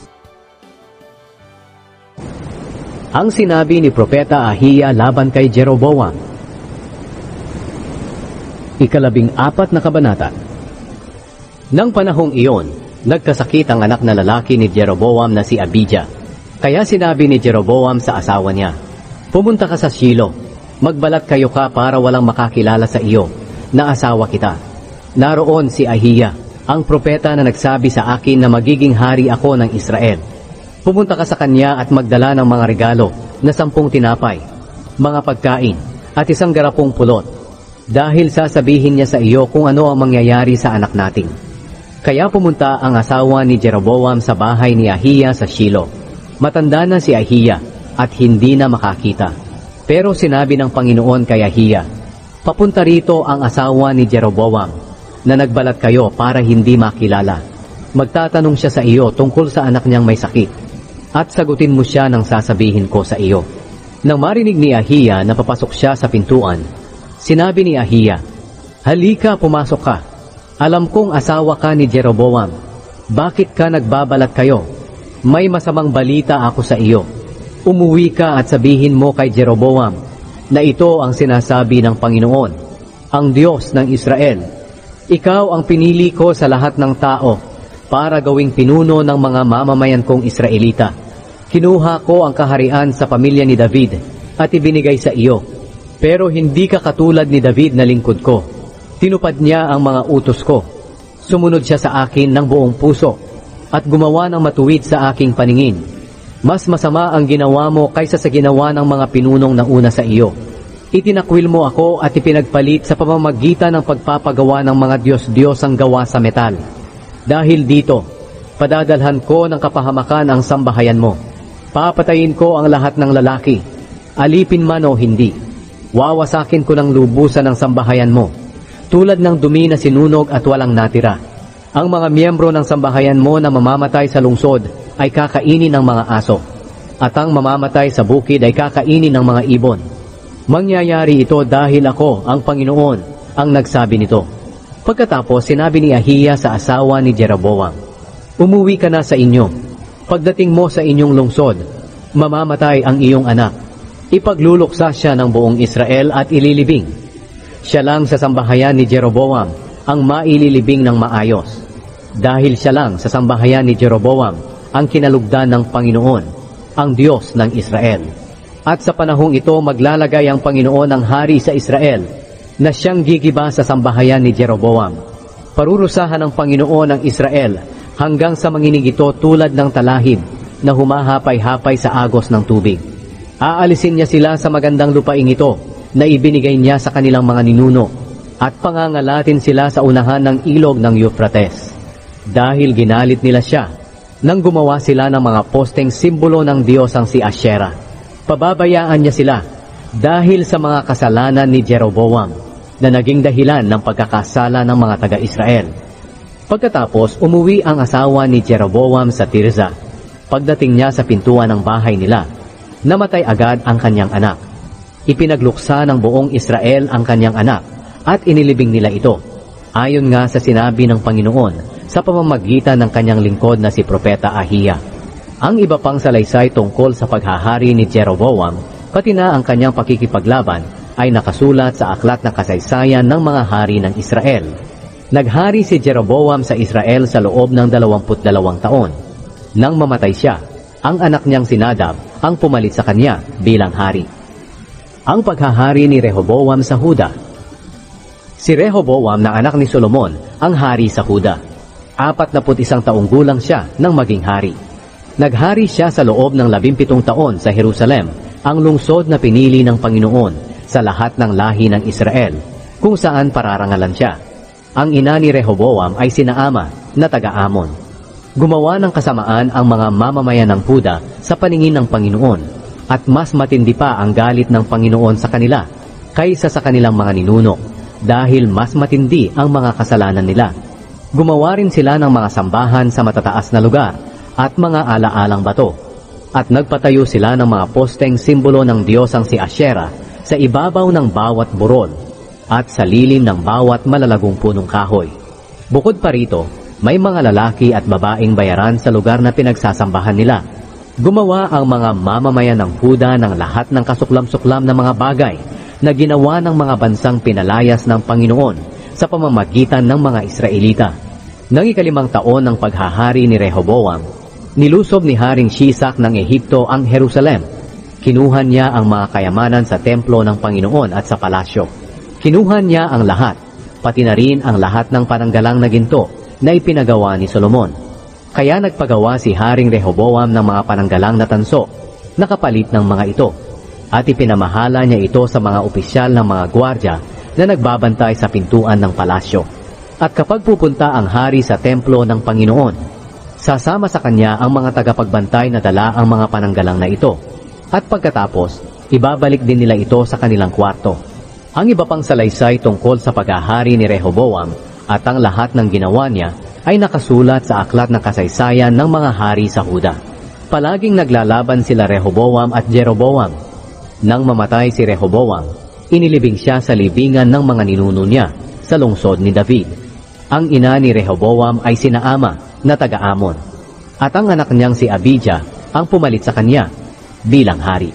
Ang sinabi ni Propeta Ahiya laban kay Jeroboam. 14 na kabanata. Nang panahong iyon, nagkasakit ang anak na lalaki ni Jeroboam na si Abijah. Kaya sinabi ni Jeroboam sa asawa niya, "Pumunta ka sa Shilo, magbalat kayo ka para walang makakilala sa iyo na asawa kita." Naroon si Ahiya, ang propeta na nagsabi sa akin na magiging hari ako ng Israel. Pumunta ka sa kanya at magdala ng mga regalo na 10 tinapay, mga pagkain, at 1 garapong pulot, dahil sasabihin niya sa iyo kung ano ang mangyayari sa anak natin. Kaya pumunta ang asawa ni Jeroboam sa bahay ni Ahiya sa Shilo. Matanda na si Ahiya at hindi na makakita. Pero sinabi ng Panginoon kay Ahiya, "Papunta rito ang asawa ni Jeroboam, na nagbalat kayo para hindi makilala. Magtatanong siya sa iyo tungkol sa anak niyang may sakit, at sagutin mo siya ng sasabihin ko sa iyo." Nang marinig ni Ahiya na papasok siya sa pintuan, sinabi ni Ahiya, "Halika, pumasok ka. Alam kong asawa ka ni Jeroboam. Bakit ka nagbabalat kayo? May masamang balita ako sa iyo. Umuwi ka at sabihin mo kay Jeroboam na ito ang sinasabi ng Panginoon, ang Diyos ng Israel. Ikaw ang pinili ko sa lahat ng tao para gawing pinuno ng mga mamamayan kong Israelita. Kinuha ko ang kaharian sa pamilya ni David at ibinigay sa iyo. Pero hindi ka katulad ni David na lingkod ko. Tinupad niya ang mga utos ko. Sumunod siya sa akin ng buong puso at gumawa ng matuwid sa aking paningin. Mas masama ang ginawa mo kaysa sa ginawa ng mga pinunong nauna sa iyo. Itinakwil mo ako at ipinagpalit sa pamamagitan ng pagpapagawa ng mga Diyos-Diyos ang gawa sa metal. Dahil dito, padadalhan ko ng kapahamakan ang sambahayan mo. Papatayin ko ang lahat ng lalaki, alipin man o hindi. Wawasakin ko ng lubusan ang sambahayan mo, tulad ng dumi na sinunog at walang natira. Ang mga miyembro ng sambahayan mo na mamamatay sa lungsod ay kakainin ng mga aso, at ang mamamatay sa bukid ay kakainin ng mga ibon. Mangyayari ito dahil ako, ang Panginoon, ang nagsabi nito. Pagkatapos sinabi ni Ahiya sa asawa ni Jeroboam, umuwi ka na sa inyo. Pagdating mo sa inyong lungsod, mamamatay ang iyong anak. Ipagluluksa siya ng buong Israel at ililibing. Siya lang sa sambahayan ni Jeroboam ang maililibing ng maayos. Dahil siya lang sa sambahayan ni Jeroboam ang kinalugdan ng Panginoon, ang Diyos ng Israel. At sa panahong ito maglalagay ang Panginoon ng hari sa Israel na siyang gigiba sa sambahayan ni Jeroboam. Parurusahan ng Panginoon ang Israel hanggang sa manginig ito tulad ng talahib na humahapay-hapay sa agos ng tubig. Aalisin niya sila sa magandang lupaing ito na ibinigay niya sa kanilang mga ninuno at pangangalatin sila sa unahan ng ilog ng Euphrates. Dahil ginalit nila siya nang gumawa sila ng mga posteng simbolo ng Diyos ang si Asherah. Pababayaan niya sila dahil sa mga kasalanan ni Jeroboam na naging dahilan ng pagkakasala ng mga taga-Israel. Pagkatapos, umuwi ang asawa ni Jeroboam sa Tirza. Pagdating niya sa pintuan ng bahay nila, namatay agad ang kanyang anak. Ipinagluksa ng buong Israel ang kanyang anak at inilibing nila ito, ayon nga sa sinabi ng Panginoon sa pamamagitan ng kanyang lingkod na si Propeta Ahiya. Ang iba pang salaysay tungkol sa paghahari ni Jeroboam, pati na ang kanyang pakikipaglaban, ay nakasulat sa aklat ng kasaysayan ng mga hari ng Israel. Naghari si Jeroboam sa Israel sa loob ng 22 taon. Nang mamatay siya, ang anak niyang si Nadab ang pumalit sa kanya bilang hari. Ang paghahari ni Rehoboam sa Huda. Si Rehoboam na anak ni Solomon ang hari sa Huda. 41 taong gulang siya nang maging hari. Naghari siya sa loob ng 17 taon sa Jerusalem, ang lungsod na pinili ng Panginoon sa lahat ng lahi ng Israel, kung saan pararangalan siya. Ang ina ni Rehoboam ay si Naama na taga-Amon. Gumawa ng kasamaan ang mga mamamayan ng Huda sa paningin ng Panginoon, at mas matindi pa ang galit ng Panginoon sa kanila kaysa sa kanilang mga ninuno, dahil mas matindi ang mga kasalanan nila. Gumawa rin sila ng mga sambahan sa matataas na lugar at mga alaalang bato, at nagpatayo sila ng mga posteng simbolo ng Diyos ang si Asherah sa ibabaw ng bawat burol at sa lilim ng bawat malalagong punong kahoy. Bukod pa rito, may mga lalaki at babaeng bayaran sa lugar na pinagsasambahan nila. Gumawa ang mga mamamayan ng Huda ng lahat ng kasuklam-suklam na mga bagay na ginawa ng mga bansang pinalayas ng Panginoon sa pamamagitan ng mga Israelita. Nang 5 taon ng paghahari ni Rehoboam, nilusob ni Haring Shisak ng Ehipto ang Jerusalem. Kinuha niya ang mga kayamanan sa templo ng Panginoon at sa palasyo. Kinuha niya ang lahat, pati na rin ang lahat ng pananggalang na ginto na ipinagawa ni Solomon. Kaya nagpagawa si Haring Rehoboam ng mga pananggalang na tanso, na kapalit ng mga ito, at ipinamahala niya ito sa mga opisyal ng mga gwardya na nagbabantay sa pintuan ng palasyo. At kapag pupunta ang hari sa templo ng Panginoon, sasama sa kanya ang mga tagapagbantay na dala ang mga pananggalang na ito, at pagkatapos, ibabalik din nila ito sa kanilang kwarto. Ang iba pang salaysay tungkol sa paghahari ni Rehoboam at ang lahat ng ginawa niya ay nakasulat sa aklat ng kasaysayan ng mga hari sa Huda. Palaging naglalaban sila Rehoboam at Jeroboam. Nang mamatay si Rehoboam, inilibing siya sa libingan ng mga ninuno niya sa lungsod ni David. Ang ina ni Rehoboam ay si Naama na taga-Amon, at ang anak niyang si Abijah ang pumalit sa kanya bilang hari.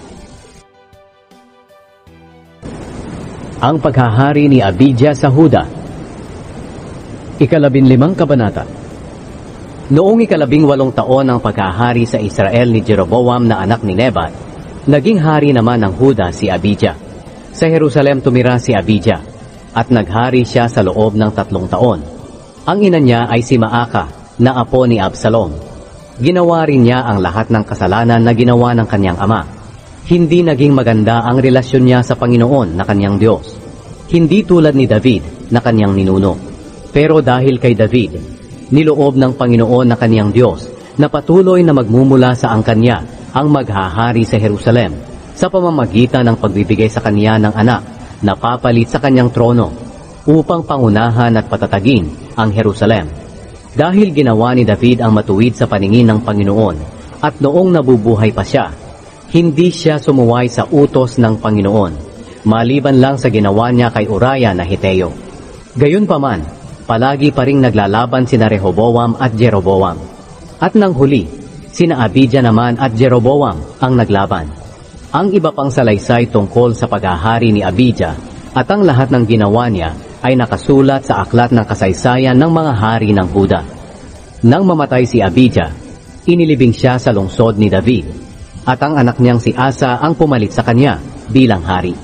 Ang paghahari ni Abijah sa Huda. 15 kabanata. Noong ika-18 taon ng paghahari sa Israel ni Jeroboam na anak ni Nebat, naging hari naman ng Huda si Abijah. Sa Jerusalem tumira si Abijah, at naghari siya sa loob ng 3 taon. Ang ina niya ay si Maaka, na apo ni Absalom. Ginawa rin niya ang lahat ng kasalanan na ginawa ng kanyang ama. Hindi naging maganda ang relasyon niya sa Panginoon na kanyang Diyos. Hindi tulad ni David na kanyang ninuno. Pero dahil kay David, niloob ng Panginoon na kaniyang Diyos na patuloy na magmumula sa angkan niya ang maghahari sa Jerusalem sa pamamagitan ng pagbibigay sa kanya ng anak na papalit sa kanyang trono upang pangunahan at patatagin ang Jerusalem. Dahil ginawa ni David ang matuwid sa paningin ng Panginoon at noong nabubuhay pa siya, hindi siya sumuway sa utos ng Panginoon, maliban lang sa ginawa niya kay Uriah na Heteo. Gayunpaman, palagi pa ring naglalaban sina Rehoboam at Jeroboam. At nang huli, sina Abijah naman at Jeroboam ang naglaban. Ang iba pang salaysay tungkol sa paghahari ni Abijah at ang lahat ng ginawa niya ay nakasulat sa aklat ng kasaysayan ng mga hari ng Huda. Nang mamatay si Abijah, inilibing siya sa lungsod ni David, at ang anak niyang si Asa ang pumalit sa kanya bilang hari.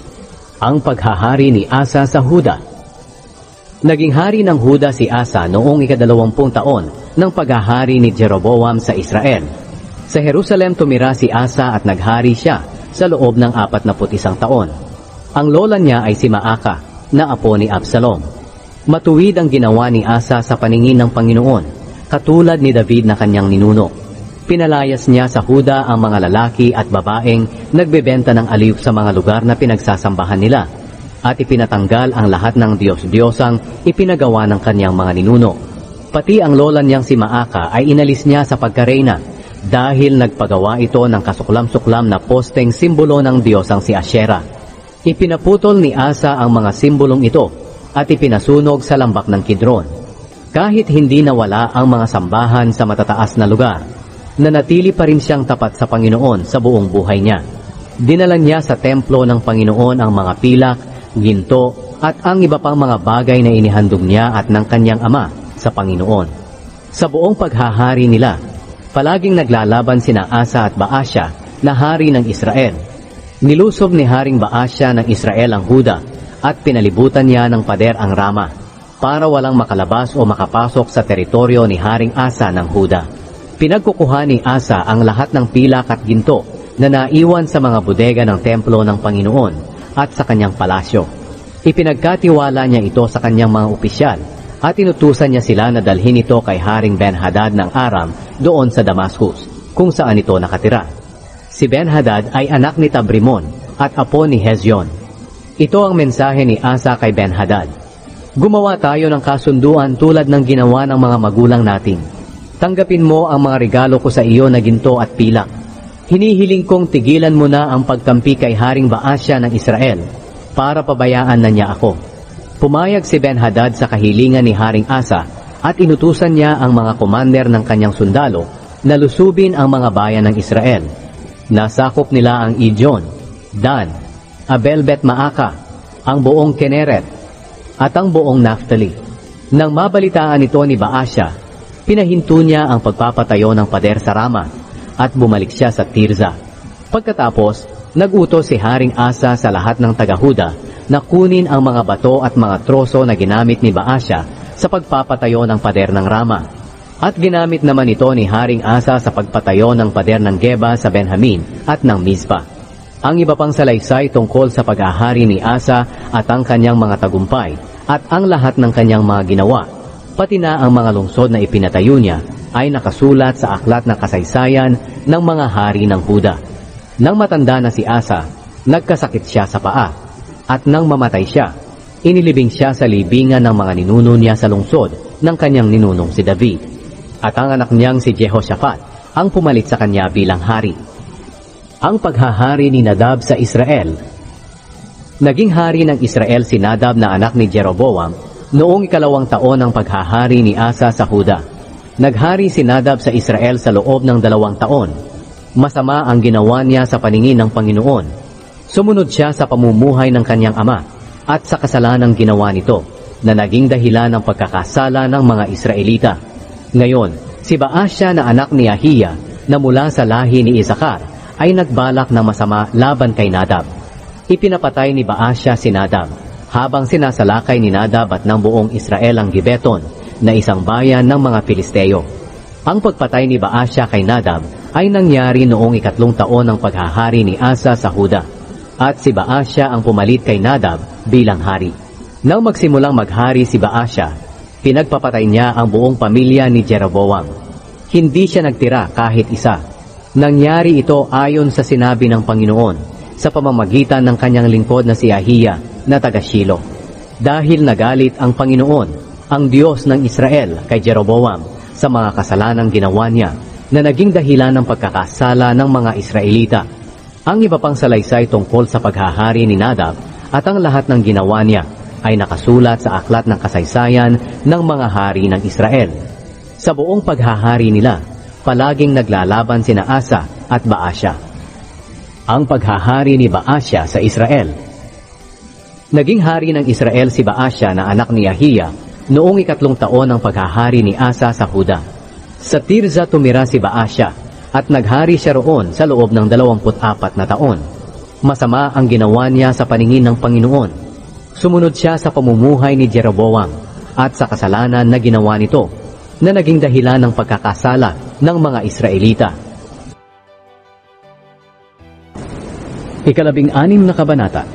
Ang paghahari ni Asa sa Huda. Naging hari ng Huda si Asa noong ika-20 taon ng paghahari ni Jeroboam sa Israel. Sa Jerusalem tumira si Asa at naghari siya sa loob ng 41 taon. Ang lola niya ay si Maaka, na apo ni Absalom. Matuwid ang ginawa ni Asa sa paningin ng Panginoon, katulad ni David na kanyang ninuno. Pinalayas niya sa Huda ang mga lalaki at babaeng nagbebenta ng aliw sa mga lugar na pinagsasambahan nila, at ipinatanggal ang lahat ng Diyos-Diyosang ipinagawa ng kanyang mga ninuno. Pati ang lola niyang si Maaka ay inalis niya sa pagkareyna dahil nagpagawa ito ng kasuklam-suklam na posteng simbolo ng Diyosang si Asherah. Ipinaputol ni Asa ang mga simbolong ito at ipinasunog sa lambak ng Kidron. Kahit hindi nawala ang mga sambahan sa matataas na lugar, nanatili pa rin siyang tapat sa Panginoon sa buong buhay niya. Dinala niya sa templo ng Panginoon ang mga pilak, ginto, at ang iba pang mga bagay na inihandog niya at ng kanyang ama sa Panginoon. Sa buong paghahari nila, palaging naglalaban sina Asa at Baasha na hari ng Israel. Nilusob ni Haring Baasha ng Israel ang Huda at pinalibutan niya ng pader ang Rama para walang makalabas o makapasok sa teritoryo ni Haring Asa ng Huda. Pinagkukuha ni Asa ang lahat ng pilak at ginto na naiwan sa mga bodega ng templo ng Panginoon at sa kanyang palasyo. Ipinagkatiwala niya ito sa kanyang mga opisyal at inutusan niya sila na dalhin ito kay Haring Ben-Hadad ng Aram doon sa Damascus, kung saan ito nakatira. Si Ben-Hadad ay anak ni Tabrimon at apo ni Hezion. Ito ang mensahe ni Asa kay Ben-Hadad: gumawa tayo ng kasunduan tulad ng ginawa ng mga magulang natin. Tanggapin mo ang mga regalo ko sa iyo na ginto at pilak. Hinihiling kong tigilan mo na ang pagkampi kay Haring Baasya ng Israel para pabayaan na niya ako. Pumayag si Ben-Hadad sa kahilingan ni Haring Asa at inutusan niya ang mga komander ng kanyang sundalo na lusubin ang mga bayan ng Israel. Nasakop nila ang Ijon, Dan, Abel-Bet-Maaka, ang buong Kineret, at ang buong Naphtali. Nang mabalitaan ito ni Baasya, pinahinto niya ang pagpapatayo ng pader sa Rama at bumalik siya sa Tirza. Pagkatapos, nag-utos si Haring Asa sa lahat ng taga-Huda na kunin ang mga bato at mga troso na ginamit ni Baasya sa pagpapatayo ng pader ng Rama. At ginamit naman ito ni Haring Asa sa pagpatayo ng pader ng Geba sa Benjamin at ng Mizpa. Ang iba pang salaysay tungkol sa paghahari ni Asa at ang kanyang mga tagumpay at ang lahat ng kanyang mga ginawa, pati na ang mga lungsod na ipinatayo niya, ay nakasulat sa aklat ng kasaysayan ng mga hari ng Huda. Nang matanda na si Asa, nagkasakit siya sa paa, at nang mamatay siya, inilibing siya sa libingan ng mga ninuno niya sa lungsod ng kanyang ninunong si David. At ang anak niyang si Jehoshaphat ang pumalit sa kanya bilang hari. Ang paghahari ni Nadab sa Israel. Naging hari ng Israel si Nadab na anak ni Jeroboam noong 2 taon ng paghahari ni Asa sa Huda. Naghari si Nadab sa Israel sa loob ng 2 taon. Masama ang ginawa niya sa paningin ng Panginoon. Sumunod siya sa pamumuhay ng kanyang ama at sa kasalanang ginawa nito na naging dahilan ng pagkakasala ng mga Israelita. Ngayon, Si Baasya na anak ni Ahiya na mula sa lahi ni Isakar ay nagbalak na masama laban kay Nadab. Ipinapatay ni Baasya si Nadab habang sinasalakay ni Nadab at ng buong Israel ang Gibeton na isang bayan ng mga Filisteo. Ang pagpatay ni Baasya kay Nadab ay nangyari noong 3 taon ng paghahari ni Asa sa Huda, at si Baasya ang pumalit kay Nadab bilang hari. Nang magsimulang maghari si Baasya, pinagpapatay niya ang buong pamilya ni Jeroboam. Hindi siya nagtira kahit isa. Nangyari ito ayon sa sinabi ng Panginoon sa pamamagitan ng kanyang lingkod na si Ahiya na taga Shilo. Dahil nagalit ang Panginoon, ang Diyos ng Israel kay Jeroboam sa mga kasalanang ginawa niya na naging dahilan ng pagkakasala ng mga Israelita. Ang iba pang salaysay tungkol sa paghahari ni Nadab at ang lahat ng ginawa niya ay nakasulat sa aklat ng kasaysayan ng mga hari ng Israel. Sa buong paghahari nila, palaging naglalaban sina Asa at Baasya. Ang paghahari ni Baasya sa Israel. Naging hari ng Israel si Baasya na anak ni Ahiya noong 3 taon ng paghahari ni Asa sa Huda. Sa Tirza tumira si Baasya at naghari siya roon sa loob ng 24 na taon. Masama ang ginawa niya sa paningin ng Panginoon. Sumunod siya sa pamumuhay ni Jeroboam at sa kasalanan na ginawa nito na naging dahilan ng pagkakasala ng mga Israelita. 16 na kabanata.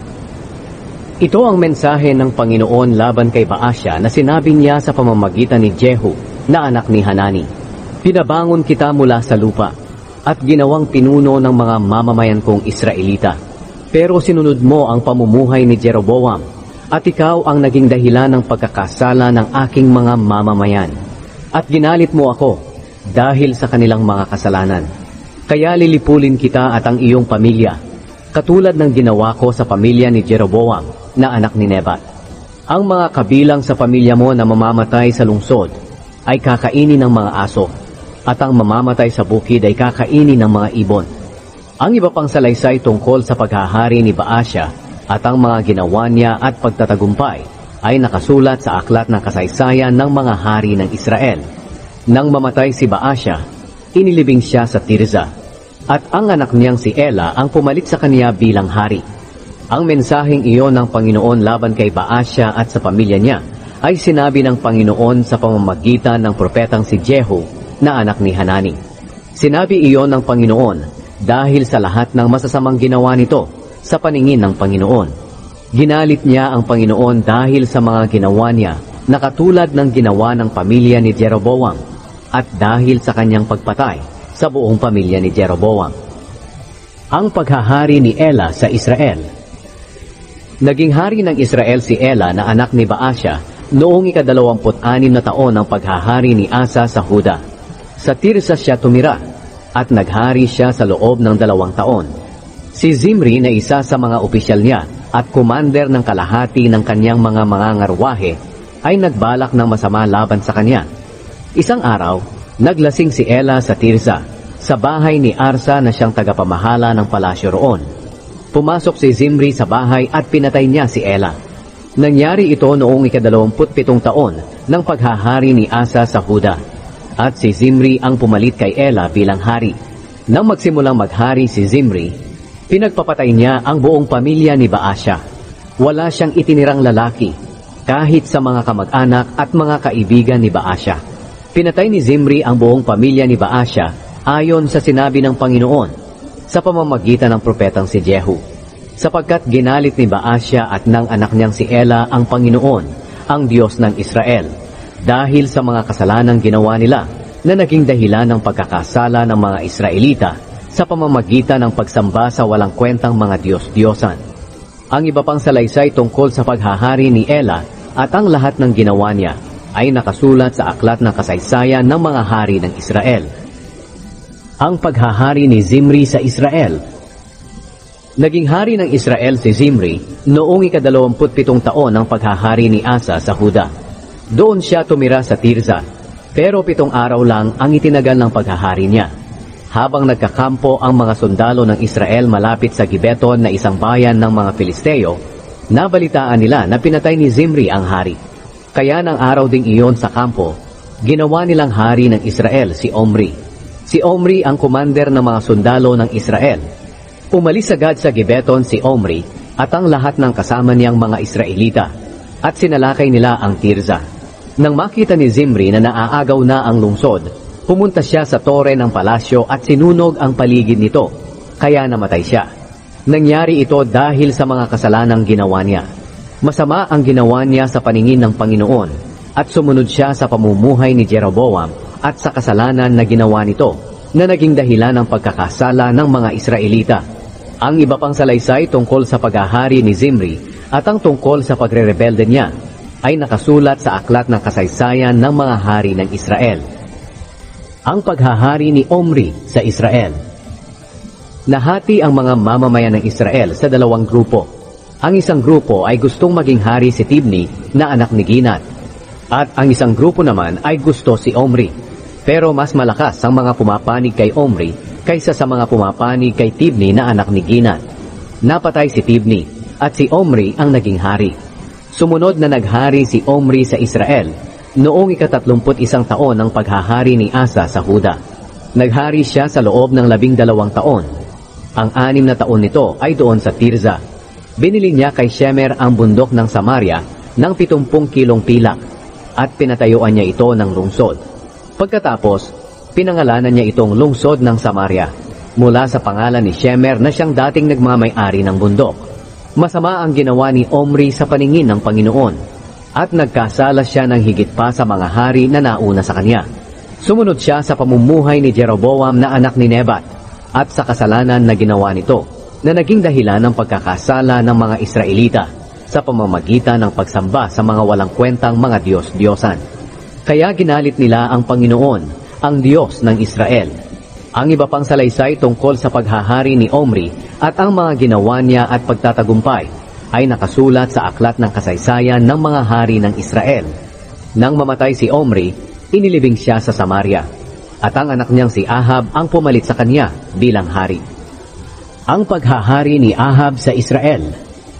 Ito ang mensahe ng Panginoon laban kay Baasya na sinabi niya sa pamamagitan ni Jehu na anak ni Hanani. Pinabangon kita mula sa lupa at ginawang pinuno ng mga mamamayan kong Israelita. Pero sinunod mo ang pamumuhay ni Jeroboam at ikaw ang naging dahilan ng pagkakasala ng aking mga mamamayan. At ginalit mo ako dahil sa kanilang mga kasalanan. Kaya lilipulin kita at ang iyong pamilya, katulad ng ginawa ko sa pamilya ni Jeroboam na anak ni Nebat. Ang mga kabilang sa pamilya mo na mamamatay sa lungsod ay kakainin ng mga aso, at ang mamamatay sa bukid ay kakainin ng mga ibon. Ang iba pang salaysay tungkol sa paghahari ni Baasya at ang mga ginawa niya at pagtatagumpay ay nakasulat sa aklat ng kasaysayan ng mga hari ng Israel. Nang mamatay si Baasya, inilibing siya sa Tirza, at ang anak niyang si Ela ang pumalit sa kaniya bilang hari. Ang mensaheng iyon ng Panginoon laban kay Baasya at sa pamilya niya ay sinabi ng Panginoon sa pamamagitan ng propetang si Jehu na anak ni Hanani. Sinabi iyon ng Panginoon dahil sa lahat ng masasamang ginawa nito sa paningin ng Panginoon. Ginalit niya ang Panginoon dahil sa mga ginawa niya na katulad ng ginawa ng pamilya ni Jeroboam at dahil sa kanyang pagpatay sa buong pamilya ni Jeroboam. Ang paghahari ni Ela sa Israel. Naging hari ng Israel si Ela na anak ni Baasya noong 26 na taon ng paghahari ni Asa sa Huda. Sa Tirsa siya tumira at naghari siya sa loob ng 2 taon. Si Zimri na isa sa mga opisyal niya at commander ng kalahati ng kanyang mga mangangarwahe ay nagbalak ng masama laban sa kanya. Isang araw, naglasing si Ela sa Tirsa, sa bahay ni Arsa na siyang tagapamahala ng palasyo roon. Pumasok si Zimri sa bahay at pinatay niya si Ela. Nangyari ito noong 27 taon ng paghahari ni Asa sa Huda, at si Zimri ang pumalit kay Ela bilang hari. Nang magsimulang maghari si Zimri, pinagpapatay niya ang buong pamilya ni Baasya. Wala siyang itinirang lalaki, kahit sa mga kamag-anak at mga kaibigan ni Baasya. Pinatay ni Zimri ang buong pamilya ni Baasya ayon sa sinabi ng Panginoon sa pamamagitan ng propetang si Jehu. Sapagkat ginalit ni Baasya at ng anak niyang si Ela ang Panginoon, ang Diyos ng Israel, dahil sa mga kasalanang ginawa nila na naging dahilan ng pagkakasala ng mga Israelita sa pamamagitan ng pagsamba sa walang kwentang mga Diyos-Diyosan. Ang iba pang salaysay tungkol sa paghahari ni Ela at ang lahat ng ginawa niya ay nakasulat sa aklat ng kasaysayan ng mga hari ng Israel. Ang paghahari ni Zimri sa Israel. Naging hari ng Israel si Zimri noong 27 taon ng paghahari ni Asa sa Huda. Doon siya tumira sa Tirza, pero 7 araw lang ang itinagal ng paghahari niya. Habang nagkakampo ang mga sundalo ng Israel malapit sa Gibeton na isang bayan ng mga Filisteo, nabalitaan nila na pinatay ni Zimri ang hari. Kaya ng araw ding iyon sa kampo, Ginawa nilang hari ng Israel si Omri. Si Omri ang commander ng mga sundalo ng Israel. Umalis agad sa Gibeton si Omri at ang lahat ng kasama niyang mga Israelita at sinalakay nila ang Tirza. Nang makita ni Zimri na naaagaw na ang lungsod, pumunta siya sa tore ng palasyo at sinunog ang paligid nito, kaya namatay siya. Nangyari ito dahil sa mga kasalanang ginawa niya. Masama ang ginawa niya sa paningin ng Panginoon at sumunod siya sa pamumuhay ni Jeroboam at sa kasalanan na ginawa nito na naging dahilan ng pagkakasala ng mga Israelita. Ang iba pang salaysay tungkol sa paghahari ni Zimri at ang tungkol sa pagre-rebelde niya ay nakasulat sa aklat ng kasaysayan ng mga hari ng Israel. Ang paghahari ni Omri sa Israel. Nahati ang mga mamamayan ng Israel sa dalawang grupo. Ang isang grupo ay gustong maging hari si Tibni na anak ni Ginat, at ang isang grupo naman ay gusto si Omri. Pero mas malakas ang mga pumapanig kay Omri kaysa sa mga pumapanig kay Tibni na anak ni Ginat. Napatay si Tibni at si Omri ang naging hari. Sumunod na naghari si Omri sa Israel noong ika-31 taon ng paghahari ni Asa sa Huda. Naghari siya sa loob ng 12 taon. Ang 6 na taon nito ay doon sa Tirza. Binili niya kay Shemer ang bundok ng Samaria ng 70 kilong pilak at pinatayuan niya ito ng lungsod. Pagkatapos, pinangalanan niya itong lungsod ng Samaria mula sa pangalan ni Shemer na siyang dating nagmamay-ari ng bundok. Masama ang ginawa ni Omri sa paningin ng Panginoon at nagkasala siya ng higit pa sa mga hari na nauna sa kanya. Sumunod siya sa pamumuhay ni Jeroboam na anak ni Nebat at sa kasalanan na ginawa nito na naging dahilan ng pagkakasala ng mga Israelita sa pamamagitan ng pagsamba sa mga walang kwentang mga Diyos-Diyosan. Kaya ginalit nila ang Panginoon, ang Diyos ng Israel. Ang iba pang salaysay tungkol sa paghahari ni Omri at ang mga ginawa niya at pagtatagumpay ay nakasulat sa aklat ng kasaysayan ng mga hari ng Israel. Nang mamatay si Omri, inilibing siya sa Samaria, at ang anak niyang si Ahab ang pumalit sa kanya bilang hari. Ang paghahari ni Ahab sa Israel.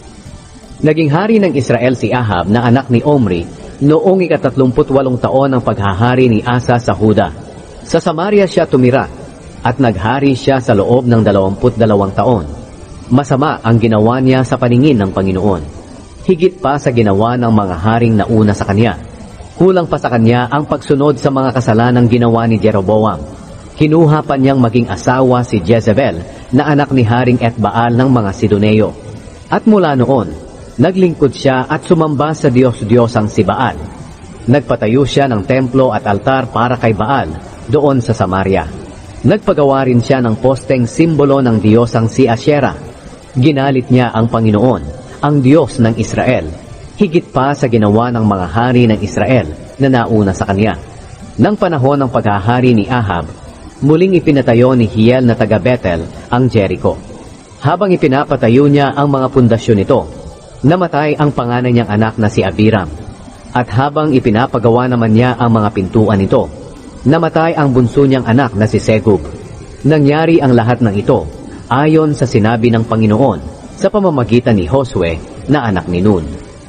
Naging hari ng Israel si Ahab na anak ni Omri noong ika-38 taon ng paghahari ni Asa sa Huda. Sa Samaria siya tumira at naghari siya sa loob ng 22 taon. Masama ang ginawa niya sa paningin ng Panginoon, higit pa sa ginawa ng mga haring nauna sa kanya. Kulang pa sa kanya ang pagsunod sa mga kasalanang ginawa ni Jeroboam. Kinuha pa niyang maging asawa si Jezebel na anak ni Haring Etbaal ng mga Sidoneo. At mula noon, naglingkod siya at sumamba sa Diyos-Diyosang si Baal. Nagpatayo siya ng templo at altar para kay Baal doon sa Samaria. Nagpagawa rin siya ng posteng simbolo ng Diyosang si Asherah. Ginalit niya ang Panginoon, ang Diyos ng Israel, higit pa sa ginawa ng mga hari ng Israel na nauna sa kanya. Nang panahon ng paghahari ni Ahab, muling ipinatayo ni Hiel na taga Bethel ang Jericho. Habang ipinapatayo niya ang mga pundasyon nito, namatay ang panganay niyang anak na si Abiram. At habang ipinapagawa naman niya ang mga pintuan nito, namatay ang bunso niyang anak na si Segub. Nangyari ang lahat ng ito ayon sa sinabi ng Panginoon sa pamamagitan ni Josue na anak ni Nun.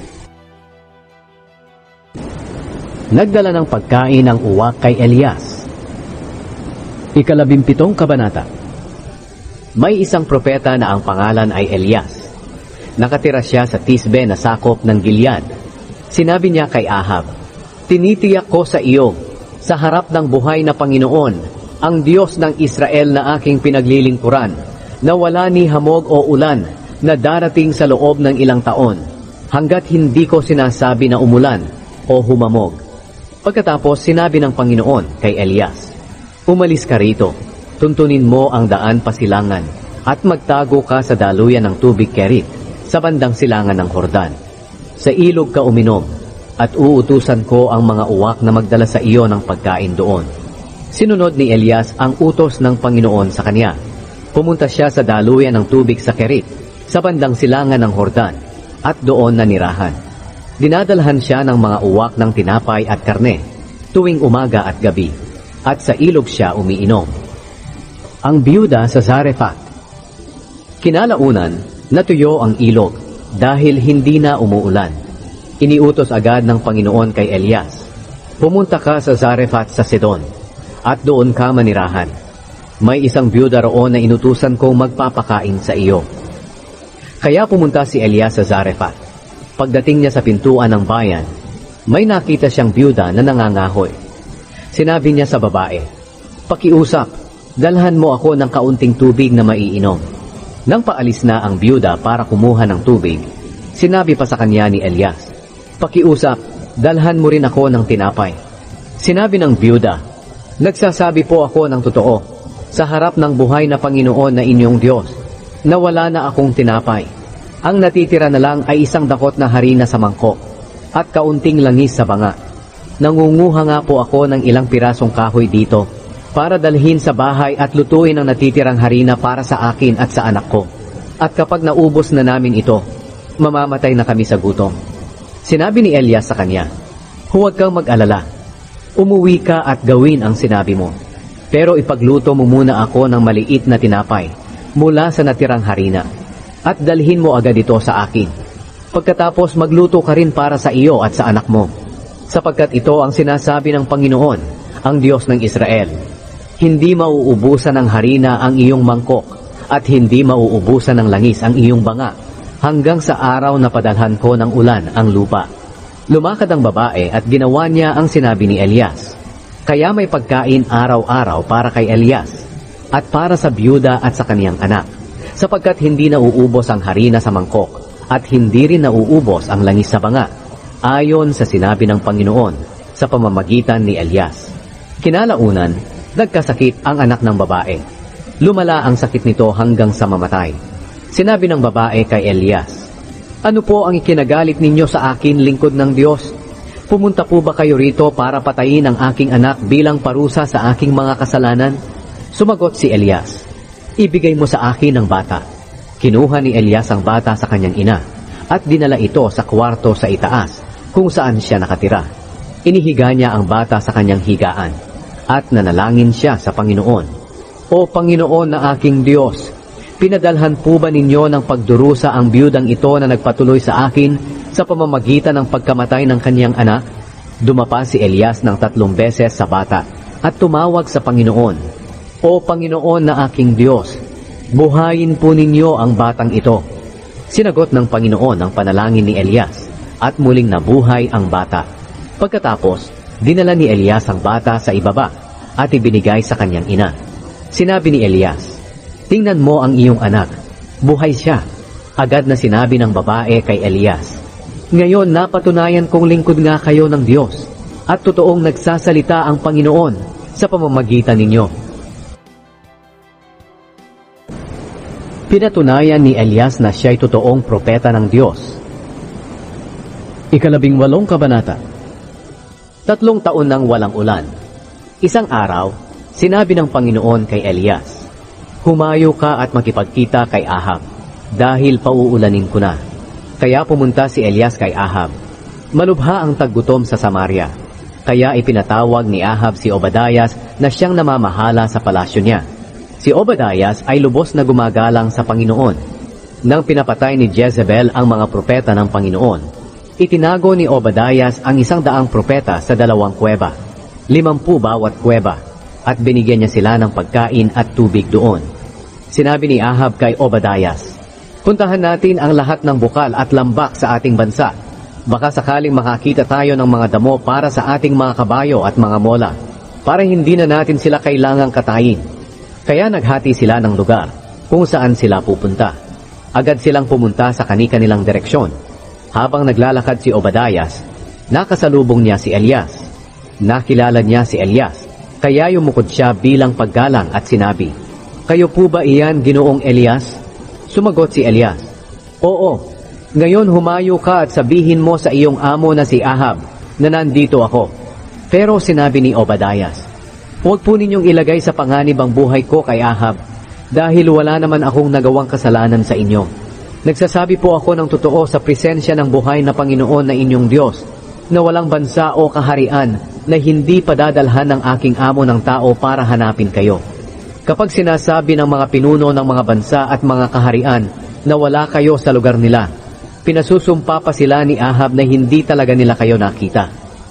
Nagdala ng pagkain ang uwak kay Elias. Ika-17 kabanata. May isang propeta na ang pangalan ay Elias. Nakatira siya sa Tisbe na sakop ng Gilead. Sinabi niya kay Ahab, "Tinitiyak ko sa iyo, sa harap ng buhay na Panginoon, ang Diyos ng Israel na aking pinaglilingkuran, na wala ni hamog o ulan na darating sa loob ng ilang taon, hanggat hindi ko sinasabi na umulan o humamog." Pagkatapos sinabi ng Panginoon kay Elias, "Umalis ka rito, tuntunin mo ang daan pasilangan, at magtago ka sa daluyan ng tubig Kerit, sa bandang silangan ng Hordan. Sa ilog ka uminom, at uutusan ko ang mga uwak na magdala sa iyo ng pagkain doon." Sinunod ni Elias ang utos ng Panginoon sa kanya. Pumunta siya sa daluyan ng tubig sa Kerit, sa bandang silangan ng Hordan, at doon nanirahan. Dinadalhan siya ng mga uwak ng tinapay at karne, tuwing umaga at gabi, at sa ilog siya umiinom. Ang biyuda sa Zarephath. Kinalaunan, natuyo ang ilog, dahil hindi na umuulan. Iniutos agad ng Panginoon kay Elias, Pumunta ka sa Zarephath sa Sidon, at doon ka manirahan. May isang byuda roon na inutusan kong magpapakain sa iyo. Kaya pumunta si Elias sa Zarephath. Pagdating niya sa pintuan ng bayan, may nakita siyang byuda na nangangahoy. Sinabi niya sa babae, "Pakiusap, dalhan mo ako ng kaunting tubig na maiinom." Nang paalis na ang byuda para kumuha ng tubig, sinabi pa sa kanya ni Elias, "Pakiusap, dalhan mo rin ako ng tinapay." Sinabi ng byuda, "Nagsasabi po ako ng totoo, sa harap ng buhay na Panginoon na inyong Diyos, na wala na akong tinapay. Ang natitira na lang ay isang dakot na harina sa mangkok, at kaunting langis sa banga. Nangunguha nga po ako ng ilang pirasong kahoy dito, para dalhin sa bahay at lutuin ang natitirang harina para sa akin at sa anak ko. At kapag naubos na namin ito, mamamatay na kami sa gutom." Sinabi ni Elias sa kanya, "Huwag kang mag-alala. Umuwi ka at gawin ang sinabi mo. Pero ipagluto mo muna ako ng maliit na tinapay mula sa natirang harina, at dalhin mo agad ito sa akin. Pagkatapos magluto ka rin para sa iyo at sa anak mo. Sapagkat ito ang sinasabi ng Panginoon, ang Diyos ng Israel. Hindi mauubusan ng harina ang iyong mangkok, at hindi mauubusan ng langis ang iyong banga, hanggang sa araw na padalhan ko ng ulan ang lupa." Lumakad ang babae at ginawa niya ang sinabi ni Elias. Kaya may pagkain araw-araw para kay Elias, at para sa byuda at sa kaniyang anak, sapagkat hindi nauubos ang harina sa mangkok, at hindi rin nauubos ang langis sa banga, ayon sa sinabi ng Panginoon sa pamamagitan ni Elias. Kinalaunan, nagkasakit ang anak ng babae. Lumala ang sakit nito hanggang sa mamatay. Sinabi ng babae kay Elias, "Ano po ang ikinagalit ninyo sa akin, lingkod ng Diyos? Pumunta po ba kayo rito para patayin ang aking anak bilang parusa sa aking mga kasalanan?" Sumagot si Elias, "Ibigay mo sa akin ang bata." Kinuha ni Elias ang bata sa kanyang ina, at dinala ito sa kwarto sa itaas, kung saan siya nakatira. Inihiga niya ang bata sa kanyang higaan, at nanalangin siya sa Panginoon. "O Panginoon na aking Diyos, pinadalhan po ba ninyo ng pagdurusa ang biyudang ito na nagpatuloy sa akin sa pamamagitan ng pagkamatay ng kaniyang anak?" Dumapa si Elias ng 3 beses sa bata at tumawag sa Panginoon, "O Panginoon na aking Diyos, buhayin po ninyo ang batang ito." Sinagot ng Panginoon ang panalangin ni Elias, at muling nabuhay ang bata. Pagkatapos, dinala ni Elias ang bata sa ibaba at ibinigay sa kanyang ina. Sinabi ni Elias, "Tingnan mo ang iyong anak, buhay siya." Agad na sinabi ng babae kay Elias, "Ngayon napatunayan kong lingkod nga kayo ng Diyos, at totoong nagsasalita ang Panginoon sa pamamagitan ninyo." Pinatunayan ni Elias na siya'y totoong propeta ng Diyos. 18 kabanata. 3 taon nang walang ulan. Isang araw, sinabi ng Panginoon kay Elias, "Humayo ka at makipagkita kay Ahab, dahil pauulanin ko na." Kaya pumunta si Elias kay Ahab. Malubha ang taggutom sa Samaria, kaya ipinatawag ni Ahab si Obadias na siyang namamahala sa palasyo niya. Si Obadias ay lubos na gumagalang sa Panginoon. Nang pinapatay ni Jezebel ang mga propeta ng Panginoon, itinago ni Obadias ang 100 propeta sa 2 kuweba, 50 bawat kuweba, at binigyan niya sila ng pagkain at tubig doon. Sinabi ni Ahab kay Obadias, "Puntahan natin ang lahat ng bukal at lambak sa ating bansa. Baka sakaling makakita tayo ng mga damo para sa ating mga kabayo at mga mola, para hindi na natin sila kailangang katayin." Kaya naghati sila ng lugar kung saan sila pupunta. Agad silang pumunta sa kani-kanilang direksyon. Habang naglalakad si Obadias, nakasalubong niya si Elias. Nakilala niya si Elias, kaya yumukod siya bilang paggalang at sinabi, "Kayo po ba iyan, Ginoong Elias?" Sumagot si Elias, "Oo, ngayon humayo ka at sabihin mo sa iyong amo na si Ahab na nandito ako." Pero sinabi ni Obadias, "Huwag po ninyong ilagay sa panganib ang buhay ko kay Ahab, dahil wala naman akong nagawang kasalanan sa inyo. Nagsasabi po ako ng totoo sa presensya ng buhay na Panginoon na inyong Diyos, na walang bansa o kaharian na hindi padadalhan ng aking amo ng tao para hanapin kayo. Kapag sinasabi ng mga pinuno ng mga bansa at mga kaharian na wala kayo sa lugar nila, pinasusumpa pa sila ni Ahab na hindi talaga nila kayo nakita.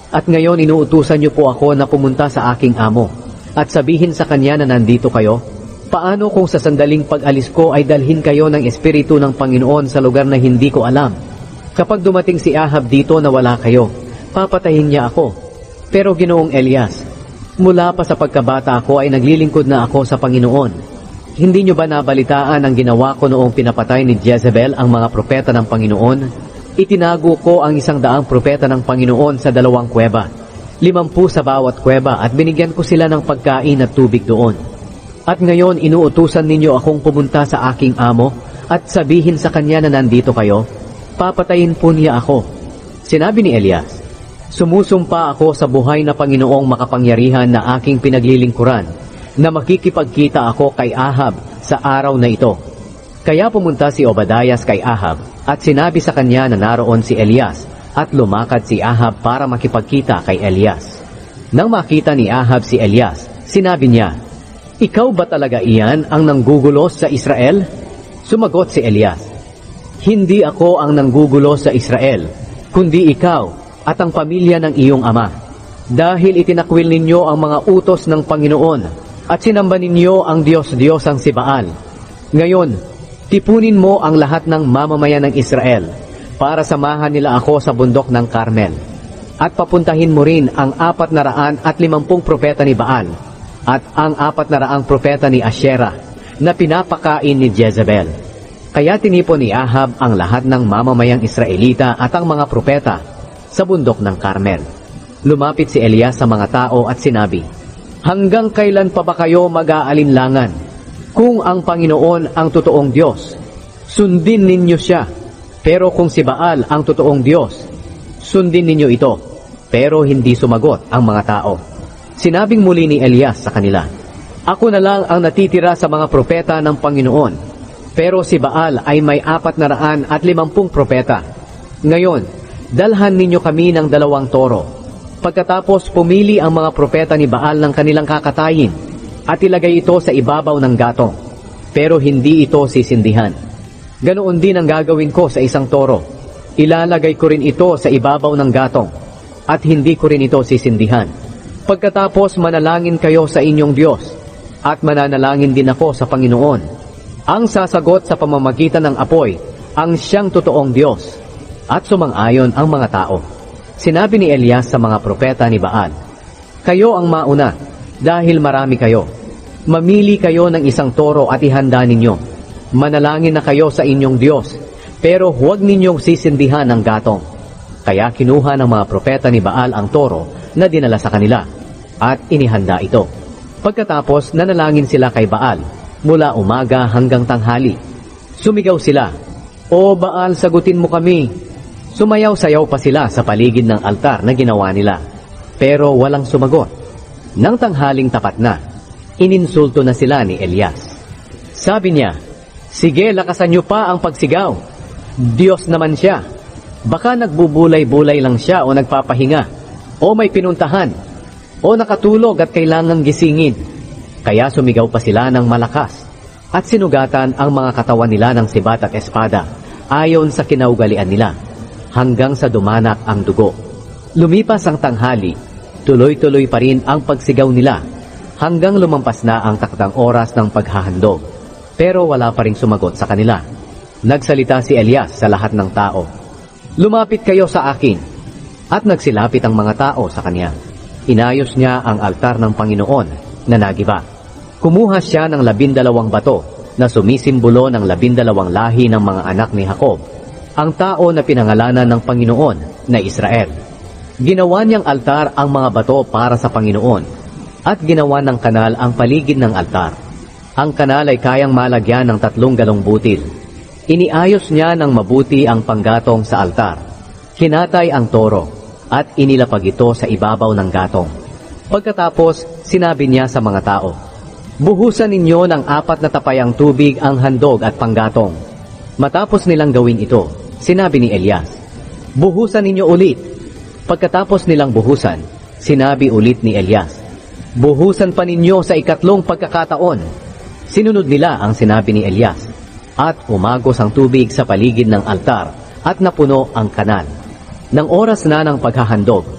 At ngayon inuutusan niyo po ako na pumunta sa aking amo at sabihin sa kanya na nandito kayo. Paano kung sa sandaling pag-alis ko ay dalhin kayo ng Espiritu ng Panginoon sa lugar na hindi ko alam? Kapag dumating si Ahab dito na wala kayo, papatayin niya ako. Pero Ginoong Elias, mula pa sa pagkabata ko ay naglilingkod na ako sa Panginoon. Hindi niyo ba nabalitaan ang ginawa ko noong pinapatay ni Jezebel ang mga propeta ng Panginoon? Itinago ko ang 100 propeta ng Panginoon sa 2 kuweba, 50 sa bawat kuweba at binigyan ko sila ng pagkain at tubig doon. At ngayon inuutusan ninyo akong pumunta sa aking amo at sabihin sa kanya na nandito kayo, papatayin po niya ako. Sinabi ni Elias, sumusumpa ako sa buhay na Panginoong makapangyarihan na aking pinaglilingkuran, na makikipagkita ako kay Ahab sa araw na ito. Kaya pumunta si Obadias kay Ahab at sinabi sa kanya na naroon si Elias at lumakad si Ahab para makipagkita kay Elias. Nang makita ni Ahab si Elias, sinabi niya, ikaw ba talaga iyan ang nanggugulos sa Israel? Sumagot si Elias, hindi ako ang nanggugulo sa Israel, kundi ikaw at ang pamilya ng iyong ama. Dahil itinakwil ninyo ang mga utos ng Panginoon at sinamba ninyo ang Diyos-Diyosang si Baal. Ngayon, tipunin mo ang lahat ng mamamayan ng Israel para samahan nila ako sa bundok ng Carmel. At papuntahin mo rin ang 450 propeta ni Baal at ang 400 propeta ni Asherah na pinapakain ni Jezebel. Kaya tinipon ni Ahab ang lahat ng mamamayang Israelita at ang mga propeta sa bundok ng Carmel. Lumapit si Elias sa mga tao at sinabi, hanggang kailan pa ba kayo mag-aalinlangan? Kung ang Panginoon ang totoong Diyos, sundin ninyo siya. Pero kung si Baal ang totoong Diyos, sundin ninyo ito. Pero hindi sumagot ang mga tao. Sinabing muli ni Elias sa kanila, ako na lang ang natitira sa mga propeta ng Panginoon. Pero si Baal ay may 450 propeta. Ngayon, dalhan ninyo kami ng 2 toro. Pagkatapos pumili ang mga propeta ni Baal ng kanilang kakatayin at ilagay ito sa ibabaw ng gatong. Pero hindi ito sisindihan. Ganoon din ang gagawin ko sa 1 toro. Ilalagay ko rin ito sa ibabaw ng gatong at hindi ko rin ito sisindihan. Pagkatapos manalangin kayo sa inyong Diyos at mananalangin din ako sa Panginoon. Ang sasagot sa pamamagitan ng apoy ang siyang totoong Diyos. At sumang-ayon ang mga tao. Sinabi ni Elias sa mga propeta ni Baal, kayo ang mauna dahil marami kayo. Mamili kayo ng 1 toro at ihanda ninyo. Manalangin na kayo sa inyong Diyos, pero huwag ninyong sisindihan ang gatong. Kaya kinuha ng mga propeta ni Baal ang toro na dinala sa kanila at inihanda ito. Pagkatapos nanalangin sila kay Baal mula umaga hanggang tanghali. Sumigaw sila, o Baal, sagutin mo kami. Sumayaw-sayaw pa sila sa paligid ng altar na ginawa nila, pero walang sumagot. Nang tanghaling tapat na, ininsulto na sila ni Elias. Sabi niya, sige, lakasan niyo pa ang pagsigaw. Diyos naman siya. Baka nagbubulay-bulay lang siya o nagpapahinga, o may pinuntahan, o nakatulog at kailangang gisingin. Kaya sumigaw pa sila ng malakas at sinugatan ang mga katawan nila ng sibat at espada ayon sa kinaugalian nila hanggang sa dumanak ang dugo. Lumipas ang tanghali, tuloy-tuloy pa rin ang pagsigaw nila hanggang lumampas na ang takdang oras ng paghahandog. Pero wala pa rin sumagot sa kanila. Nagsalita si Elias sa lahat ng tao, lumapit kayo sa akin. At nagsilapit ang mga tao sa kanya. Inayos niya ang altar ng Panginoon na nagiba. Kumuha siya ng 12 bato na sumisimbolo ng 12 lahi ng mga anak ni Jacob, ang tao na pinangalanan ng Panginoon na Israel. Ginawa niyang altar ang mga bato para sa Panginoon at ginawa ng kanal ang paligid ng altar. Ang kanal ay kayang malagyan ng 3 galong butil. Iniayos niya ng mabuti ang panggatong sa altar. Hinatay ang toro at inilapag ito sa ibabaw ng gatong. Pagkatapos, sinabi niya sa mga tao, buhusan ninyo ng 4 na tapayang tubig ang handog at panggatong. Matapos nilang gawin ito, sinabi ni Elias, buhusan ninyo ulit. Pagkatapos nilang buhusan, sinabi ulit ni Elias, buhusan pa ninyo sa 3 pagkakataon. Sinunod nila ang sinabi ni Elias, at umagos ang tubig sa paligid ng altar at napuno ang kanal. Nang oras na ng paghahandog,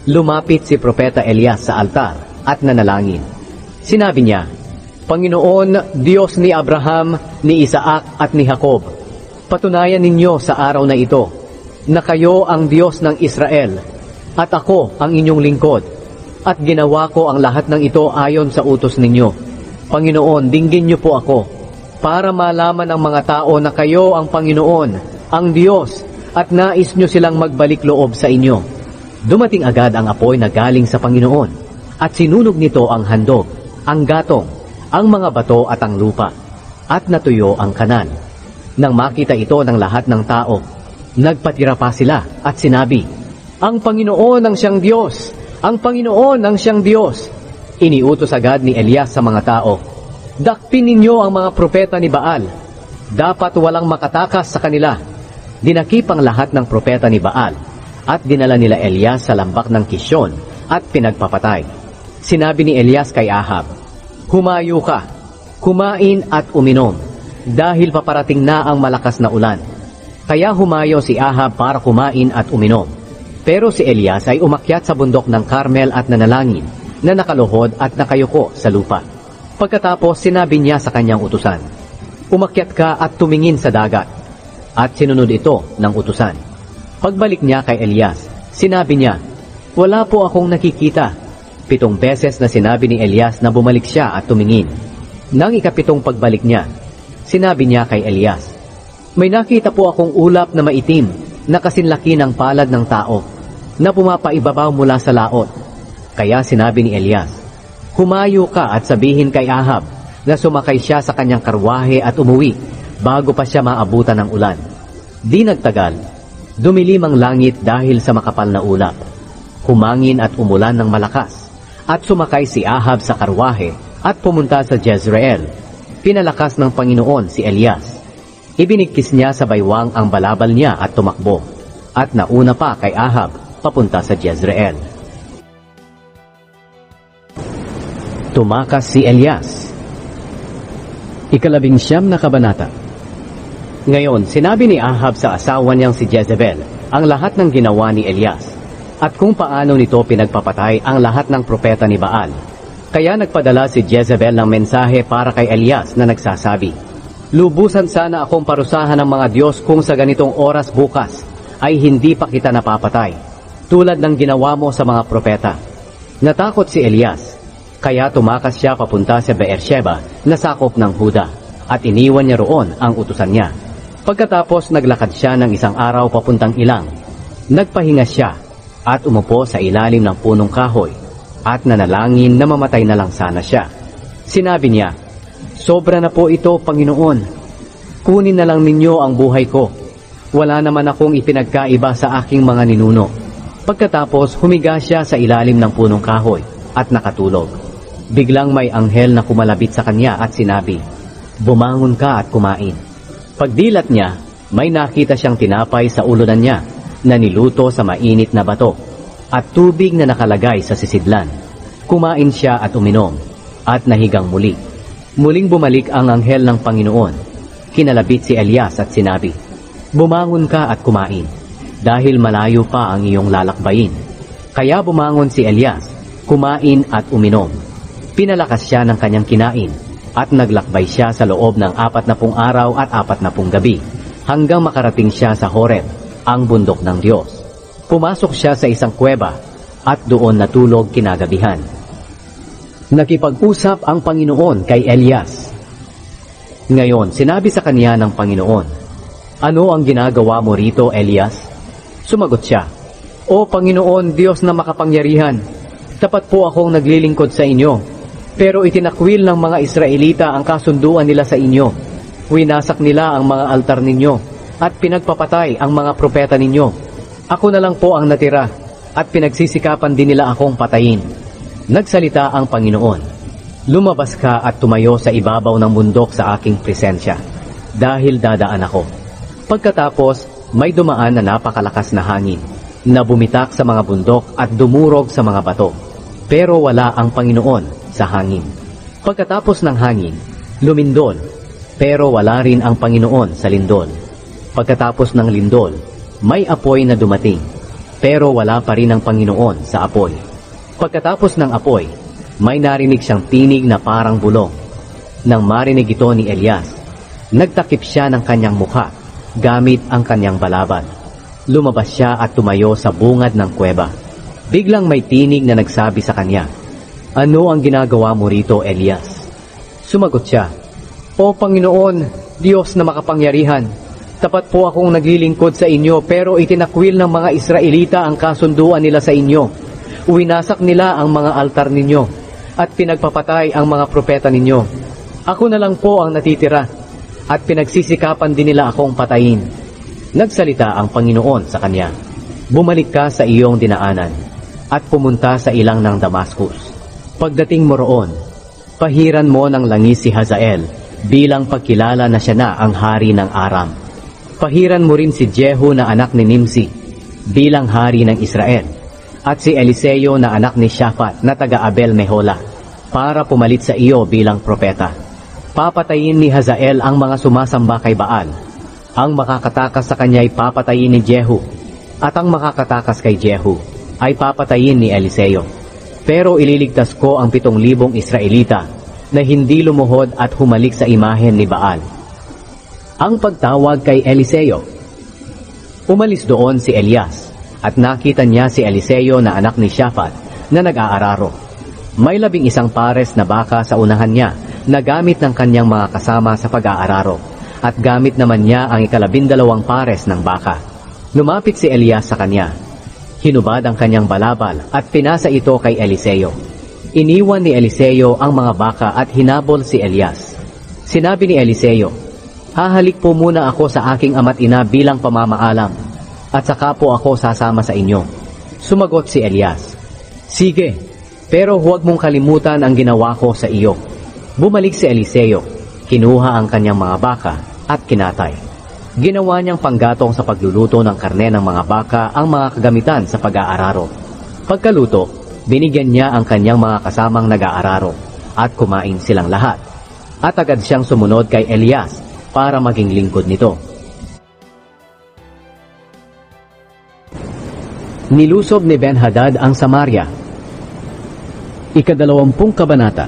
lumapit si Propeta Elias sa altar at nanalangin. Sinabi niya, Panginoon, Diyos ni Abraham, ni Isaac at ni Jacob, patunayan ninyo sa araw na ito na kayo ang Diyos ng Israel at ako ang inyong lingkod at ginawa ko ang lahat ng ito ayon sa utos ninyo. Panginoon, dinggin niyo po ako para malaman ng mga tao na kayo ang Panginoon, ang Diyos, at nais niyo silang magbalik loob sa inyo. Dumating agad ang apoy na galing sa Panginoon at sinunog nito ang handog, ang gatong, ang mga bato at ang lupa, at natuyo ang kanal. Nang makita ito ng lahat ng tao, nagpatira pa sila at sinabi, Ang Panginoon ang siyang Diyos! Ang Panginoon ang siyang Diyos! Iniutos agad ni Elias sa mga tao, Dakpin ninyo ang mga propeta ni Baal. Dapat walang makatakas sa kanila. Dinakip ang lahat ng propeta ni Baal at dinala nila Elias sa lambak ng Kisyon at pinagpapatay. Sinabi ni Elias kay Ahab, Humayo ka, kumain at uminom, dahil paparating na ang malakas na ulan. Kaya humayo si Ahab para kumain at uminom. Pero si Elias ay umakyat sa bundok ng Carmel at nanalangin, na nakaluhod at nakayuko sa lupa. Pagkatapos sinabi niya sa kanyang utusan, Umakyat ka at tumingin sa dagat. At sinunod ito ng utusan. Pagbalik niya kay Elias, sinabi niya, Wala po akong nakikita. 7 beses na sinabi ni Elias na bumalik siya at tumingin. Nang ika-7 pagbalik niya, sinabi niya kay Elias, May nakita po akong ulap na maitim na kasinlaki ng palad ng tao na pumapaibabaw mula sa laot. Kaya sinabi ni Elias, Humayo ka at sabihin kay Ahab na sumakay siya sa kanyang karwahe at umuwi bago pa siya maabutan ng ulan. Di nagtagal, dumilim ang langit dahil sa makapal na ulap. Humangin at umulan ng malakas at sumakay si Ahab sa karwahe at pumunta sa Jezreel. Pinalakas ng Panginoon si Elias. Ibinigkis niya sa baywang ang balabal niya at tumakbo at nauna pa kay Ahab papunta sa Jezreel. Tumakas si Elias. 19 na kabanata. Ngayon, sinabi ni Ahab sa asawa niyang si Jezebel ang lahat ng ginawa ni Elias at kung paano nito pinagpapatay ang lahat ng propeta ni Baal. Kaya nagpadala si Jezebel ng mensahe para kay Elias na nagsasabi, Lubusan sana akong parusahan ng mga Diyos kung sa ganitong oras bukas ay hindi pa kita napapatay, tulad ng ginawa mo sa mga propeta. Natakot si Elias, kaya tumakas siya papunta sa Beersheba na sakop ng Huda at iniwan niya roon ang utusan niya. Pagkatapos naglakad siya ng 1 araw papuntang Ilang. Nagpahinga siya at umupo sa ilalim ng punong kahoy at nanalangin na mamatay na lang sana siya. Sinabi niya, Sobra na po ito, Panginoon. Kunin na lang ninyo ang buhay ko. Wala naman akong ipinagkaiba sa aking mga ninuno. Pagkatapos humiga siya sa ilalim ng punong kahoy at nakatulog. Biglang may anghel na kumalabit sa kanya at sinabi, Bumangon ka at kumain. Pagdilat niya, may nakita siyang tinapay sa ulunan niya na niluto sa mainit na bato at tubig na nakalagay sa sisidlan. Kumain siya at uminom at nahigang muli. Muling bumalik ang anghel ng Panginoon. Kinalabit si Elias at sinabi, Bumangon ka at kumain, dahil malayo pa ang iyong lalakbayin. Kaya bumangon si Elias, kumain at uminom. Pinalakas siya ng kanyang kinain at naglakbay siya sa loob ng 40 araw at 40 gabi hanggang makarating siya sa Horeb, ang bundok ng Diyos. Pumasok siya sa isang kuweba at doon natulog kinagabihan. Nakipag-usap ang Panginoon kay Elias. Ngayon, sinabi sa kanya ng Panginoon, Ano ang ginagawa mo rito, Elias? Sumagot siya, O Panginoon, Diyos na makapangyarihan, tapat po akong naglilingkod sa inyo. Pero itinakwil ng mga Israelita ang kasunduan nila sa inyo. Winasak nila ang mga altar ninyo at pinagpapatay ang mga propeta ninyo. Ako na lang po ang natira at pinagsisikapan din nila akong patayin. Nagsalita ang Panginoon, Lumabas ka at tumayo sa ibabaw ng bundok sa aking presensya, dahil dadaan ako. Pagkatapos, may dumaan na napakalakas na hangin, na bumitak sa mga bundok at dumurog sa mga bato. Pero wala ang Panginoon sa hangin. Pagkatapos ng hangin, lumindol, pero wala rin ang Panginoon sa lindol. Pagkatapos ng lindol, may apoy na dumating, pero wala pa rin ang Panginoon sa apoy. Pagkatapos ng apoy, may narinig siyang tinig na parang bulong. Nang marinig ito ni Elias, nagtakip siya ng kanyang mukha gamit ang kanyang balaban. Lumabas siya at tumayo sa bungad ng kuweba. Biglang may tinig na nagsabi sa kanya, "Ano ang ginagawa mo rito, Elias?" Sumagot siya, "O Panginoon, Diyos na makapangyarihan, tapat po akong naglilingkod sa inyo pero itinakwil ng mga Israelita ang kasunduan nila sa inyo. Winasak nila ang mga altar ninyo at pinagpapatay ang mga propeta ninyo. Ako na lang po ang natitira at pinagsisikapan din nila akong patayin." Nagsalita ang Panginoon sa kanya, "Bumalik ka sa iyong dinaanan at pumunta sa ilang ng Damascus. Pagdating mo roon, pahiran mo ng langis si Hazael bilang pagkilala na siya na ang hari ng Aram. Pahiran mo rin si Jehu na anak ni Nimsi bilang hari ng Israel at si Eliseo na anak ni Shaphat na taga Abel Mehola para pumalit sa iyo bilang propeta. Papatayin ni Hazael ang mga sumasamba kay Baal. Ang makakatakas sa kanya ay papatayin ni Jehu at ang makakatakas kay Jehu ay papatayin ni Eliseo. Pero ililigtas ko ang 7,000 Israelita na hindi lumuhod at humalik sa imahen ni Baal." Ang pagtawag kay Eliseo. Umalis doon si Elias at nakita niya si Eliseo na anak ni Shaphat na nag-aararo. May 11 pares na baka sa unahan niya na gamit ng kanyang mga kasama sa pag-aararo at gamit naman niya ang 12 pares ng baka. Lumapit si Elias sa kanya. Hinubad ang kanyang balabal at pinasa ito kay Eliseo. Iniwan ni Eliseo ang mga baka at hinabol si Elias. Sinabi ni Eliseo, "Hahalik po muna ako sa aking ama't ina bilang pamamaalam at saka po ako sasama sa inyo." Sumagot si Elias, "Sige, pero huwag mong kalimutan ang ginawa ko sa iyo." Bumalik si Eliseo, kinuha ang kanyang mga baka at kinatay. Ginawa niyang panggatong sa pagluluto ng karne ng mga baka ang mga kagamitan sa pag-aararo. Pagkaluto, binigyan niya ang kanyang mga kasamang nag-aararo at kumain silang lahat. At agad siyang sumunod kay Elias para maging lingkod nito. Nilusob ni Ben-Hadad ang Samaria. 20 kabanata.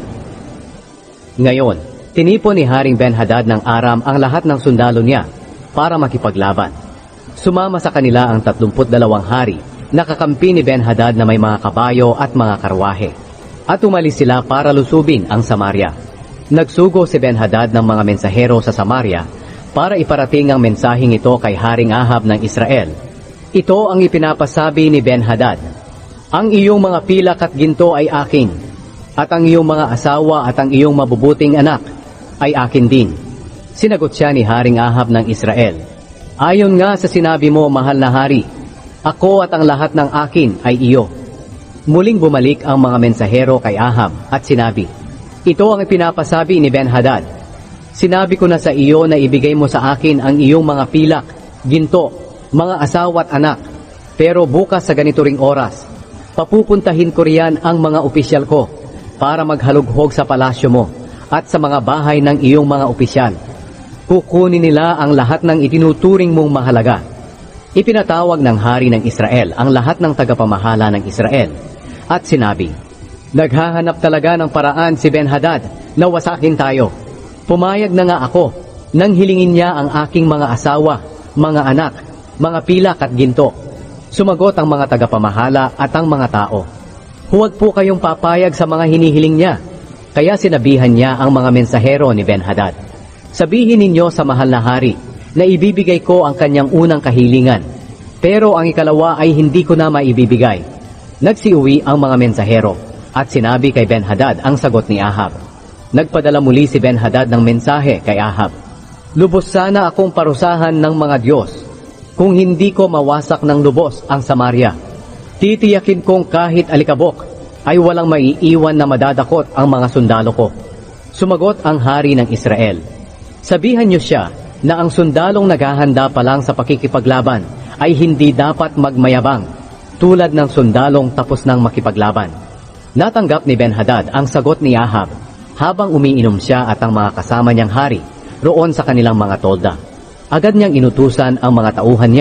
Ngayon, tinipon ni Haring Ben-Hadad ng Aram ang lahat ng sundalo niya para makipaglaban. Sumama sa kanila ang 32 hari na kakampi ni Ben-Hadad na may mga kabayo at mga karwahe. At umalis sila para lusubin ang Samaria. Nagsugo si Ben-Hadad ng mga mensahero sa Samaria para iparating ang mensaheng ito kay Haring Ahab ng Israel. Ito ang ipinapasabi ni Ben-Hadad, "Ang iyong mga pilak at ginto ay akin, at ang iyong mga asawa at ang iyong mabubuting anak ay akin din." Sinagot siya ni Haring Ahab ng Israel, "Ayon nga sa sinabi mo, mahal na hari, ako at ang lahat ng akin ay iyo." Muling bumalik ang mga mensahero kay Ahab at sinabi, "Ito ang ipinapasabi ni Ben-Hadad, sinabi ko na sa iyo na ibigay mo sa akin ang iyong mga pilak, ginto, mga asawa at anak, pero bukas sa ganito ring oras, papupuntahin ko riyan ang mga opisyal ko para maghalughog sa palasyo mo at sa mga bahay ng iyong mga opisyal. Kukunin nila ang lahat ng itinuturing mong mahalaga." Ipinatawag ng hari ng Israel ang lahat ng tagapamahala ng Israel at sinabi, "Naghahanap talaga ng paraan si Ben-Hadad na wasakin tayo. Pumayag na nga ako nang hilingin niya ang aking mga asawa, mga anak, mga pilak at ginto." Sumagot ang mga tagapamahala at ang mga tao, "Huwag po kayong papayag sa mga hinihiling niya." Kaya sinabihan niya ang mga mensahero ni Ben-Hadad, "Sabihin ninyo sa mahal na hari na ibibigay ko ang kanyang unang kahilingan, pero ang ikalawa ay hindi ko na maibibigay." Nagsiuwi ang mga mensahero at sinabi kay Ben-Hadad ang sagot ni Ahab. Nagpadala muli si Ben-Hadad ng mensahe kay Ahab, "Lubos sana akong parusahan ng mga Diyos kung hindi ko mawasak ng lubos ang Samaria. Titiyakin kong kahit alikabok ay walang maiiwan na madadakot ang mga sundalo ko." Sumagot ang hari ng Israel, "Sabihan niyo siya na ang sundalong naghahanda pa lang sa pakikipaglaban ay hindi dapat magmayabang, tulad ng sundalong tapos nang makipaglaban." Natanggap ni Ben-Hadad ang sagot ni Ahab habang umiinom siya at ang mga kasama niyang hari roon sa kanilang mga tolda. Agad niyang inutusan ang mga tauhan niya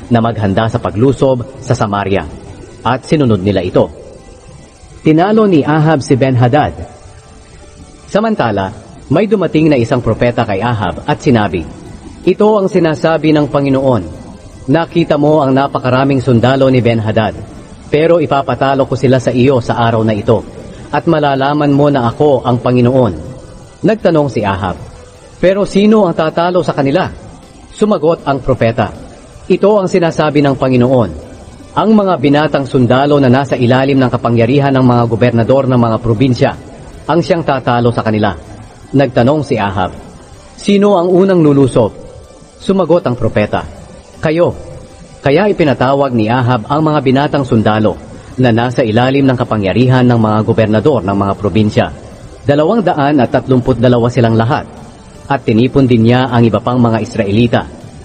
na maghanda sa paglusob sa Samaria, at sinunod nila ito. Tinalo ni Ahab si Ben-Hadad. Samantala, may dumating na isang propeta kay Ahab at sinabi, "Ito ang sinasabi ng Panginoon, nakita mo ang napakaraming sundalo ni Ben-Hadad, pero ipapatalo ko sila sa iyo sa araw na ito, at malalaman mo na ako ang Panginoon." Nagtanong si Ahab, "Pero sino ang tatalo sa kanila?" Sumagot ang propeta, "Ito ang sinasabi ng Panginoon, ang mga binatang sundalo na nasa ilalim ng kapangyarihan ng mga gobernador ng mga probinsya ang siyang tatalo sa kanila." Nagtanong si Ahab, "Sino ang unang lulusob?" Sumagot ang propeta, "Kayo." Kaya ipinatawag ni Ahab ang mga binatang sundalo na nasa ilalim ng kapangyarihan ng mga gobernador ng mga probinsya. 232 silang lahat, at tinipon din niya ang iba pang mga Israelita.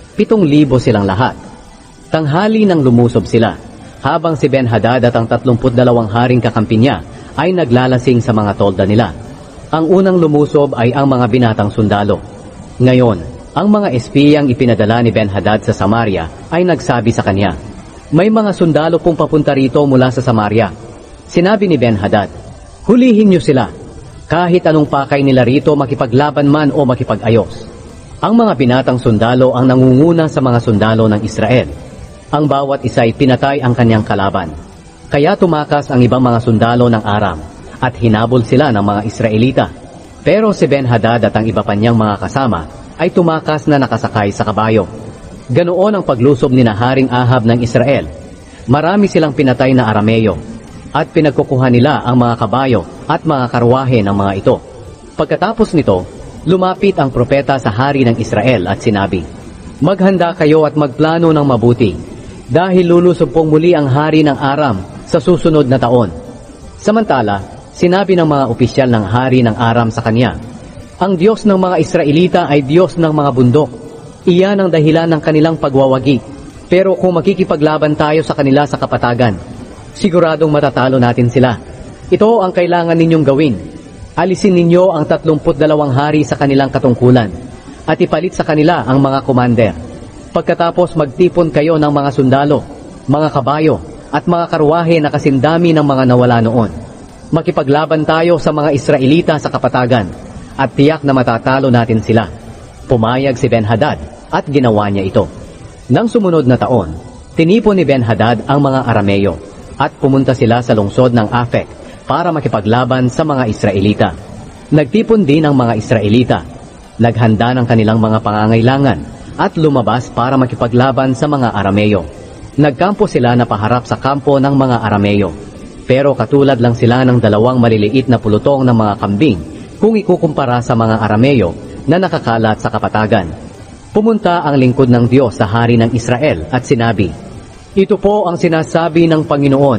7,000 silang lahat. Tanghali nang lumusob sila, habang si Ben-Hadad at ang 32 haring kakampi niya ay naglalasing sa mga tolda nila. Ang unang lumusob ay ang mga binatang sundalo. Ngayon, ang mga espiyang ipinadala ni Ben-Hadad sa Samaria ay nagsabi sa kanya, "May mga sundalo pong papunta rito mula sa Samaria." Sinabi ni Ben-Hadad, "Hulihin niyo sila. Kahit anong pakay nila rito, makipaglaban man o makipag-ayos." Ang mga binatang sundalo ang nangunguna sa mga sundalo ng Israel. Ang bawat isa ay pinatay ang kanyang kalaban. Kaya tumakas ang ibang mga sundalo ng Aram at hinabol sila ng mga Israelita. Pero si Ben-Hadad at ang iba pa niyang mga kasama ay tumakas na nakasakay sa kabayo. Ganoon ang paglusob ni Haring Ahab ng Israel. Marami silang pinatay na Arameo, at pinagkukuha nila ang mga kabayo at mga karwahe ng mga ito. Pagkatapos nito, lumapit ang propeta sa hari ng Israel at sinabi, "Maghanda kayo at magplano ng mabuti, dahil lulusob pong muli ang hari ng Aram sa susunod na taon." Samantala, sinabi ng mga opisyal ng hari ng Aram sa kanya, "Ang Diyos ng mga Israelita ay Diyos ng mga bundok. Iyan ang dahilan ng kanilang pagwawagi. Pero kung makikipaglaban tayo sa kanila sa kapatagan, siguradong matatalo natin sila. Ito ang kailangan ninyong gawin. Alisin ninyo ang 32 hari sa kanilang katungkulan at ipalit sa kanila ang mga commander. Pagkatapos magtipon kayo ng mga sundalo, mga kabayo at mga karwahe na kasindami ng mga nawala noon. Makipaglaban tayo sa mga Israelita sa kapatagan at tiyak na matatalo natin sila." Pumayag si Ben-Hadad at ginawa niya ito. Nang sumunod na taon, tinipon ni Ben-Hadad ang mga Arameo at pumunta sila sa lungsod ng Afek para makipaglaban sa mga Israelita. Nagtipon din ang mga Israelita, naghanda ng kanilang mga pangangailangan at lumabas para makipaglaban sa mga Arameo. Nagkampo sila na paharap sa kampo ng mga Arameo, pero katulad lang sila ng 2 maliliit na pulutong ng mga kambing kung ikukumpara sa mga Arameo na nakakalat sa kapatagan. Pumunta ang lingkod ng Diyos sa hari ng Israel at sinabi, "Ito po ang sinasabi ng Panginoon.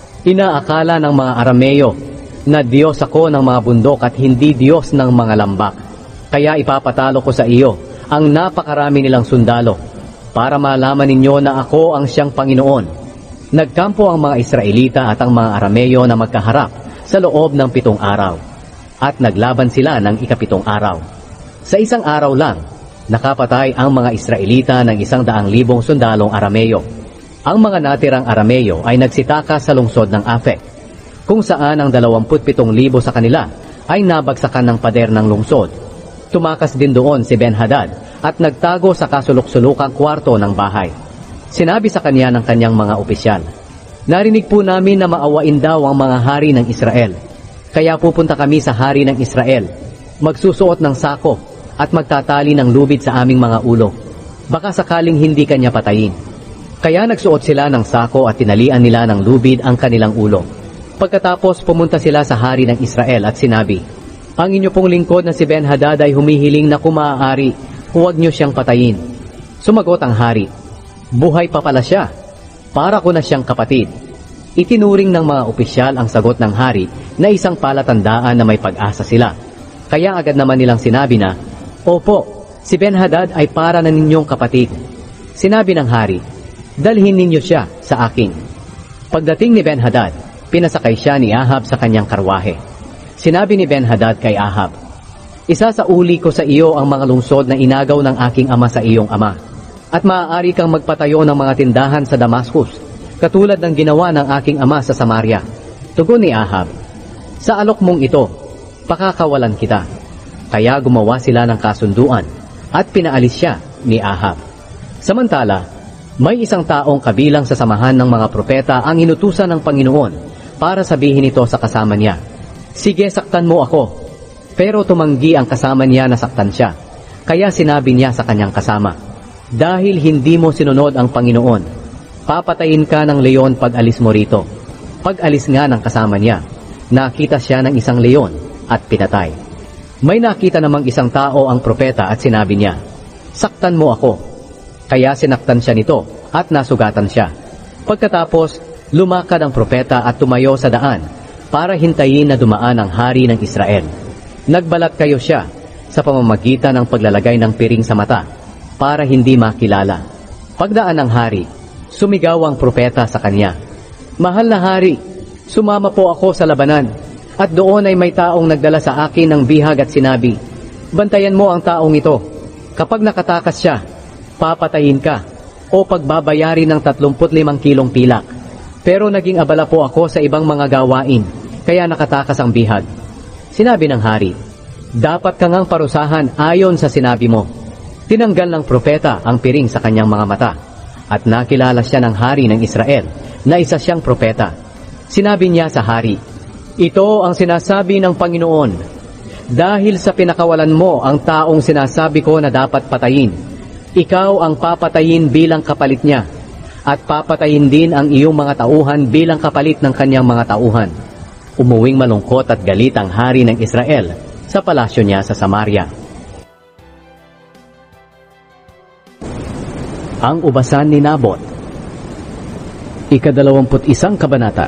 Inaakala ng mga Arameo na Diyos ako ng mga bundok at hindi Diyos ng mga lambak. Kaya ipapatalo ko sa iyo ang napakarami nilang sundalo para malaman ninyo na ako ang siyang Panginoon." Nagkampo ang mga Israelita at ang mga Arameo na magkaharap sa loob ng 7 araw at naglaban sila ng ika-7 araw. Sa isang araw lang, nakapatay ang mga Israelita ng 100,000 sundalong Arameo. Ang mga natirang Arameo ay nagsitaka sa lungsod ng Afek, kung saan ang 27,000 sa kanila ay nabagsakan ng pader ng lungsod. Tumakas din doon si Ben-Hadad at nagtago sa kasulok-sulukang kwarto ng bahay. Sinabi sa kanya ng kanyang mga opisyal, "Narinig po namin na maawain daw ang mga hari ng Israel. Kaya pupunta kami sa hari ng Israel, magsusuot ng sako at magtatali ng lubid sa aming mga ulo. Baka sakaling hindi kanya patayin." Kaya nagsuot sila ng sako at tinalian nila ng lubid ang kanilang ulo. Pagkatapos pumunta sila sa hari ng Israel at sinabi, "Ang inyo pong lingkod na si Ben-Hadad ay humihiling na kung maaari, huwag niyo siyang patayin." Sumagot ang hari, "Buhay pa pala siya. Para ko na siyang kapatid." Itinuring ng mga opisyal ang sagot ng hari na isang palatandaan na may pag-asa sila. Kaya agad naman nilang sinabi na, "Opo, si Ben-Hadad ay para na ninyong kapatid." Sinabi ng hari, "Dalhin ninyo siya sa akin." Pagdating ni Ben-Hadad, pinasakay siya ni Ahab sa kanyang karwahe. Sinabi ni Ben-Hadad kay Ahab, "Isasauli ko sa iyo ang mga lungsod na inagaw ng aking ama sa iyong ama. At maaari kang magpatayo ng mga tindahan sa Damascus, katulad ng ginawa ng aking ama sa Samaria. Tugon ni Ahab, sa alok mong ito, pakakawalan kita. Kaya gumawa sila ng kasunduan at pinaalis siya ni Ahab. Samantala, may isang taong kabilang sa samahan ng mga propeta ang inutusan ng Panginoon para sabihin ito sa kasama niya, sige, saktan mo ako. Pero tumanggi ang kasama niya na saktan siya. Kaya sinabi niya sa kanyang kasama, dahil hindi mo sinunod ang Panginoon, papatayin ka ng leon pag alis mo rito. Pag alis nga ng kasama niya, nakita siya ng isang leon at pinatay. May nakita namang isang tao ang propeta at sinabi niya, saktan mo ako. Kaya sinaktan siya nito at nasugatan siya. Pagkatapos, lumakad ang propeta at tumayo sa daan para hintayin na dumaan ang hari ng Israel. Nagbalat kayo siya sa pamamagitan ng paglalagay ng piring sa mata para hindi makilala. Pagdaan ng hari, sumigaw ang propeta sa kanya, mahal na hari, sumama po ako sa labanan. At doon ay may taong nagdala sa akin ng bihag at sinabi, bantayan mo ang taong ito. Kapag nakatakas siya, papatayin ka o pagbabayarin ng 35 kilong pilak. Pero naging abala po ako sa ibang mga gawain, kaya nakatakas ang bihag. Sinabi ng hari, dapat ka ngang parusahan ayon sa sinabi mo. Tinanggal ng propeta ang piring sa kanyang mga mata at nakilala siya ng hari ng Israel na isa siyang propeta. Sinabi niya sa hari, ito ang sinasabi ng Panginoon, dahil sa pinakawalan mo ang taong sinasabi ko na dapat patayin, ikaw ang papatayin bilang kapalit niya at papatayin din ang iyong mga tauhan bilang kapalit ng kanyang mga tauhan. Umuwing malungkot at galit ang hari ng Israel sa palasyo niya sa Samaria. Ang ubasan ni Nabot. Ika-21 kabanata.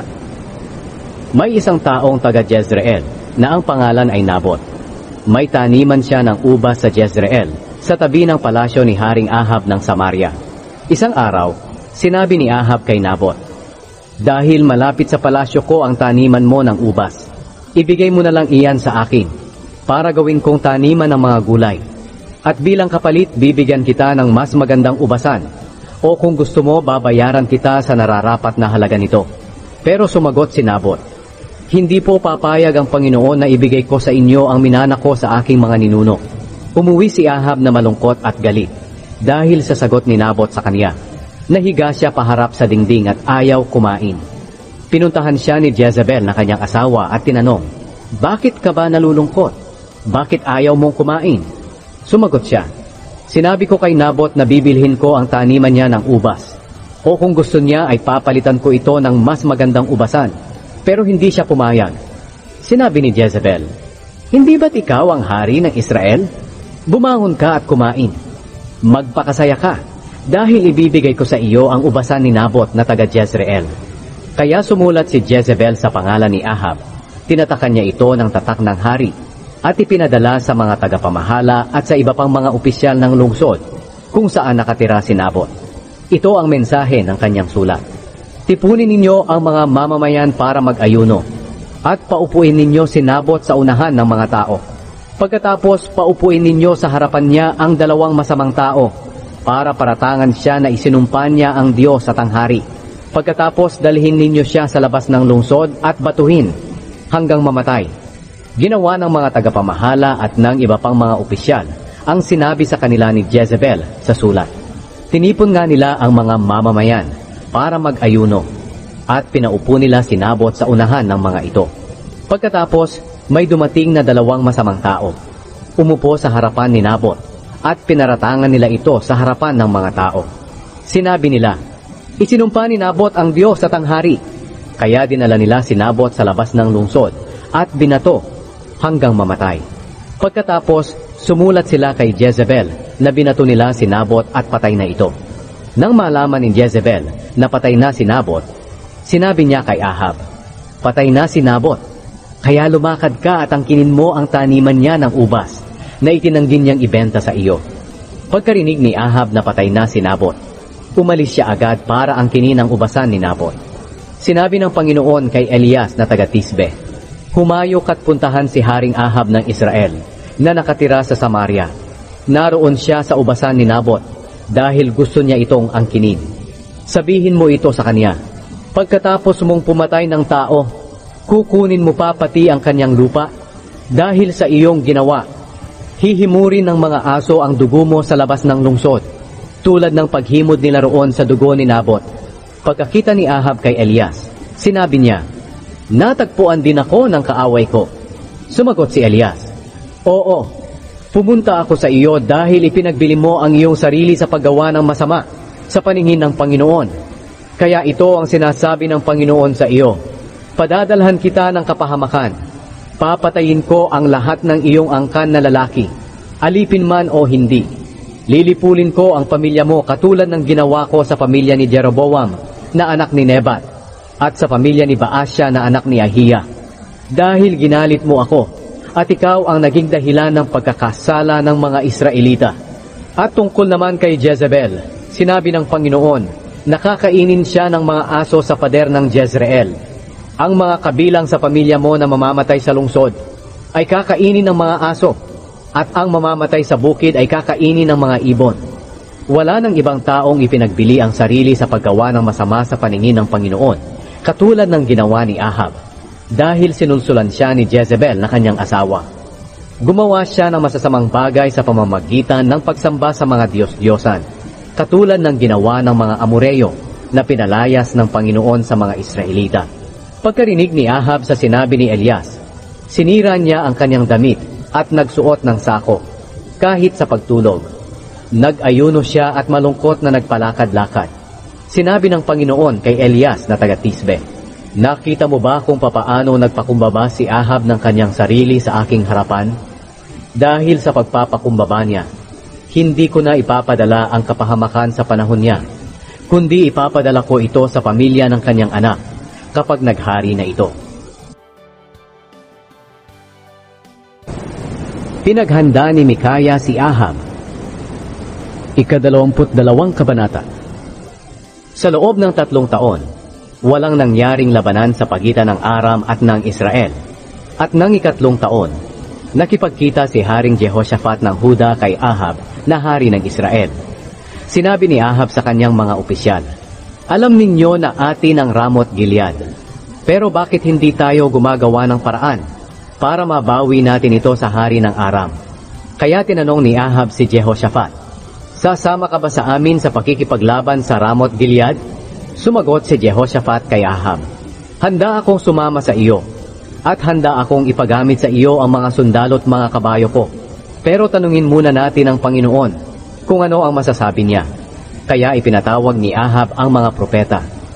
May isang taong taga Jezreel na ang pangalan ay Nabot. May taniman siya ng ubas sa Jezreel sa tabi ng palasyo ni Haring Ahab ng Samaria. Isang araw, sinabi ni Ahab kay Nabot, dahil malapit sa palasyo ko ang taniman mo ng ubas, ibigay mo na lang iyan sa akin para gawin kong taniman ng mga gulay. At bilang kapalit, bibigyan kita ng mas magandang ubasan. O kung gusto mo, babayaran kita sa nararapat na halaga nito. Pero sumagot si Nabot, hindi po papayag ang Panginoon na ibigay ko sa inyo ang minana ko sa aking mga ninuno. Umuwi si Ahab na malungkot at galit dahil sa sagot ni Nabot sa kanya. Nahiga siya paharap sa dingding at ayaw kumain. Pinuntahan siya ni Jezebel na kanyang asawa at tinanong, bakit ka ba nalulungkot? Bakit ayaw mong kumain? Sumagot siya, sinabi ko kay Nabot na bibilhin ko ang taniman niya ng ubas. O kung gusto niya ay papalitan ko ito ng mas magandang ubasan. Pero hindi siya pumayag. Sinabi ni Jezebel, hindi ba't ikaw ang hari ng Israel? Bumangon ka at kumain. Magpakasaya ka, dahil ibibigay ko sa iyo ang ubasan ni Nabot na taga Jezreel. Kaya sumulat si Jezebel sa pangalan ni Ahab. Tinatakan niya ito ng tatak ng hari at ipinadala sa mga tagapamahala at sa iba pang mga opisyal ng lungsod kung saan nakatira si Nabot. Ito ang mensahe ng kanyang sulat. Tipunin ninyo ang mga mamamayan para mag-ayuno at paupuin ninyo si Nabot sa unahan ng mga tao. Pagkatapos paupuin ninyo sa harapan niya ang dalawang masamang tao para paratangan siya na isinumpa niya ang Diyos at ang hari. Pagkatapos dalhin ninyo siya sa labas ng lungsod at batuhin hanggang mamatay. Ginawa ng mga tagapamahala at ng iba pang mga opisyal ang sinabi sa kanila ni Jezebel sa sulat. Tinipon nga nila ang mga mamamayan para mag-ayuno at pinaupo nila si Nabot sa unahan ng mga ito. Pagkatapos, may dumating na dalawang masamang tao. Umupo sa harapan ni Nabot at pinaratangan nila ito sa harapan ng mga tao. Sinabi nila, isinumpa ni Nabot ang Diyos at ang hari. Kaya dinala nila si Nabot sa labas ng lungsod at binato hanggang mamatay. Pagkatapos, sumulat sila kay Jezebel na binato nila si Nabot at patay na ito. Nang malaman ni Jezebel na patay na si Nabot, sinabi niya kay Ahab, patay na si Nabot, kaya lumakad ka at angkinin mo ang taniman niya ng ubas na itinanggi niyang ibenta sa iyo. Pagkarinig ni Ahab na patay na si Nabot, umalis siya agad para angkinin ang ubasan ni Nabot. Sinabi ng Panginoon kay Elias na taga Tisbe, humayok at puntahan si Haring Ahab ng Israel na nakatira sa Samaria. Naroon siya sa ubasan ni Nabot dahil gusto niya itong angkinin. Sabihin mo ito sa kanya. Pagkatapos mong pumatay ng tao, kukunin mo pa pati ang kanyang lupa? Dahil sa iyong ginawa, hihimurin ng mga aso ang dugo mo sa labas ng lungsod, tulad ng paghimod nila roon sa dugo ni Nabot. Pagkakita ni Ahab kay Elias, sinabi niya, natagpuan din ako ng kaaway ko. Sumagot si Elias, oo, pumunta ako sa iyo dahil ipinagbili mo ang iyong sarili sa paggawa ng masama sa paningin ng Panginoon. Kaya ito ang sinasabi ng Panginoon sa iyo, padadalhan kita ng kapahamakan. Papatayin ko ang lahat ng iyong angkan na lalaki, alipin man o hindi. Lilipulin ko ang pamilya mo katulad ng ginawa ko sa pamilya ni Jeroboam na anak ni Nebat at sa pamilya ni Baasya na anak ni Ahiya. Dahil ginalit mo ako at ikaw ang naging dahilan ng pagkakasala ng mga Israelita. At tungkol naman kay Jezebel, sinabi ng Panginoon, nakakainin siya ng mga aso sa pader ng Jezreel. Ang mga kabilang sa pamilya mo na mamamatay sa lungsod ay kakainin ng mga aso, at ang mamamatay sa bukid ay kakainin ng mga ibon. Wala ng ibang taong ipinagbili ang sarili sa paggawa ng masama sa paningin ng Panginoon, katulad ng ginawa ni Ahab, dahil sinulsulan siya ni Jezebel na kanyang asawa. Gumawa siya ng masasamang bagay sa pamamagitan ng pagsamba sa mga Diyos-Diyosan, katulad ng ginawa ng mga Amoreyo na pinalayas ng Panginoon sa mga Israelita. Pagkarinig ni Ahab sa sinabi ni Elias, sinira niya ang kanyang damit at nagsuot ng sako, kahit sa pagtulog. Nag-ayuno siya at malungkot na nagpalakad-lakad. Sinabi ng Panginoon kay Elias na taga-Tisbe, nakita mo ba kung papaano nagpakumbaba si Ahab ng kanyang sarili sa aking harapan? Dahil sa pagpapakumbaba niya, hindi ko na ipapadala ang kapahamakan sa panahon niya, kundi ipapadala ko ito sa pamilya ng kanyang anak kapag naghari na ito. Pinaghanda ni Mikaya si Ahab. Ika-22 kabanata. Sa loob ng 3 taon, walang nangyaring labanan sa pagitan ng Aram at ng Israel. At ng 3 taon, nakipagkita si Haring Jehoshaphat ng Huda kay Ahab na hari ng Israel. Sinabi ni Ahab sa kanyang mga opisyal, alam ninyo na atin ang Ramoth Gilead, pero bakit hindi tayo gumagawa ng paraan para mabawi natin ito sa hari ng Aram? Kaya tinanong ni Ahab si Jehoshaphat, sasama ka ba sa amin sa pakikipaglaban sa Ramoth Gilead? Sumagot si Jehoshaphat kay Ahab, handa akong sumama sa iyo, at handa akong ipagamit sa iyo ang mga sundalo't mga kabayo ko. Pero tanungin muna natin ang Panginoon kung ano ang masasabi niya. Kaya ipinatawag ni Ahab ang mga propeta.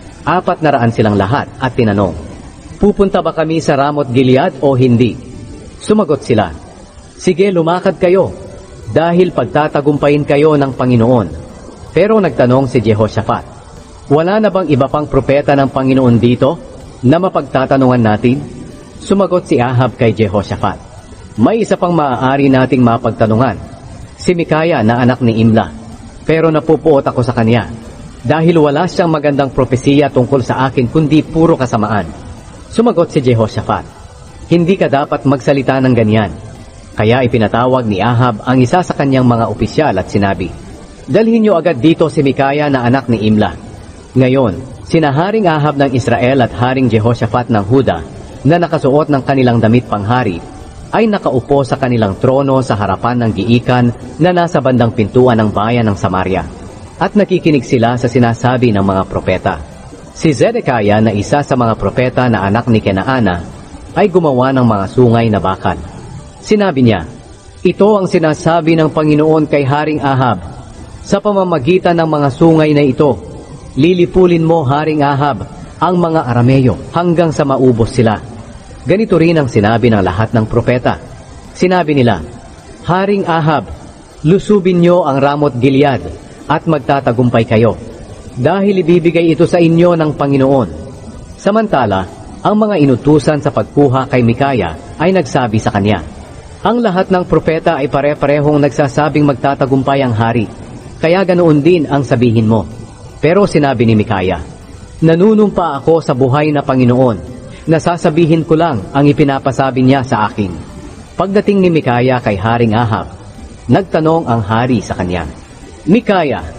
400 silang lahat at tinanong, pupunta ba kami sa Ramoth Gilead o hindi? Sumagot sila, sige, lumakad kayo, dahil pagtatagumpayin kayo ng Panginoon. Pero nagtanong si Jehoshaphat, wala na bang iba pang propeta ng Panginoon dito na mapagtatanungan natin? Sumagot si Ahab kay Jehoshaphat, may isa pang maaari nating mapagtanungan, si Mikaya na anak ni Imla, pero napupuot ako sa kanya, dahil wala siyang magandang propesiya tungkol sa akin kundi puro kasamaan. Sumagot si Jehoshaphat, hindi ka dapat magsalita ng ganyan. Kaya ipinatawag ni Ahab ang isa sa kanyang mga opisyal at sinabi, dalhin niyo agad dito si Mikaya na anak ni Imla. Ngayon, sina Haring Ahab ng Israel at Haring Jehoshaphat ng Huda na nakasuot ng kanilang damit panghari ay nakaupo sa kanilang trono sa harapan ng giikan na nasa bandang pintuan ng bayan ng Samaria. At nakikinig sila sa sinasabi ng mga propeta. Si Zedekiah na isa sa mga propeta na anak ni Kenaana ay gumawa ng mga sungay na bakal. Sinabi niya, ito ang sinasabi ng Panginoon kay Haring Ahab, sa pamamagitan ng mga sungay na ito, lilipulin mo, Haring Ahab, ang mga Arameyo hanggang sa maubos sila. Ganito rin ang sinabi ng lahat ng propeta. Sinabi nila, Haring Ahab, lusubin niyo ang Ramoth Gilead at magtatagumpay kayo, dahil ibibigay ito sa inyo ng Panginoon. Samantala, ang mga inutusan sa pagkuha kay Mikaya ay nagsabi sa kanya, ang lahat ng propeta ay pare-parehong nagsasabing magtatagumpay ang hari, kaya ganoon din ang sabihin mo. Pero sinabi ni Mikaya, nanunumpa ako sa buhay na Panginoon, nasasabihin ko lang ang ipinapasabi niya sa akin. Pagdating ni Mikaya kay Haring Ahab, nagtanong ang hari sa kanya, Mikaya,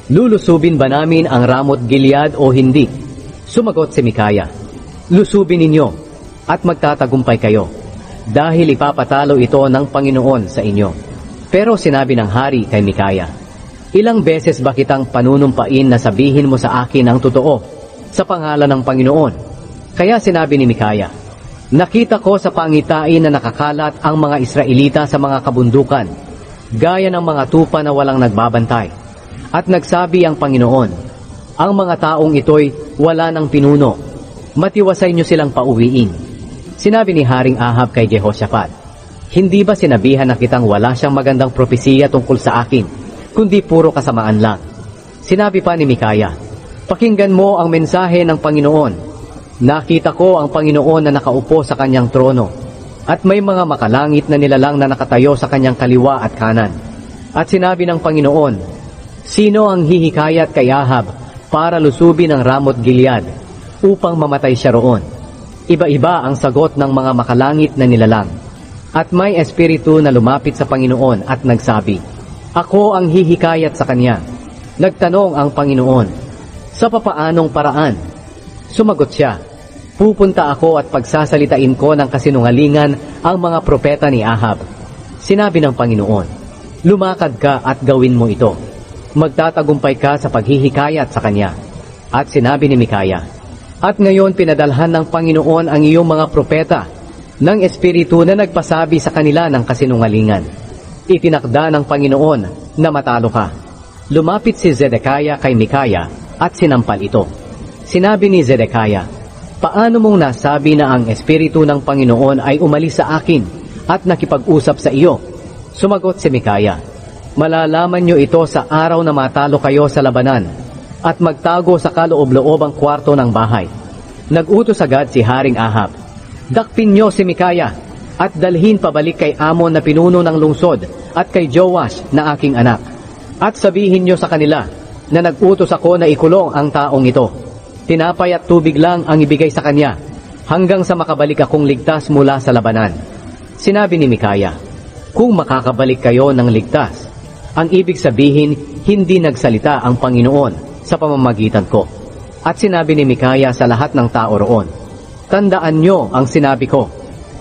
Lulusubin ba namin ang Ramot Gilead o hindi? Sumagot si Mikaya, lusubin ninyo at magtatagumpay kayo, dahil ipapatalo ito ng Panginoon sa inyo. Pero sinabi ng hari kay Mikaya, ilang beses ba kitang panunumpain na sabihin mo sa akin ang totoo sa pangalan ng Panginoon? Kaya sinabi ni Mikaya, nakita ko sa pangitain na nakakalat ang mga Israelita sa mga kabundukan, gaya ng mga tupa na walang nagbabantay. At nagsabi ang Panginoon, ang mga taong ito'y wala ng pinuno, matiwasay nyo silang pauwiin. Sinabi ni Haring Ahab kay Jehoshaphat, hindi ba sinabihan na kitang wala siyang magandang propesiya tungkol sa akin, kundi puro kasamaan lang? Sinabi pa ni Mikaya, pakinggan mo ang mensahe ng Panginoon. Nakita ko ang Panginoon na nakaupo sa kanyang trono, at may mga makalangit na nilalang na nakatayo sa kanyang kaliwa at kanan. At sinabi ng Panginoon, sino ang hihikayat kay Ahab para lusubin ang Ramot Gilead upang mamatay siya roon? Iba-iba ang sagot ng mga makalangit na nilalang. At may espiritu na lumapit sa Panginoon at nagsabi, ako ang hihikayat sa kanya. Nagtanong ang Panginoon, sa papaanong paraan? Sumagot siya, pupunta ako at pagsasalitain ko ng kasinungalingan ang mga propeta ni Ahab. Sinabi ng Panginoon, lumakad ka at gawin mo ito. Magtatagumpay ka sa paghihikayat sa kanya. At sinabi ni Mikaya, at ngayon pinadalhan ng Panginoon ang iyong mga propeta ng espiritu na nagpasabi sa kanila ng kasinungalingan. Itinakda ng Panginoon na matalo ka. Lumapit si Zedekiah kay Mikaya at sinampal ito. Sinabi ni Zedekiah, paano mong nasabi na ang espiritu ng Panginoon ay umalis sa akin at nakipag-usap sa iyo? Sumagot si Mikaya, malalaman nyo ito sa araw na matalo kayo sa labanan at magtago sa kaloob-loobang kwarto ng bahay. Nag-utos agad si Haring Ahab, dakpin nyo si Mikaya at dalhin pabalik kay Amon na pinuno ng lungsod at kay Joash na aking anak. At sabihin nyo sa kanila na nag-utos ako na ikulong ang taong ito. Tinapay at tubig lang ang ibigay sa kanya hanggang sa makabalik akong ligtas mula sa labanan. Sinabi ni Mikaya, kung makakabalik kayo ng ligtas, ang ibig sabihin, hindi nagsalita ang Panginoon sa pamamagitan ko. At sinabi ni Mikaya sa lahat ng tao roon, tandaan nyo ang sinabi ko.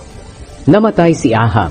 Namatay si Ahab.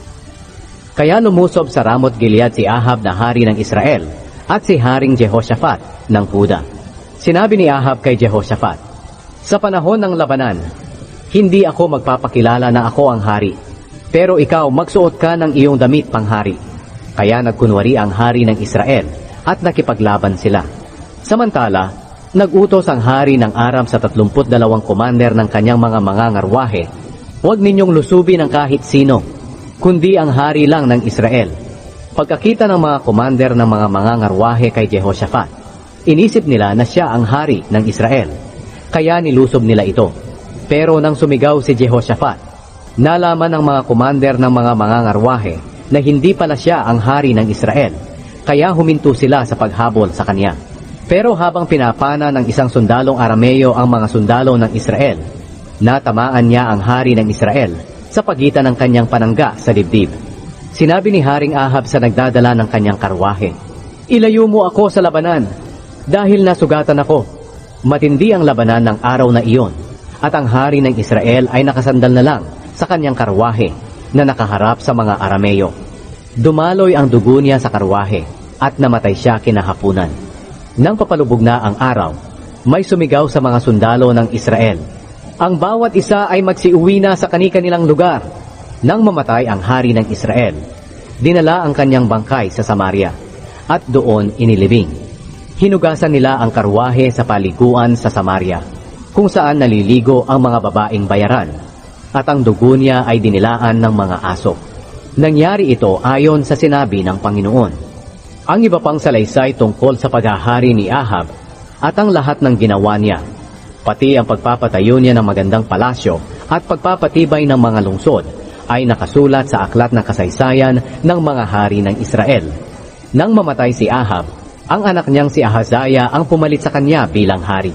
Kaya lumusob sa Ramot Gilead si Ahab na hari ng Israel at si Haring Jehoshaphat ng Huda. Sinabi ni Ahab kay Jehoshaphat, sa panahon ng labanan, hindi ako magpapakilala na ako ang hari, pero ikaw magsuot ka ng iyong damit panghari. Kaya nagkunwari ang hari ng Israel at nakipaglaban sila. Samantala, nagutos ang hari ng Aram sa 32 komander ng kanyang mga mangangarwahe, huwag ninyong lusubin ang kahit sino, kundi ang hari lang ng Israel. Pagkakita ng mga komander ng mga mangangarwahe kay Jehoshaphat, inisip nila na siya ang hari ng Israel, kaya nilusob nila ito. Pero nang sumigaw si Jehoshaphat, nalaman ng mga komander ng mga mangangarwahe na hindi pala siya ang hari ng Israel, kaya huminto sila sa paghabol sa kanya. Pero habang pinapana ng isang sundalong Arameo ang mga sundalo ng Israel, natamaan niya ang hari ng Israel sa pagitan ng kanyang panangga sa dibdib. Sinabi ni Haring Ahab sa nagdadala ng kanyang karwahe, ilayo mo ako sa labanan, dahil nasugatan ako. Matindi ang labanan ng araw na iyon, at ang hari ng Israel ay nakasandal na lang sa kanyang karwahe na nakaharap sa mga Arameo. Dumaloy ang dugo niya sa karwahe at namatay siya kinahapunan. Nang papalubog na ang araw, may sumigaw sa mga sundalo ng Israel, ang bawat isa ay magsiuwi na sa kani-kanilang lugar. Nang mamatay ang hari ng Israel, dinala ang kanyang bangkay sa Samaria at doon inilibing. Hinugasan nila ang karwahe sa paliguan sa Samaria, kung saan naliligo ang mga babaeng bayaran, at ang dugo niya ay dinilaan ng mga aso. Nangyari ito ayon sa sinabi ng Panginoon. Ang iba pang salaysay tungkol sa paghahari ni Ahab at ang lahat ng ginawa niya, pati ang pagpapatayo niya ng magandang palasyo at pagpapatibay ng mga lungsod, ay nakasulat sa aklat ng kasaysayan ng mga hari ng Israel. Nang mamatay si Ahab, ang anak niyang si Ahaziah ang pumalit sa kanya bilang hari.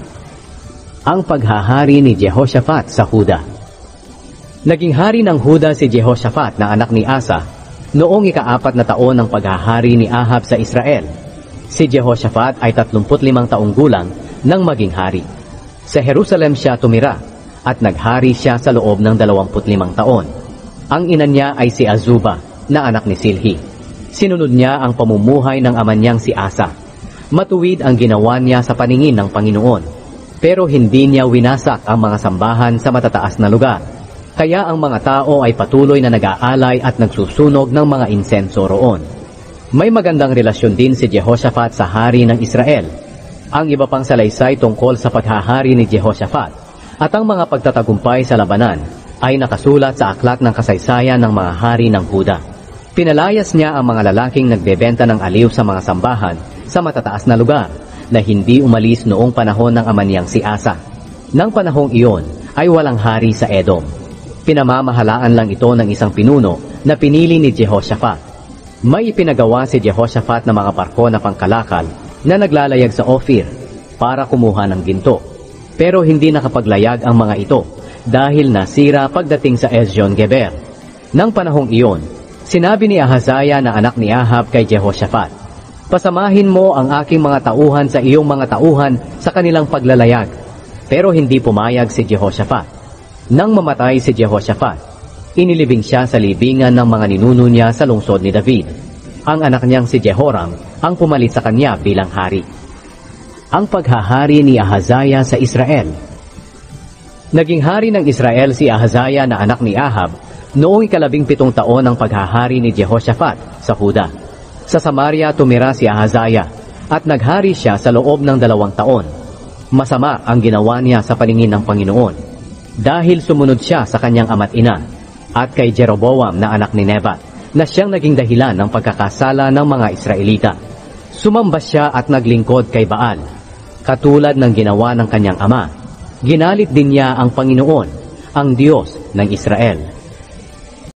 Ang paghahari ni Jehoshaphat sa Huda. Naging hari ng Huda si Jehoshaphat na anak ni Asa noong ika-4 na taon ng paghahari ni Ahab sa Israel. Si Jehoshaphat ay 35 taong gulang nang maging hari. Sa Jerusalem siya tumira at naghari siya sa loob ng 25 taon. Ang ina niya ay si Azuba na anak ni Silhi. Sinunod niya ang pamumuhay ng ama niyang si Asa. Matuwid ang ginawa niya sa paningin ng Panginoon, pero hindi niya winasak ang mga sambahan sa matataas na lugar. Kaya ang mga tao ay patuloy na nag-aalay at nagsusunog ng mga insenso roon. May magandang relasyon din si Jehoshaphat sa hari ng Israel. Ang iba pang salaysay tungkol sa paghahari ni Jehoshaphat at ang mga pagtatagumpay sa labanan ay nakasulat sa aklat ng kasaysayan ng mga hari ng Huda. Pinalayas niya ang mga lalaking nagbebenta ng aliw sa mga sambahan sa matataas na lugar na hindi umalis noong panahon ng ama niyang si Asa. Nang panahong iyon ay walang hari sa Edom. Pinamamahalaan lang ito ng isang pinuno na pinili ni Jehoshaphat. May ipinagawa si Jehoshaphat na mga barko na pangkalakal na naglalayag sa Ophir para kumuha ng ginto. Pero hindi nakapaglayag ang mga ito dahil nasira pagdating sa Ezion-Geber. Nang panahong iyon, sinabi ni Ahazaya na anak ni Ahab kay Jehoshaphat, "Pasamahin mo ang aking mga tauhan sa iyong mga tauhan sa kanilang paglalayag." Pero hindi pumayag si Jehoshaphat. Nang mamatay si Jehoshaphat, inilibing siya sa libingan ng mga ninuno niya sa lungsod ni David. Ang anak niyang si Jehoram ang pumalit sa kanya bilang hari. Ang paghahari ni Ahazaya sa Israel. Naging hari ng Israel si Ahazaya na anak ni Ahab noong 17 taon ng paghahari ni Jehoshaphat sa Huda. Sa Samaria tumira si Ahazaya at naghari siya sa loob ng 2 taon. Masama ang ginawa niya sa paningin ng Panginoon dahil sumunod siya sa kanyang ama't ina at kay Jeroboam na anak ni Nebat na siyang naging dahilan ng pagkakasala ng mga Israelita. Sumamba siya at naglingkod kay Baal, katulad ng ginawa ng kanyang ama. Ginalit din niya ang Panginoon, ang Diyos ng Israel.